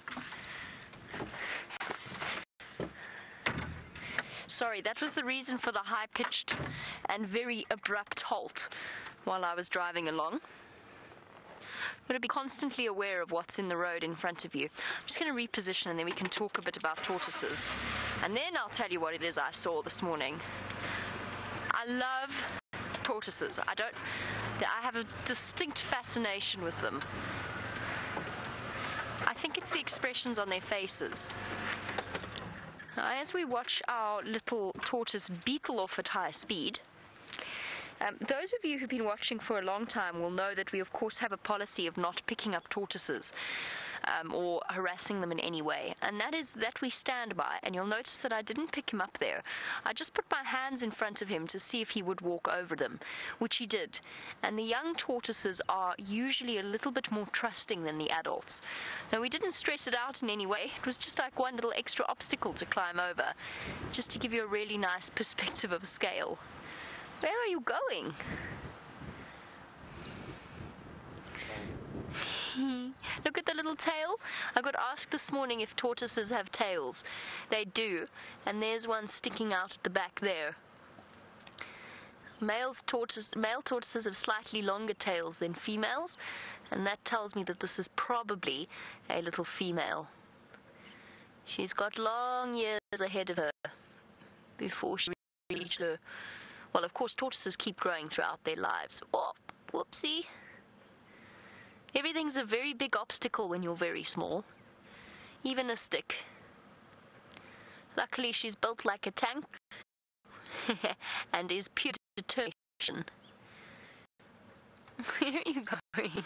Sorry, that was the reason for the high-pitched and very abrupt halt while I was driving along. You've got to be constantly aware of what's in the road in front of you. I'm just going to reposition and then we can talk a bit about tortoises. And then I'll tell you what it is I saw this morning. I love tortoises. I don't... I have a distinct fascination with them. I think it's the expressions on their faces. Now, as we watch our little tortoise beetle off at high speed, um, those of you who've been watching for a long time will know that we of course have a policy of not picking up tortoises um, or harassing them in any way, and that is that we stand by. And you'll notice that I didn't pick him up there. I just put my hands in front of him to see if he would walk over them, which he did. And the young tortoises are usually a little bit more trusting than the adults. Now, we didn't stress it out in any way. It was just like one little extra obstacle to climb over, just to give you a really nice perspective of scale. Where are you going? Look at the little tail. I got asked this morning if tortoises have tails. They do, and there's one sticking out at the back there. Males tortoise, male tortoises have slightly longer tails than females, and that tells me that this is probably a little female. She's got long years ahead of her before she reaches her. Well, of course, tortoises keep growing throughout their lives. Oh, whoopsie. Everything's a very big obstacle when you're very small. Even a stick. Luckily, she's built like a tank and is pure determination. Where are you going?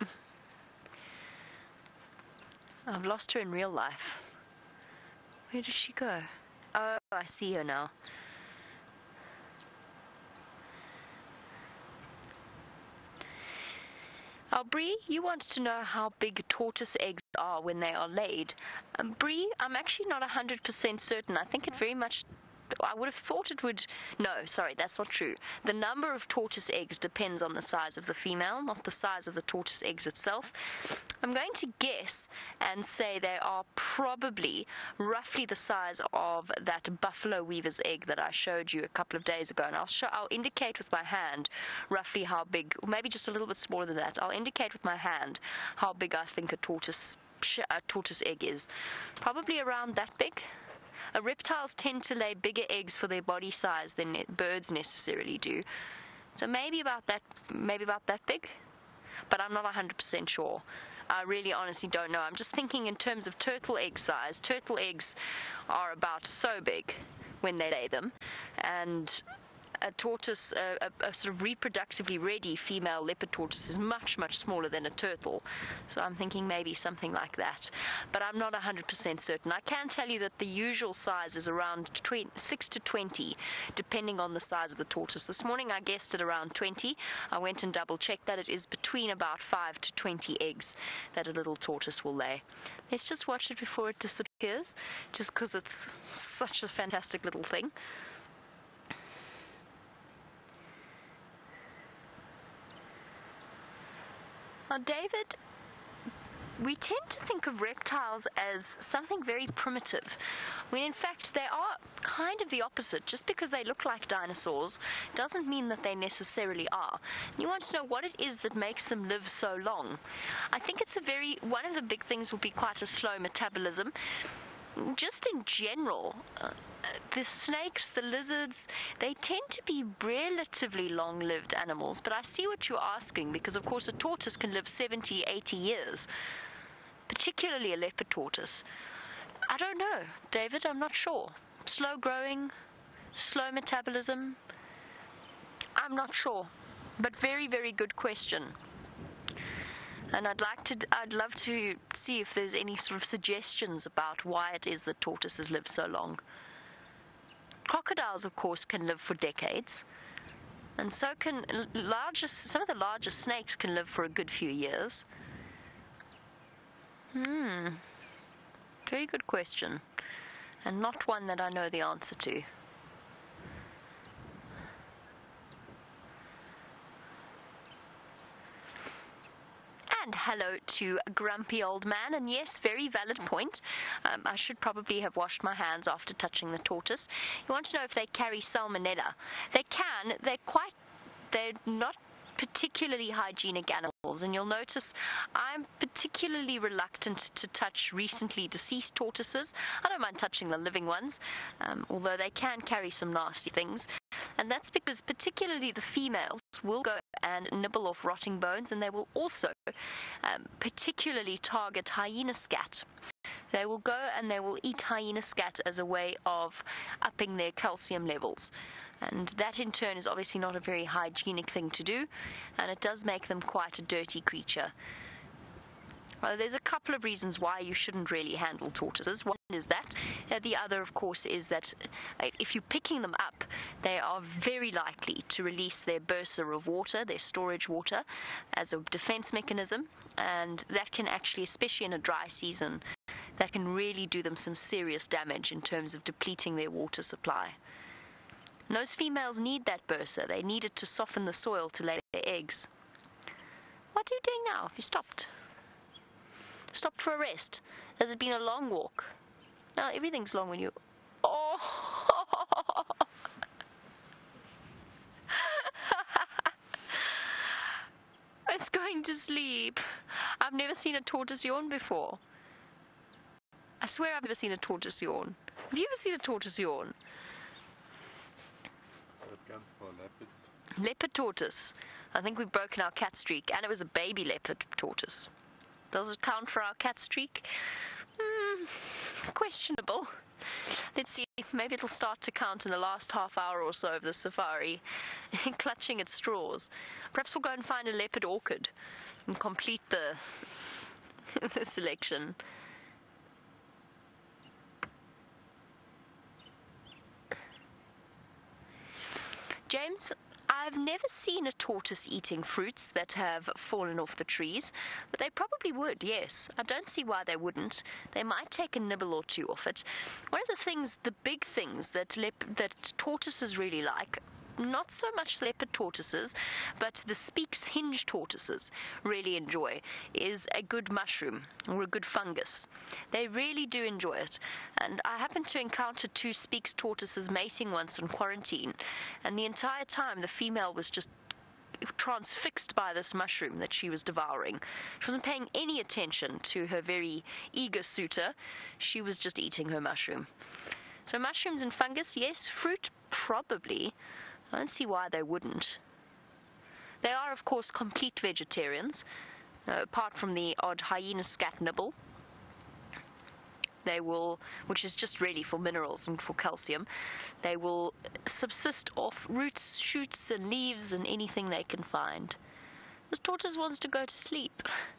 I've lost her in real life. Where did she go? Oh, I see her now. Now, Bree, you wanted to know how big tortoise eggs are when they are laid. Um, Bree, I'm actually not one hundred percent certain. I think it very much... I would have thought it would... No, sorry, that's not true. The number of tortoise eggs depends on the size of the female, not the size of the tortoise eggs itself. I'm going to guess and say they are probably roughly the size of that buffalo weaver's egg that I showed you a couple of days ago. And I'll, show, I'll indicate with my hand roughly how big, or maybe just a little bit smaller than that. I'll indicate with my hand how big I think a tortoise, a tortoise egg is. Probably around that big. Uh, reptiles tend to lay bigger eggs for their body size than ne- birds necessarily do. So maybe about that, maybe about that big, but I'm not one hundred percent sure. I really honestly don't know. I'm just thinking in terms of turtle egg size. Turtle eggs are about so big when they lay them, and a tortoise, a, a, a sort of reproductively ready female leopard tortoise is much, much smaller than a turtle. So I'm thinking maybe something like that. But I'm not one hundred percent certain. I can tell you that the usual size is around twenty, six to twenty, depending on the size of the tortoise. This morning I guessed at around twenty. I went and double-checked that it is between about five to twenty eggs that a little tortoise will lay. Let's just watch it before it disappears, just because it's such a fantastic little thing. Now, David, we tend to think of reptiles as something very primitive, when in fact they are kind of the opposite. Just because they look like dinosaurs doesn't mean that they necessarily are. You want to know what it is that makes them live so long. I think it's a very, one of the big things will be quite a slow metabolism. Just in general, uh, the snakes, the lizards, they tend to be relatively long-lived animals. But I see what you're asking, because of course a tortoise can live seventy, eighty years, particularly a leopard tortoise. I don't know, David, I'm not sure. Slow growing, slow metabolism, I'm not sure. But very, very good question. And I'd like to, I'd love to see if there's any sort of suggestions about why it is that tortoises live so long. Crocodiles, of course, can live for decades, and so can largest, some of the largest snakes can live for a good few years. Hmm. Very good question, and not one that I know the answer to. And hello to a grumpy old man, and yes, very valid point. Um, I should probably have washed my hands after touching the tortoise. You want to know if they carry salmonella? They can. They're quite, they're not particularly hygienic animals, and you'll notice I'm particularly reluctant to touch recently deceased tortoises. I don't mind touching the living ones, um, although they can carry some nasty things. And that's because particularly the females will go and nibble off rotting bones, and they will also um, particularly target hyena scat. They will go and they will eat hyena scat as a way of upping their calcium levels. And that in turn is obviously not a very hygienic thing to do, and it does make them quite a dirty creature. Well, there's a couple of reasons why you shouldn't really handle tortoises. One is that. Uh, the other, of course, is that uh, if you're picking them up, they are very likely to release their bursa of water, their storage water, as a defense mechanism. And that can actually, especially in a dry season, that can really do them some serious damage in terms of depleting their water supply. And those females need that bursa. They need it to soften the soil to lay their eggs. What are you doing now? You stopped. Stopped for a rest. Has it been a long walk? No, everything's long when you... Oh! It's going to sleep. I've never seen a tortoise yawn before. I swear I've never seen a tortoise yawn. Have you ever seen a tortoise yawn? Leopard tortoise. I think we've broken our cat streak, and it was a baby leopard tortoise. Does it count for our cat streak? Mm, questionable. Let's see, maybe it'll start to count in the last half hour or so of the safari, clutching at straws. Perhaps we'll go and find a leopard orchid and complete the, the selection. James, I've never seen a tortoise eating fruits that have fallen off the trees, but they probably would, yes. I don't see why they wouldn't. They might take a nibble or two off it. One of the things, the big things that lep- that tortoises really like, not so much leopard tortoises, but the Speke's hinge tortoises really enjoy, is a good mushroom or a good fungus. They really do enjoy it. And I happened to encounter two Speke's tortoises mating once on quarantine, and the entire time the female was just transfixed by this mushroom that she was devouring. She wasn't paying any attention to her very eager suitor. She was just eating her mushroom. So mushrooms and fungus, yes. Fruit, probably. I don't see why they wouldn't. They are, of course, complete vegetarians, uh, apart from the odd hyena scat nibble. They will, which is just really for minerals and for calcium, they will subsist off roots, shoots, and leaves and anything they can find. This tortoise wants to go to sleep.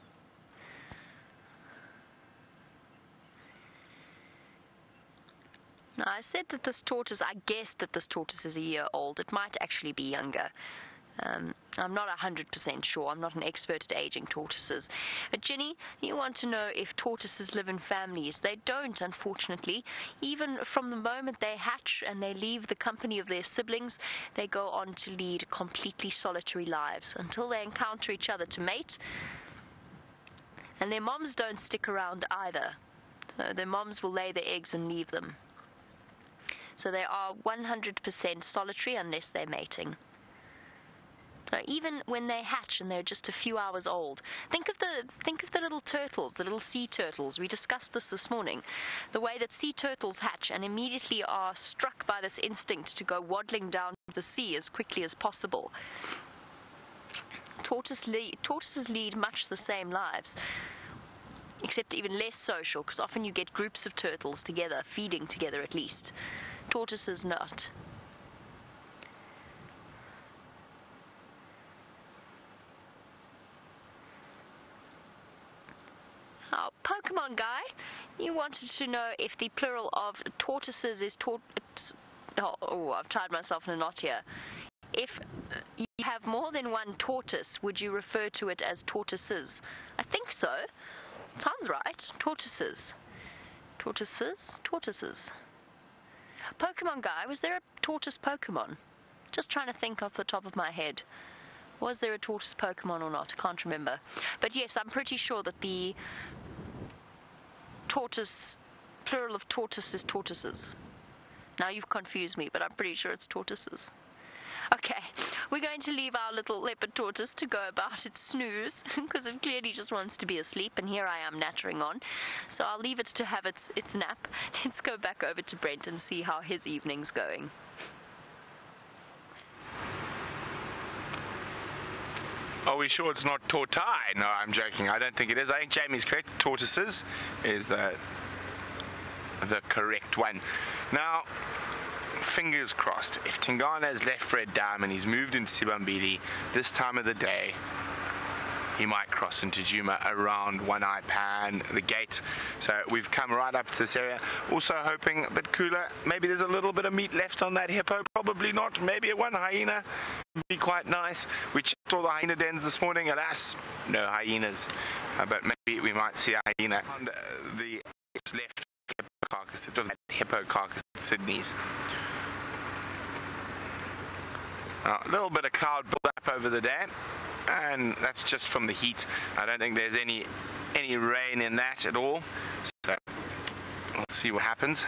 Now, I said that this tortoise, I guessed that this tortoise is a year old. It might actually be younger. Um, I'm not one hundred percent sure. I'm not an expert at aging tortoises. But Jenny, you want to know if tortoises live in families. They don't, unfortunately. Even from the moment they hatch and they leave the company of their siblings, they go on to lead completely solitary lives until they encounter each other to mate. And their moms don't stick around either. So their moms will lay their eggs and leave them. So they are one hundred percent solitary unless they're mating. So even when they hatch and they're just a few hours old, think of the think of the little turtles, the little sea turtles. We discussed this this morning. The way that sea turtles hatch and immediately are struck by this instinct to go waddling down the sea as quickly as possible. Tortoise lead, tortoises lead much the same lives, except even less social, because often you get groups of turtles together, feeding together at least. Tortoises not. Pokemon guy, you wanted to know if the plural of tortoises is tort... Oh, oh, I've tied myself in a knot here. If you have more than one tortoise, would you refer to it as tortoises? I think so. Sounds right. Tortoises. Tortoises? Tortoises. Pokemon guy, was there a tortoise Pokemon? Just trying to think off the top of my head. Was there a tortoise Pokemon or not? I can't remember. But yes, I'm pretty sure that the tortoise, plural of tortoise is tortoises. Now you've confused me, but I'm pretty sure it's tortoises. Okay, we're going to leave our little leopard tortoise to go about its snooze, because it clearly just wants to be asleep, and here I am nattering on. So I'll leave it to have its, its nap. Let's go back over to Brent and see how his evening's going.
Are we sure it's not tortoise? No, I'm joking. I don't think it is. I think Jamie's correct. Tortoises is the the correct one. Now, fingers crossed. If Tingana has left Fred Dam and he's moved into Sibambili this time of the day, he might cross into Djuma around One Eye Pan, the gate. So we've come right up to this area. Also hoping a bit cooler. Maybe there's a little bit of meat left on that hippo. Probably not. Maybe a one hyena would be quite nice. We checked all the hyena dens this morning. Alas, no hyenas. Uh, but maybe we might see a hyena on the left hippo carcass. It doesn't have hippo carcass at Sydney's. Uh, a little bit of cloud build up over the day, and that's just from the heat. I don't think there's any any rain in that at all, so we'll see what happens.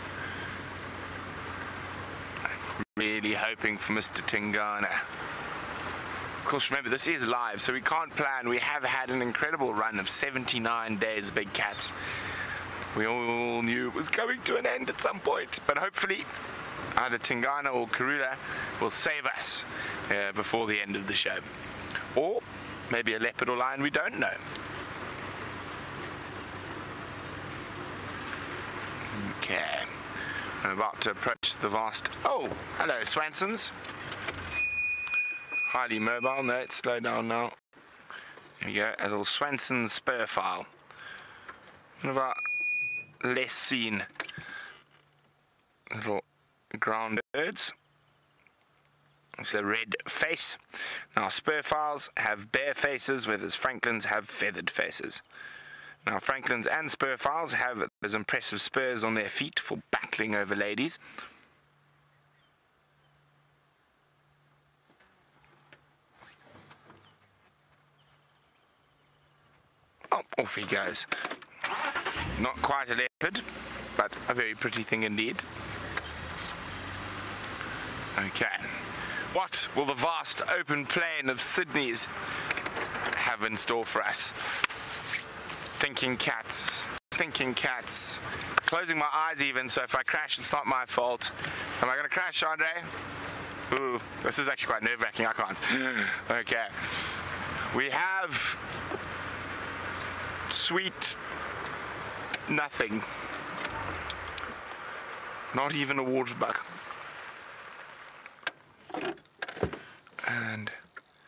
Really hoping for Mister Tingana. Of course, remember, this is live, so we can't plan. We have had an incredible run of seventy-nine days, Big Cats. We all knew it was coming to an end at some point, but hopefully either Tingana or Karula will save us uh, before the end of the show. Or maybe a leopard or lion, we don't know. Okay. I'm about to approach the vast... Oh, hello, Swansons. Highly mobile. No, it's slowed down now. There we go, a little Swanson spur file. One of our less seen little ground birds. It's a red face. Now spur files have bare faces, whereas Franklins have feathered faces. Now Franklins and spur files have those impressive spurs on their feet for battling over ladies. Oh, off he goes. Not quite a leopard, but a very pretty thing indeed. Okay. What will the vast open plain of Sydney's have in store for us? Thinking cats, thinking cats. Closing my eyes even, so if I crash, it's not my fault. Am I going to crash, Andre? Ooh, this is actually quite nerve-wracking. I can't. Okay. We have sweet nothing. Not even a water bug. And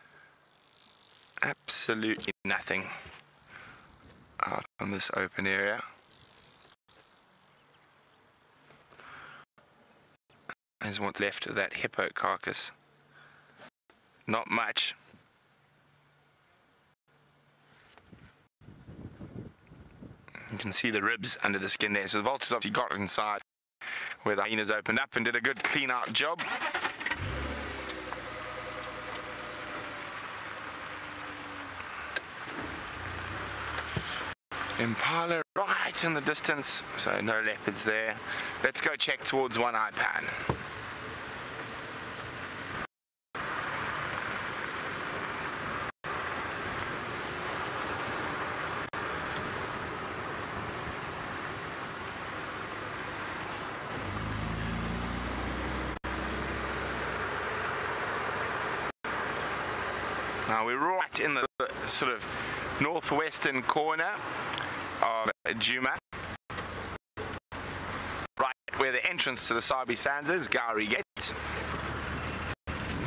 absolutely nothing out on this open area. Is what's left of that hippo carcass. Not much. You can see the ribs under the skin there. So the vultures obviously got inside where the hyenas opened up and did a good clean out job. Impala right in the distance, so no leopards there. Let's go check towards One Eye Pan. Now we're right in the sort of northwestern corner of Djuma, right where the entrance to the Sabi Sands is, Gowrie Gate.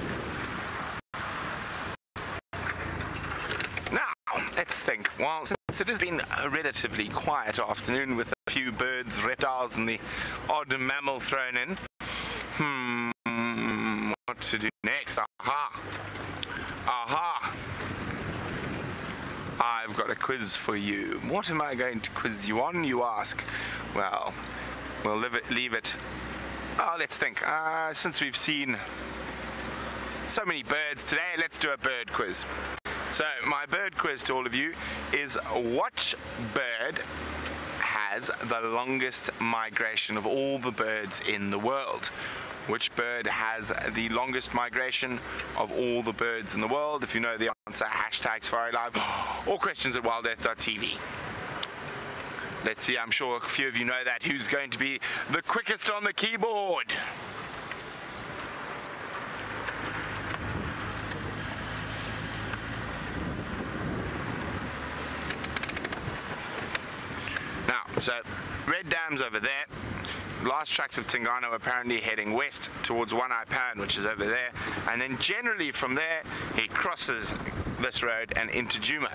Now, let's think. Well, since yes, it has been a relatively quiet afternoon with a few birds, reptiles, and the odd mammal thrown in. Hmm, what to do next? Aha! Aha! I've got a quiz for you. What am I going to quiz you on, you ask? Well, we'll leave it. Leave it. Oh, let's think. Uh, since we've seen so many birds today, let's do a bird quiz. So, my bird quiz to all of you is, what bird has the longest migration of all the birds in the world? Which bird has the longest migration of all the birds in the world? If you know the answer, hashtag Safari Live or questions at wild earth dot t v. Let's see, I'm sure a few of you know that. Who's going to be the quickest on the keyboard? Now, so Red Dam's over there. Last tracks of Tingana are apparently heading west towards One Eye Pan, which is over there, and then generally from there he crosses this road and into Djuma.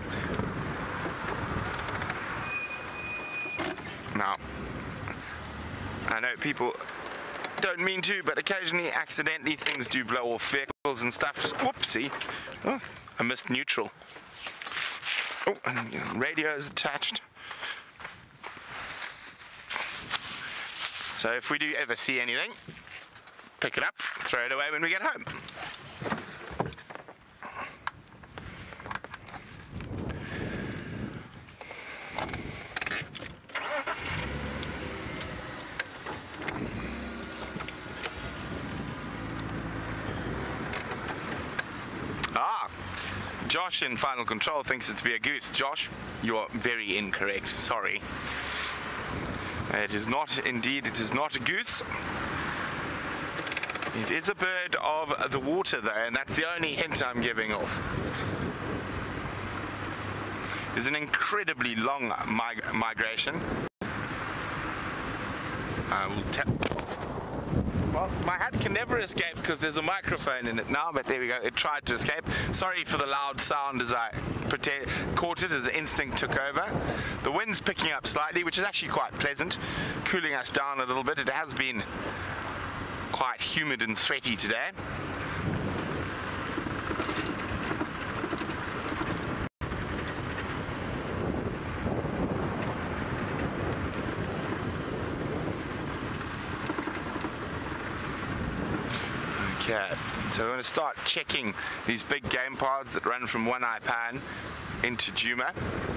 Now, I know people don't mean to, but occasionally accidentally things do blow off vehicles and stuff. Whoopsie. Oh, I missed neutral. Oh, and radio is attached. So if we do ever see anything, pick it up, throw it away when we get home. Ah, Josh in Final Control thinks it to be a goose. Josh, you are very incorrect, sorry. It is not, indeed, it is not a goose. It is a bird of the water though, and that's the only hint I'm giving off. It's an incredibly long mig migration. I will tap. Well, my hat can never escape because there's a microphone in it now, but there we go, it tried to escape. Sorry for the loud sound as I pretend, caught it as instinct took over. The wind's picking up slightly, which is actually quite pleasant, cooling us down a little bit. It has been quite humid and sweaty today. Okay, so we're going to start checking these big game paths that run from One Eye Pan into Djuma.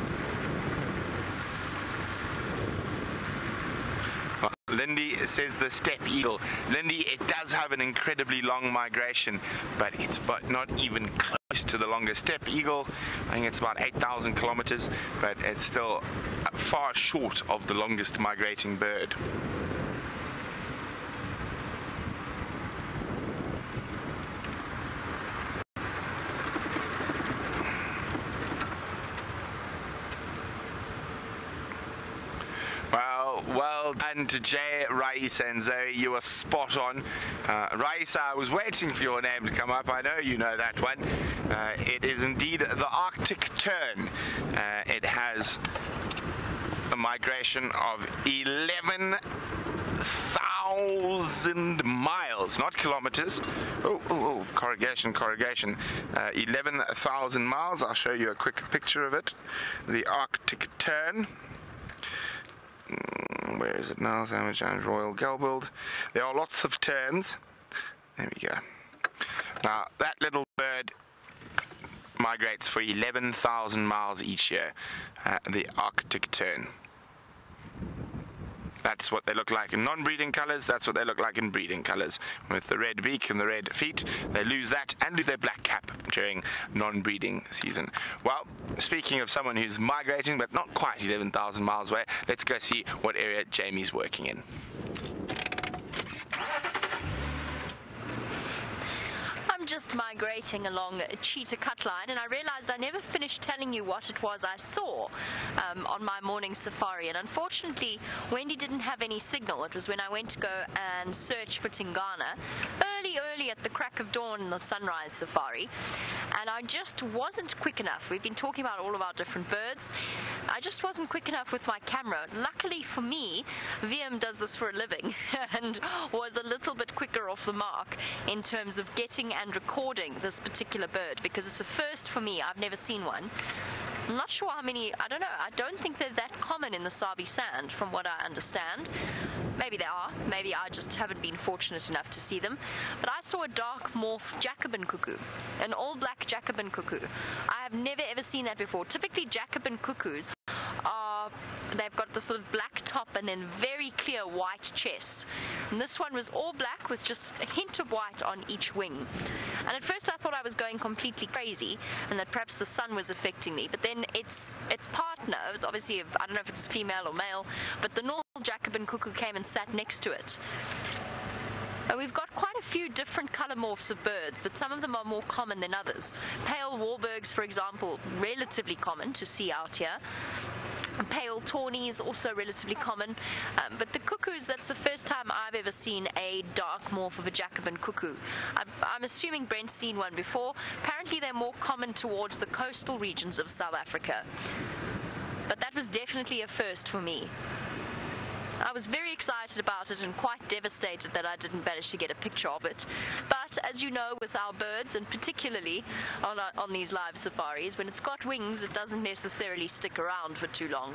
Well, Lindy says the steppe eagle. Lindy, it does have an incredibly long migration, but it's but not even close to the longest steppe eagle. I think it's about eight thousand kilometers, but it's still far short of the longest migrating bird. Well done to Jay, Raisa and Zoe, you were spot on. Uh, Raisa, I was waiting for your name to come up, I know you know that one. Uh, it is indeed the Arctic tern. Uh, it has a migration of eleven thousand miles, not kilometers. Oh, oh, oh, corrugation, corrugation. Uh, eleven thousand miles, I'll show you a quick picture of it. The Arctic tern. Where is it now? Sandwich and Royal Gelbild. There are lots of terns. There we go. Now, that little bird migrates for eleven thousand miles each year. Uh, the Arctic tern. That's what they look like in non-breeding colours. That's what they look like in breeding colours. With the red beak and the red feet, they lose that and lose their black cap during non-breeding season. Well, speaking of someone who's migrating, but not quite eleven thousand miles away, let's go see what area Jamie's working in.
I'm just migrating along Cheetah Cut Line, and I realized I never finished telling you what it was I saw um, on my morning safari. And unfortunately, Wendy didn't have any signal. It was when I went to go and search for Tingana early, early at the crack of dawn in the sunrise safari, and I just wasn't quick enough. We've been talking about all of our different birds, I just wasn't quick enough with my camera. Luckily for me, V M does this for a living and was a little bit quicker off the mark in terms of getting and recording this particular bird, because it's a first for me. I've never seen one. I'm not sure how many, I don't know, I don't think they're that common in the Sabi Sand from what I understand. Maybe they are, maybe I just haven't been fortunate enough to see them. But I saw a dark morph Jacobin cuckoo, an all black Jacobin cuckoo. I have never ever seen that before. Typically Jacobin cuckoos are, they've got the sort of black top and then very clear white chest. And this one was all black with just a hint of white on each wing. And at first I thought I was going completely crazy and that perhaps the sun was affecting me. But then its its partner, it was obviously, I don't know if it's female or male, but the normal Jacobin cuckoo came and sat next to it. And we've got quite a few different colour morphs of birds, but some of them are more common than others. Pale warburgs, for example, relatively common to see out here. Pale tawnies, also relatively common. Um, but the cuckoos, that's the first time I've ever seen a dark morph of a Jacobin cuckoo. I'm, I'm assuming Brent's seen one before. Apparently they're more common towards the coastal regions of South Africa. But that was definitely a first for me. I was very excited about it and quite devastated that I didn't manage to get a picture of it. But as you know, with our birds, and particularly on, our, on these live safaris, when it's got wings, it doesn't necessarily stick around for too long.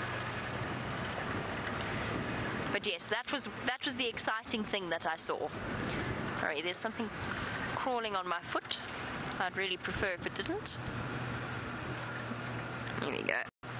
But yes, that was that was the exciting thing that I saw. Alright, there's something crawling on my foot. I'd really prefer if it didn't. Here we go.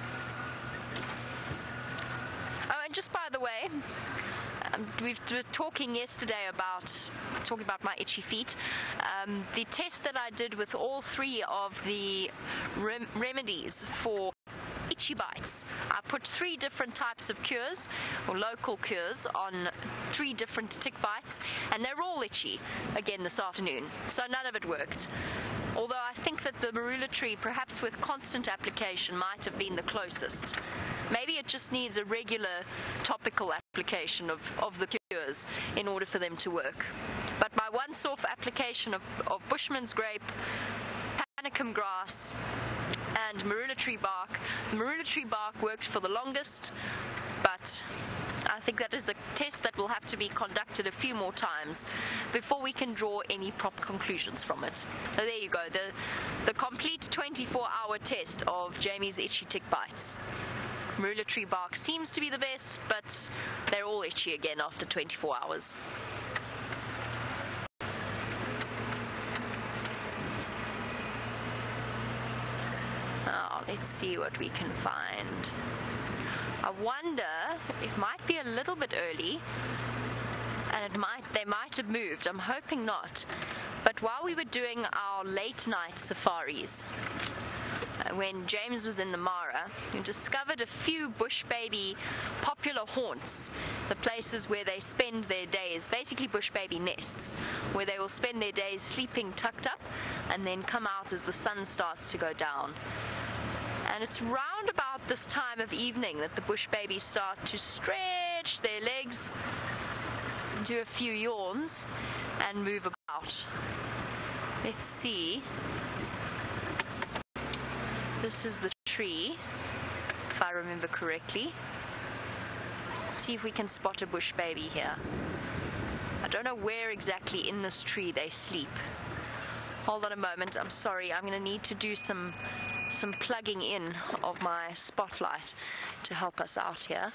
Just by the way, um, we were talking yesterday about talking about my itchy feet. Um, the test that I did with all three of the rem- remedies for itchy bites. I put three different types of cures, or local cures, on three different tick bites, and they're all itchy again this afternoon. So none of it worked. Although I think that the marula tree, perhaps with constant application, might have been the closest. Maybe it just needs a regular topical application of, of the cures in order for them to work. But my once-off application of, of Bushman's grape, panicum grass, and marula tree bark. The marula tree bark worked for the longest, but I think that is a test that will have to be conducted a few more times before we can draw any proper conclusions from it. So there you go, the, the complete twenty-four hour test of Jamie's itchy tick bites. Marula tree bark seems to be the best, but they're all itchy again after twenty-four hours. Oh, let's see what we can find. I wonder, it might be a little bit early, and it might they might have moved. I'm hoping not. But while we were doing our late night safaris, uh, when James was in the Mara, we discovered a few bush baby popular haunts, the places where they spend their days, basically bush baby nests, where they will spend their days sleeping tucked up and then come out as the sun starts to go down. And it's round about this time of evening that the bush babies start to stretch their legs, do a few yawns, and move about. Let's see. This is the tree, if I remember correctly. Let's see if we can spot a bush baby here. I don't know where exactly in this tree they sleep. Hold on a moment. I'm sorry. I'm going to need to do some some plugging in of my spotlight to help us out here.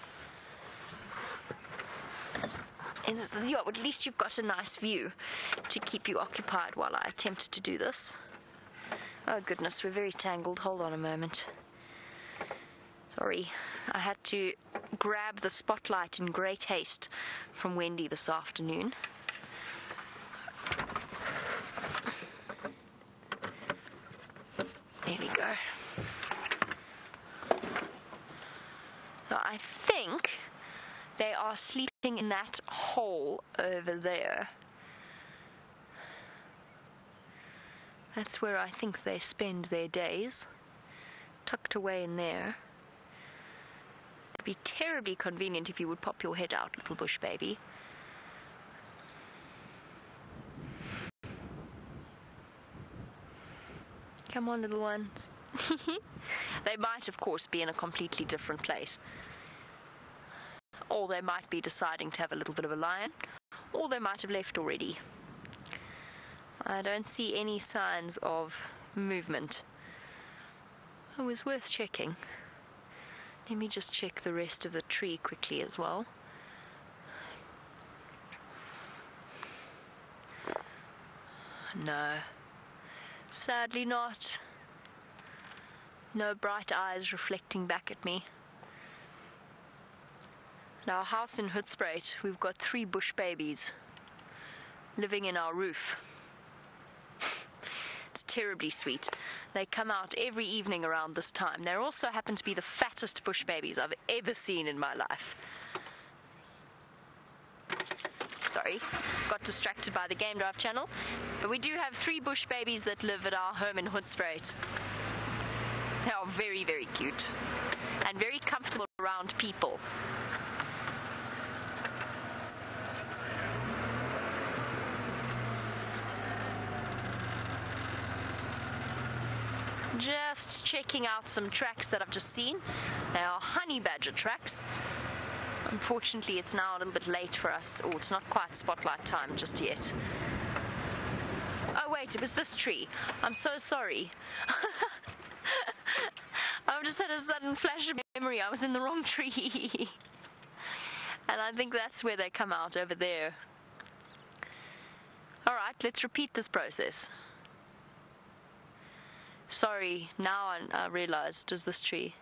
And this, yeah, at least you've got a nice view to keep you occupied while I attempt to do this. Oh goodness, we're very tangled. Hold on a moment. Sorry, I had to grab the spotlight in great haste from Wendy this afternoon. There we go. So I think they are sleeping in that hole over there. That's where I think they spend their days, tucked away in there. It'd be terribly convenient if you would pop your head out, little bush baby. Come on, little ones. They might, of course, be in a completely different place. Or they might be deciding to have a little bit of a lion. Or they might have left already. I don't see any signs of movement. It was worth checking. Let me just check the rest of the tree quickly as well. No. Sadly not. No bright eyes reflecting back at me. In our house in Hoedspruit, we've got three bush babies living in our roof. It's terribly sweet. They come out every evening around this time. They also happen to be the fattest bush babies I've ever seen in my life. Sorry, got distracted by the Game Drive channel. But we do have three bush babies that live at our home in Hoedspruit. They are very, very cute and very comfortable around people. Just checking out some tracks that I've just seen. They are honey badger tracks. Unfortunately, it's now a little bit late for us, or it's not quite spotlight time just yet. Oh wait, it was this tree. I'm so sorry. I've just had a sudden flash of memory. I was in the wrong tree. And I think that's where they come out, over there. Alright, let's repeat this process. Sorry, now I, I realized, it was this tree.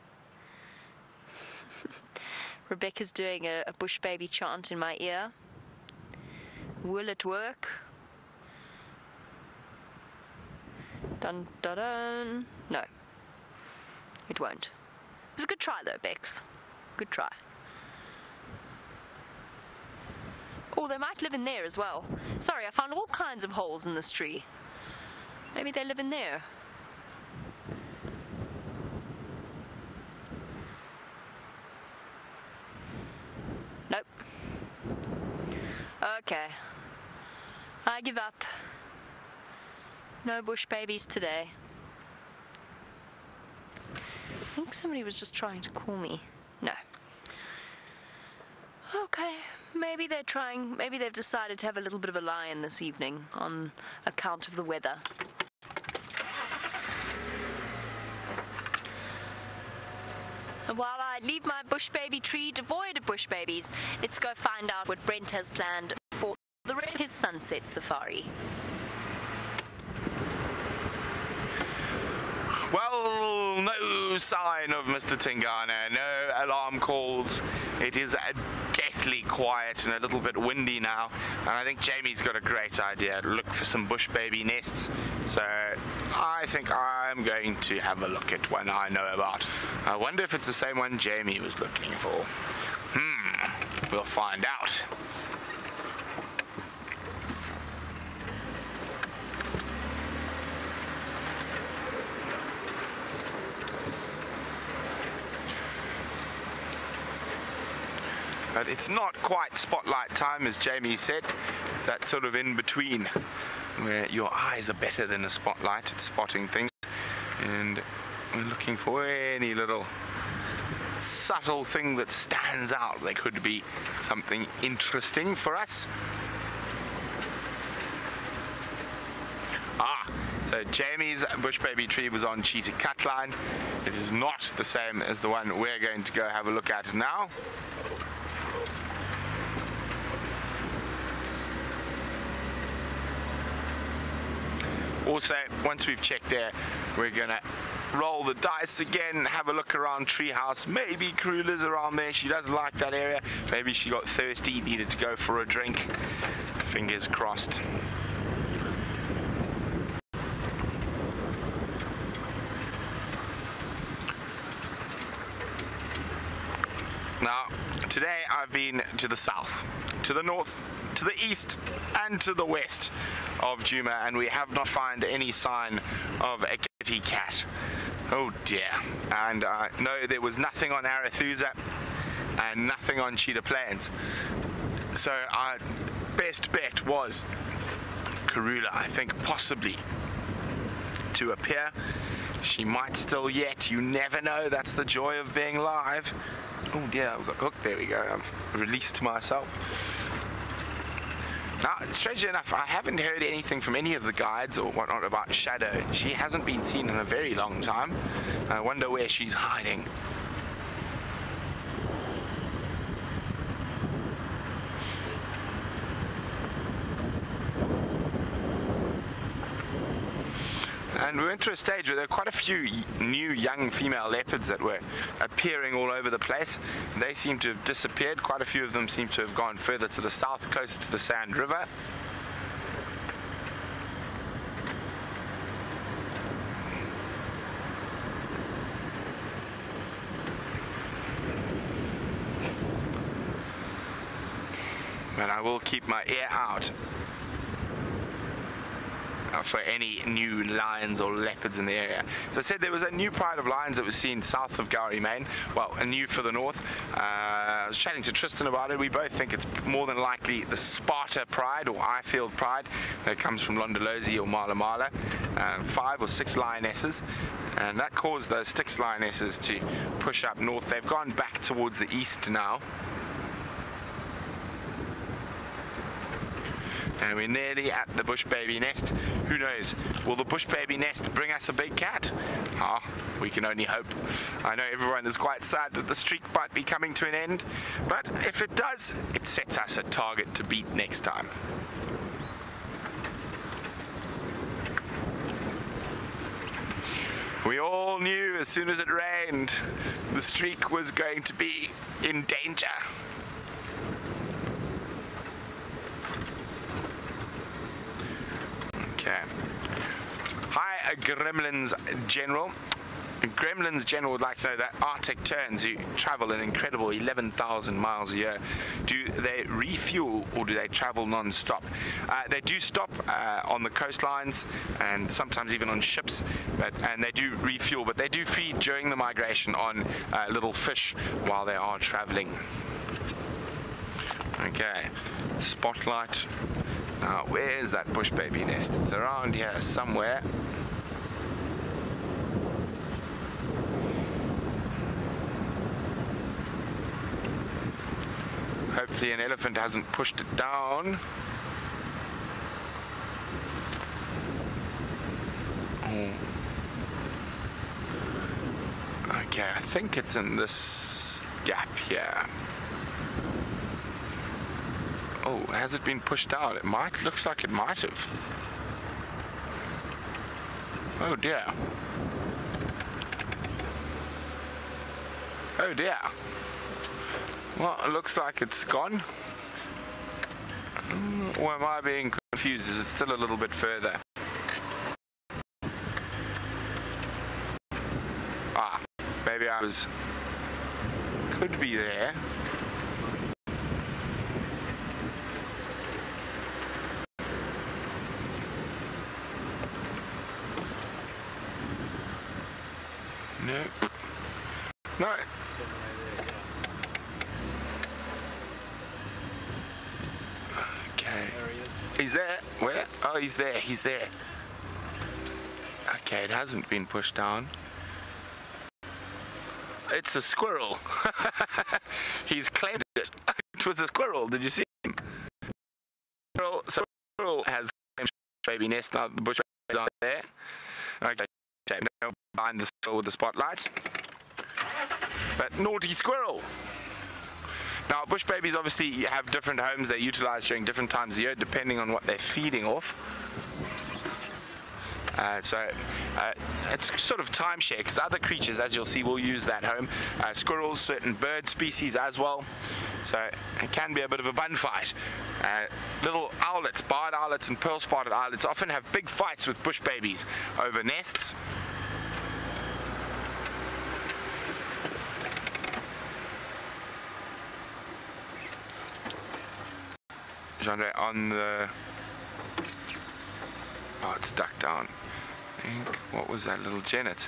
Rebecca's doing a, a bush baby chant in my ear. Will it work? Dun dun dun. No. It won't. It was a good try though, Bex. Good try. Oh, they might live in there as well. Sorry, I found all kinds of holes in this tree. Maybe they live in there. Nope. Okay. I give up. No bush babies today. I think somebody was just trying to call me. No. Okay. Maybe they're trying, maybe they've decided to have a little bit of a lion this evening on account of the weather. And while I leave my bush baby tree devoid of bush babies, let's go find out what Brent has planned for the rest of his sunset safari.
Well, no sign of Mister Tingana, no alarm calls. It is a deathly quiet and a little bit windy now. And I think Jamie's got a great idea. Look for some bush baby nests. So I think I'm going to have a look at one I know about. I wonder if it's the same one Jamie was looking for. Hmm, we'll find out. But it's not quite spotlight time, as Jamie said. It's that sort of in between where your eyes are better than a spotlight at spotting things. And we're looking for any little subtle thing that stands out. There could be something interesting for us. Ah, so Jamie's bush baby tree was on cheetah cutline. It is not the same as the one we're going to go have a look at now. Also, once we've checked there, we're gonna roll the dice again, have a look around Treehouse. Maybe Karula's around there. She does like that area. Maybe she got thirsty, needed to go for a drink. Fingers crossed. Now, today I've been to the south, to the north, to the east, and to the west of Djuma, and we have not found any sign of a kitty cat. Oh dear. And uh, no, there was nothing on Arathusa and nothing on Cheetah Plains. So our best bet was Karula, I think, possibly to appear She might still yet. You never know. That's the joy of being live. Oh dear, I've got hooked. There we go. I've released myself. Now, strangely enough, I haven't heard anything from any of the guides or whatnot about Shadow. She hasn't been seen in a very long time. I wonder where she's hiding. And we went through a stage where there were quite a few new young female leopards that were appearing all over the place. They seem to have disappeared. Quite a few of them seem to have gone further to the south, closer to the Sand River. But I will keep my ear out for any new lions or leopards in the area. So I said there was a new pride of lions that was seen south of Gowrie, Main. Well, a new for the north. Uh, I was chatting to Tristan about it. We both think it's more than likely the Sparta pride or Ifield pride that comes from Londolozi or Mala Mala. Uh, five or six lionesses. And that caused those six lionesses to push up north. They've gone back towards the east now. And we're nearly at the bush baby nest. Who knows? Will the bush baby nest bring us a big cat? Ah, we can only hope. I know everyone is quite sad that the streak might be coming to an end, but if it does, it sets us a target to beat next time. We all knew as soon as it rained, the streak was going to be in danger. Okay. Hi, Gremlins General. Gremlins General would like to know that Arctic terns who travel an incredible eleven thousand miles a year, do they refuel or do they travel non-stop? Uh, they do stop uh, on the coastlines and sometimes even on ships, but, and they do refuel, but they do feed during the migration on uh, little fish while they are traveling. Okay, spotlight. Now, where's that bush baby nest? It's around here somewhere. Hopefully an elephant hasn't pushed it down. Oh. Okay, I think it's in this gap here. Oh, has it been pushed out? It might, looks like it might have. Oh dear. Oh dear. Well, it looks like it's gone. Or am I being confused? Is it still a little bit further? Ah, maybe I was... could be there. No. No. Okay. He's there. Where? Oh, he's there. He's there. Okay, it hasn't been pushed down. It's a squirrel. He's claimed it. It was a squirrel. Did you see him? Squirrel, so squirrel has claimed baby nest. Now the bush is on there. Okay. Okay, now behind the squirrel with the spotlight. But naughty squirrel. Now, bush babies obviously have different homes they utilize during different times of the year, depending on what they're feeding off. Uh, so uh, it's sort of timeshare, because other creatures, as you'll see, will use that home. Uh, squirrels, certain bird species as well. So it can be a bit of a bun fight. Uh, little owlets, barred owlets and pearl-spotted owlets often have big fights with bush babies over nests. Genre on the... oh, it's ducked down. I think, what was that little genet?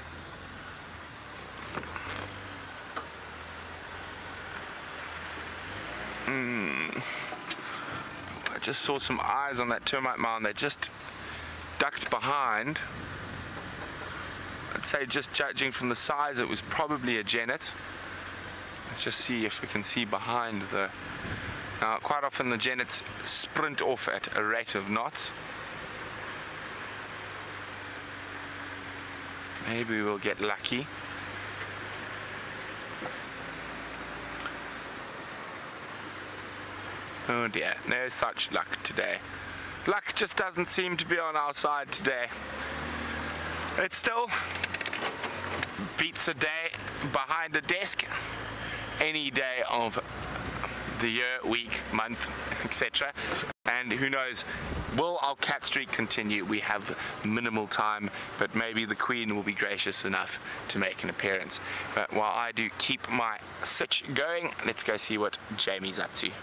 Hmm. I just saw some eyes on that termite mound. They just ducked behind. I'd say, just judging from the size, it was probably a genet. Let's just see if we can see behind the... Now, quite often the genets sprint off at a rate of knots. Maybe we'll get lucky. Oh dear, no such luck today. Luck just doesn't seem to be on our side today. It still beats a day behind a desk any day of the year, week, month, et cetera. And who knows, will our cat streak continue? We have minimal time, but maybe the Queen will be gracious enough to make an appearance. But while I do keep my sitch going, let's go see what Jamie's up to.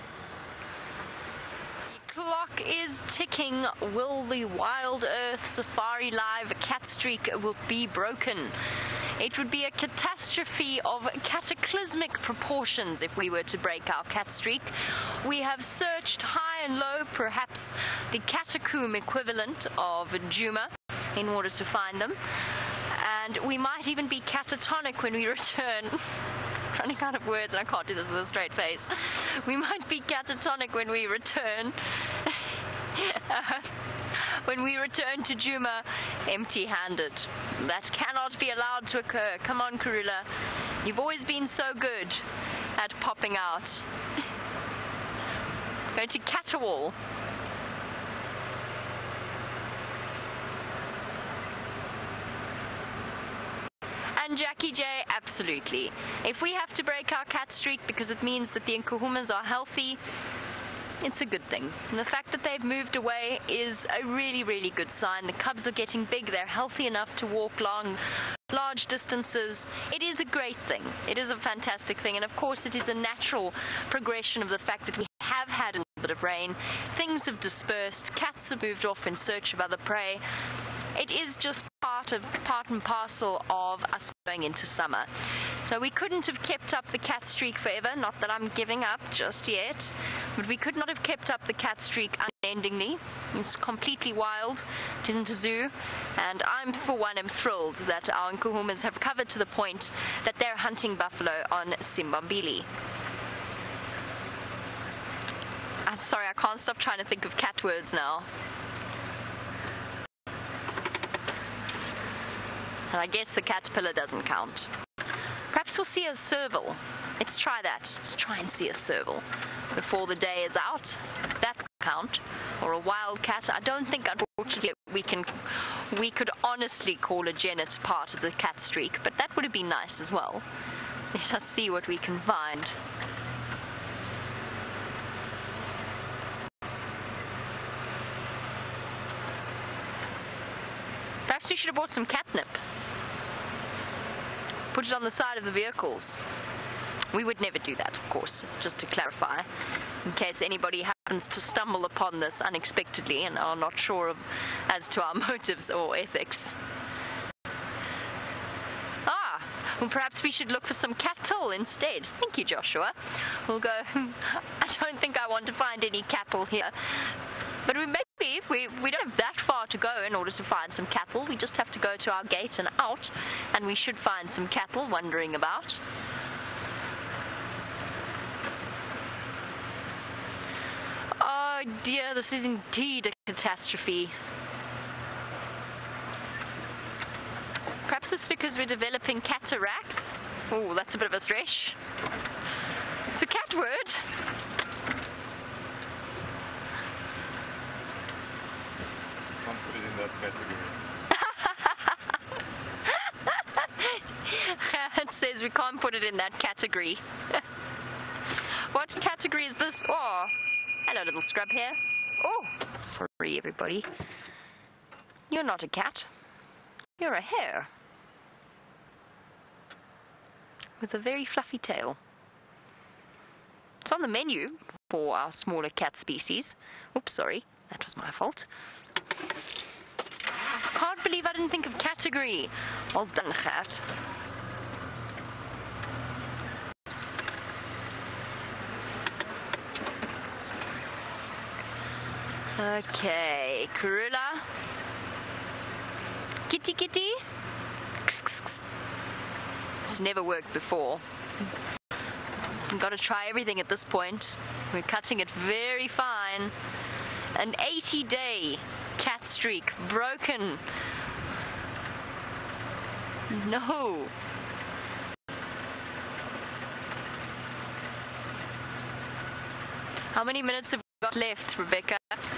Clock is ticking. Will the Wild Earth Safari Live cat streak will be broken? It would be a catastrophe of cataclysmic proportions if we were to break our cat streak. We have searched high and low, perhaps the catacomb equivalent of Djuma, in order to find them. And we might even be catatonic when we return. Running out of words, and I can't do this with a straight face. We might be catatonic when we return. When we return to Djuma empty-handed. That cannot be allowed to occur. Come on, Karula. You've always been so good at popping out. Going to Catawal. And Jackie J, absolutely. If we have to break our cat streak because it means that the Nkuhumas are healthy, it's a good thing. And the fact that they've moved away is a really, really good sign. The cubs are getting big. They're healthy enough to walk long, large distances. It is a great thing. It is a fantastic thing. And of course, it is a natural progression of the fact that we have had a little bit of rain. Things have dispersed. Cats have moved off in search of other prey. It is just part of part and parcel of us going into summer. So we couldn't have kept up the cat streak forever, not that I'm giving up just yet, but we could not have kept up the cat streak unendingly. It's completely wild. It isn't a zoo, and I'm for one am thrilled that our Nkuhumas have recovered to the point that they're hunting buffalo on Simbambili. I'm sorry, I can't stop trying to think of cat words now. And I guess the caterpillar doesn't count. Perhaps we'll see a serval. Let's try that. Let's try and see a serval before the day is out. That could count. Or a wildcat. I don't think, unfortunately, we can. We could honestly call a genet part of the cat streak, but that would have been nice as well. Let us see what we can find. Perhaps we should have bought some catnip. Put it on the side of the vehicles. We would never do that, of course, just to clarify, in case anybody happens to stumble upon this unexpectedly and are not sure of as to our motives or ethics. Ah, well, perhaps we should look for some cattle instead. Thank you, Joshua. We'll go. I don't think I want to find any cattle here. But we maybe, if we, we don't have that far to go in order to find some cattle. We just have to go to our gate and out, and we should find some cattle wandering about. Oh dear, this is indeed a catastrophe. Perhaps it's because we're developing cataracts. Oh, that's a bit of a stretch. It's a cat word. It says we can't put it in that category. What category is this? Oh, hello, little scrub hair. Oh, sorry, everybody. You're not a cat. You're a hare with a very fluffy tail. It's on the menu for our smaller cat species. Oops, sorry, that was my fault. I can't believe I didn't think of category. Well done, Gert. Okay, Karula. Kitty kitty. Kss, kss, never worked before. We've got to try everything at this point. We're cutting it very fine. An eighty day cat streak broken. No. How many minutes have we got left, Rebecca?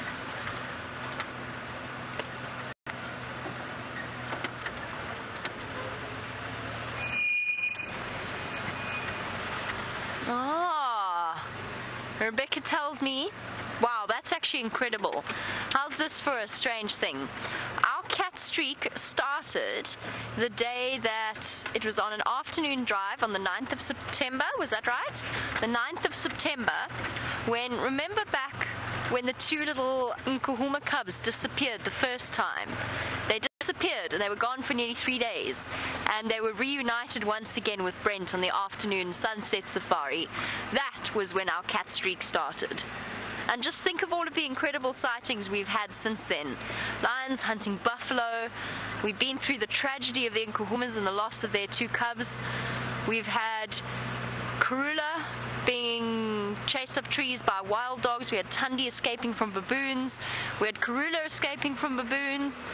Ah, Rebecca tells me, wow, that's actually incredible. How's this for a strange thing? Our cat streak started the day that it was on an afternoon drive on the ninth of September, was that right? The ninth of September, when, remember back when the two little Nkuhuma cubs disappeared the first time? They disappeared and they were gone for nearly three days, and they were reunited once again with Brent on the afternoon sunset safari. That was when our cat streak started. And just think of all of the incredible sightings we've had since then. Lions hunting buffalo. We've been through the tragedy of the Nkuhumas and the loss of their two cubs. We've had Karula being chased up trees by wild dogs. We had Tundi escaping from baboons. We had Karula escaping from baboons.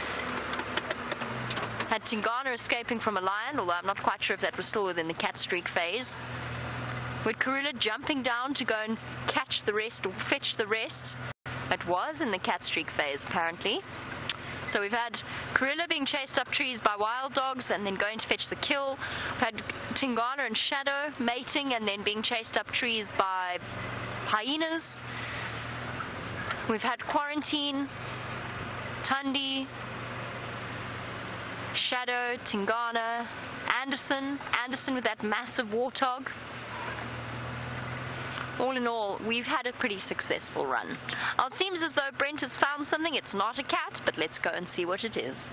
Had Tingana escaping from a lion, although I'm not quite sure if that was still within the cat streak phase. With Karula jumping down to go and catch the rest, or fetch the rest. It was in the cat streak phase, apparently. So we've had Karula being chased up trees by wild dogs and then going to fetch the kill. We've had Tingana and Shadow mating and then being chased up trees by hyenas. We've had Quarantine, Tundi, Shadow, Tingana, Anderson, Anderson with that massive warthog. All in all, we've had a pretty successful run. Now, it seems as though Brent has found something. It's not a cat, but let's go and see what it is.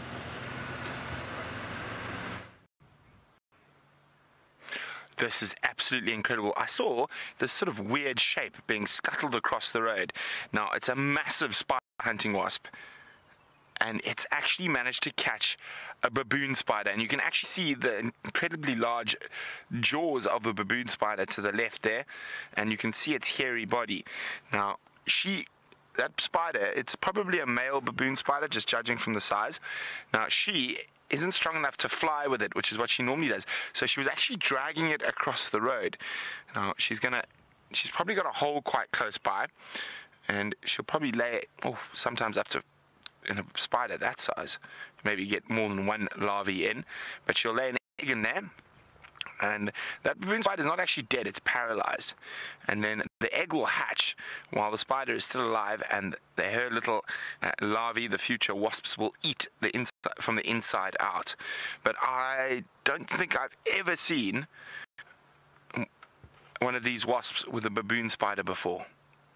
This is absolutely incredible. I saw this sort of weird shape being scuttled across the road. Now, it's a massive spider hunting wasp, and it's actually managed to catch a baboon spider, and you can actually see the incredibly large jaws of the baboon spider to the left there, and you can see its hairy body. Now, she, that spider, it's probably a male baboon spider, just judging from the size. Now, she isn't strong enough to fly with it, which is what she normally does, so she was actually dragging it across the road. Now, she's gonna, she's probably got a hole quite close by, and she'll probably lay, oh, sometimes up to, in a spider that size, maybe get more than one larvae in, but she'll lay an egg in there, and that baboon spider is not actually dead, it's paralyzed, and then the egg will hatch while the spider is still alive, and the, her little uh, larvae, the future wasps, will eat the inside from the inside out. But I don't think I've ever seen one of these wasps with a baboon spider before.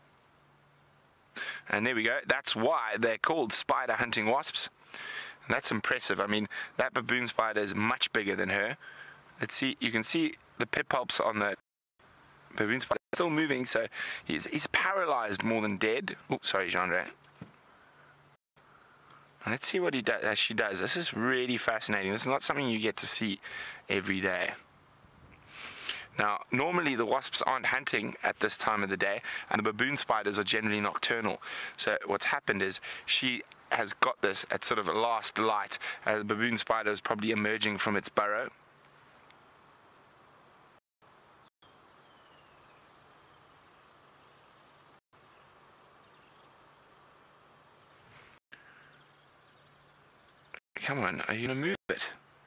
And there we go. That's why they're called spider hunting wasps. And that's impressive. I mean, that baboon spider is much bigger than her. Let's see. You can see the pip pulps on the baboon spider still moving. So he's he's paralyzed more than dead. Oh, sorry, Jean-Ray. Let's see what he does. As she does. This is really fascinating. This is not something you get to see every day. Now, normally the wasps aren't hunting at this time of the day, and the baboon spiders are generally nocturnal. So what's happened is she has got this at sort of a last light, as the baboon spider is probably emerging from its burrow. Come on, are you going to move it?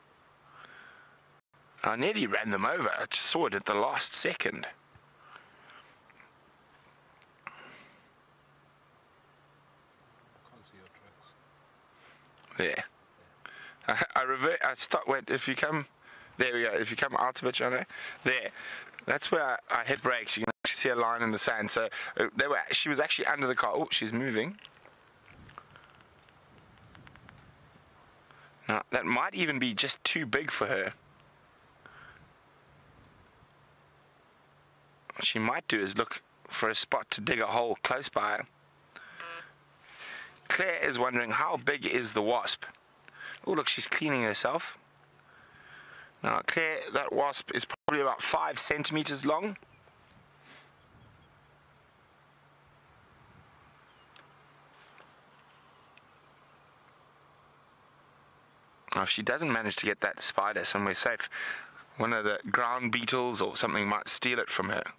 I nearly ran them over. I just saw it at the last second. There. I, I revert. I stop. Wait. If you come, there we go. If you come out of it, Jono, there. That's where I, I hit brakes. You can actually see a line in the sand. So uh, they were. She was actually under the car. Oh, she's moving. Now that might even be just too big for her. What she might do is look for a spot to dig a hole close by. Claire is wondering, how big is the wasp? Oh, look, she's cleaning herself. Now, Claire, that wasp is probably about five centimeters long. Now, if she doesn't manage to get that spider somewhere safe, one of the ground beetles or something might steal it from her.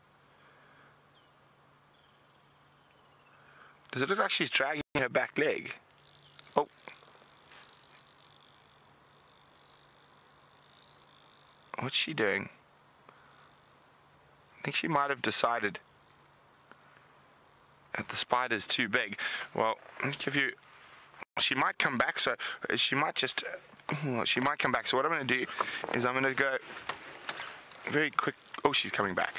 Does it look like she's dragging her back leg? Oh. What's she doing? I think she might have decided that the spider's too big. Well, I'll give you... She might come back, so she might just... Uh, she might come back. So what I'm going to do is I'm going to go very quick... Oh, she's coming back.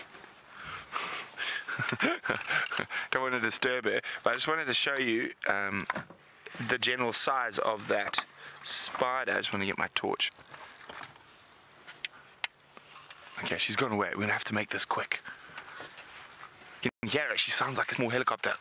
Don't want to disturb her, but I just wanted to show you um, the general size of that spider. I just want to get my torch. Okay, she's gone away. We're going to have to make this quick. You can hear her. She sounds like a small helicopter.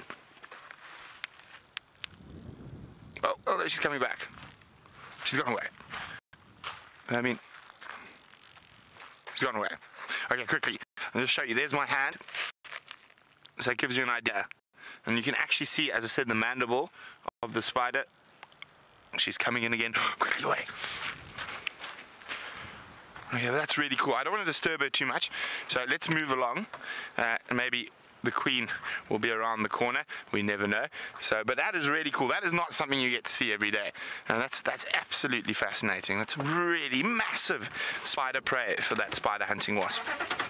Oh, oh, she's coming back. She's gone away. I mean, she's gone away. Okay, quickly. I'll just show you. There's my hand. So it gives you an idea. And you can actually see, as I said, the mandible of the spider. She's coming in again. Quickly away. Okay, well, that's really cool. I don't want to disturb her too much. So let's move along. Uh, maybe the queen will be around the corner. We never know. So, but that is really cool. That is not something you get to see every day. And that's that's absolutely fascinating. That's really massive spider prey for that spider hunting wasp.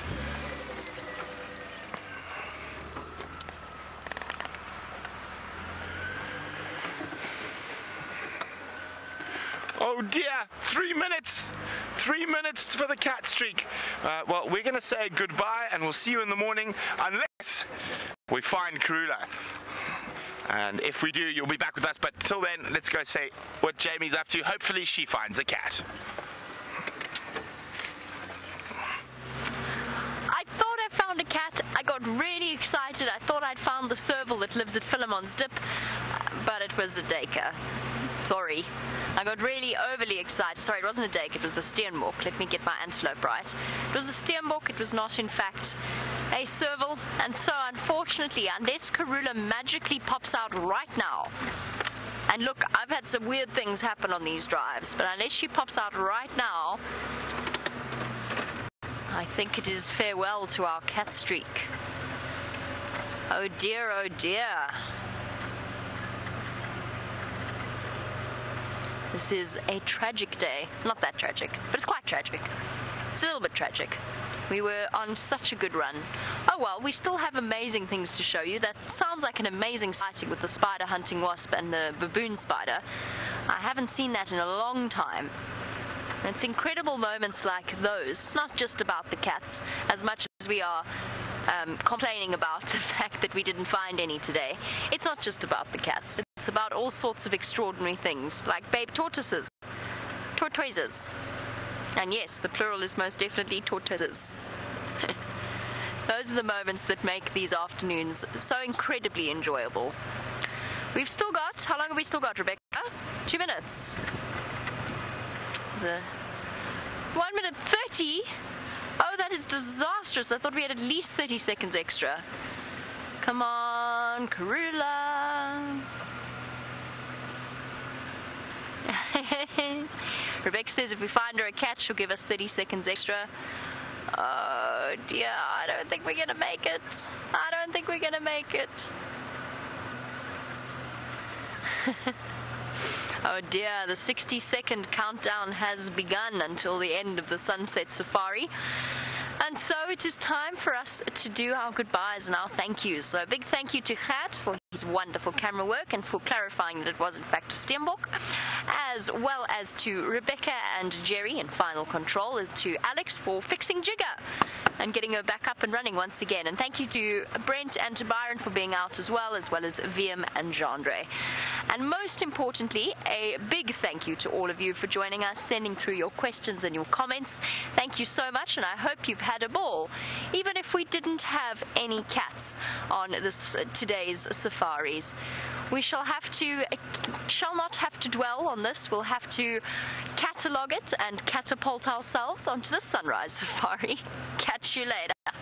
Oh dear, three minutes, three minutes for the cat streak. Uh, well, we're going to say goodbye and we'll see you in the morning unless we find Karula. And if we do, you'll be back with us. But till then, let's go say what Jamie's up to. Hopefully she finds a cat.
I thought I found a cat. I got really excited. I thought I'd found the serval that lives at Philemon's Dip, but it was a duiker. Sorry. I got really overly excited. Sorry, it wasn't a duik, it was a steenbok. Let me get my antelope right. It was a steenbok, it was not in fact a serval. And so unfortunately, unless Karula magically pops out right now, and look, I've had some weird things happen on these drives, but unless she pops out right now, I think it is farewell to our cat streak. Oh dear, oh dear. This is a tragic day. Not that tragic, but it's quite tragic. It's a little bit tragic. We were on such a good run. Oh well, we still have amazing things to show you. That sounds like an amazing sighting with the spider hunting wasp and the baboon spider. I haven't seen that in a long time. It's incredible moments like those. It's not just about the cats, as much as we are um, complaining about the fact that we didn't find any today. It's not just about the cats. It's about all sorts of extraordinary things, like babe tortoises, tortoises. And yes, the plural is most definitely tortoises. Those are the moments that make these afternoons so incredibly enjoyable. We've still got, how long have we still got, Rebecca? Two minutes. A one minute thirty? Oh, that is disastrous. I thought we had at least thirty seconds extra. Come on, Karula. Rebecca says if we find her a cat, she'll give us thirty seconds extra. Oh dear, I don't think we're gonna make it. I don't think we're gonna make it. Oh dear, the sixty second countdown has begun until the end of the Sunset Safari. And so it is time for us to do our goodbyes and our thank yous. So a big thank you to Gert for his wonderful camera work and for clarifying that it was in fact a steenbok, as well as to Rebecca and Jerry in final control, and to Alex for fixing Jigger and getting her back up and running once again. And thank you to Brent and to Byron for being out as well, as well as V M and Jandre. And most importantly, a big thank you to all of you for joining us, sending through your questions and your comments. Thank you so much, and I hope you've had a ball, even if we didn't have any cats on this uh, today's safari. safaris. We shall have to, shall not have to dwell on this. We'll have to catalogue it and catapult ourselves onto the sunrise safari. Catch you later.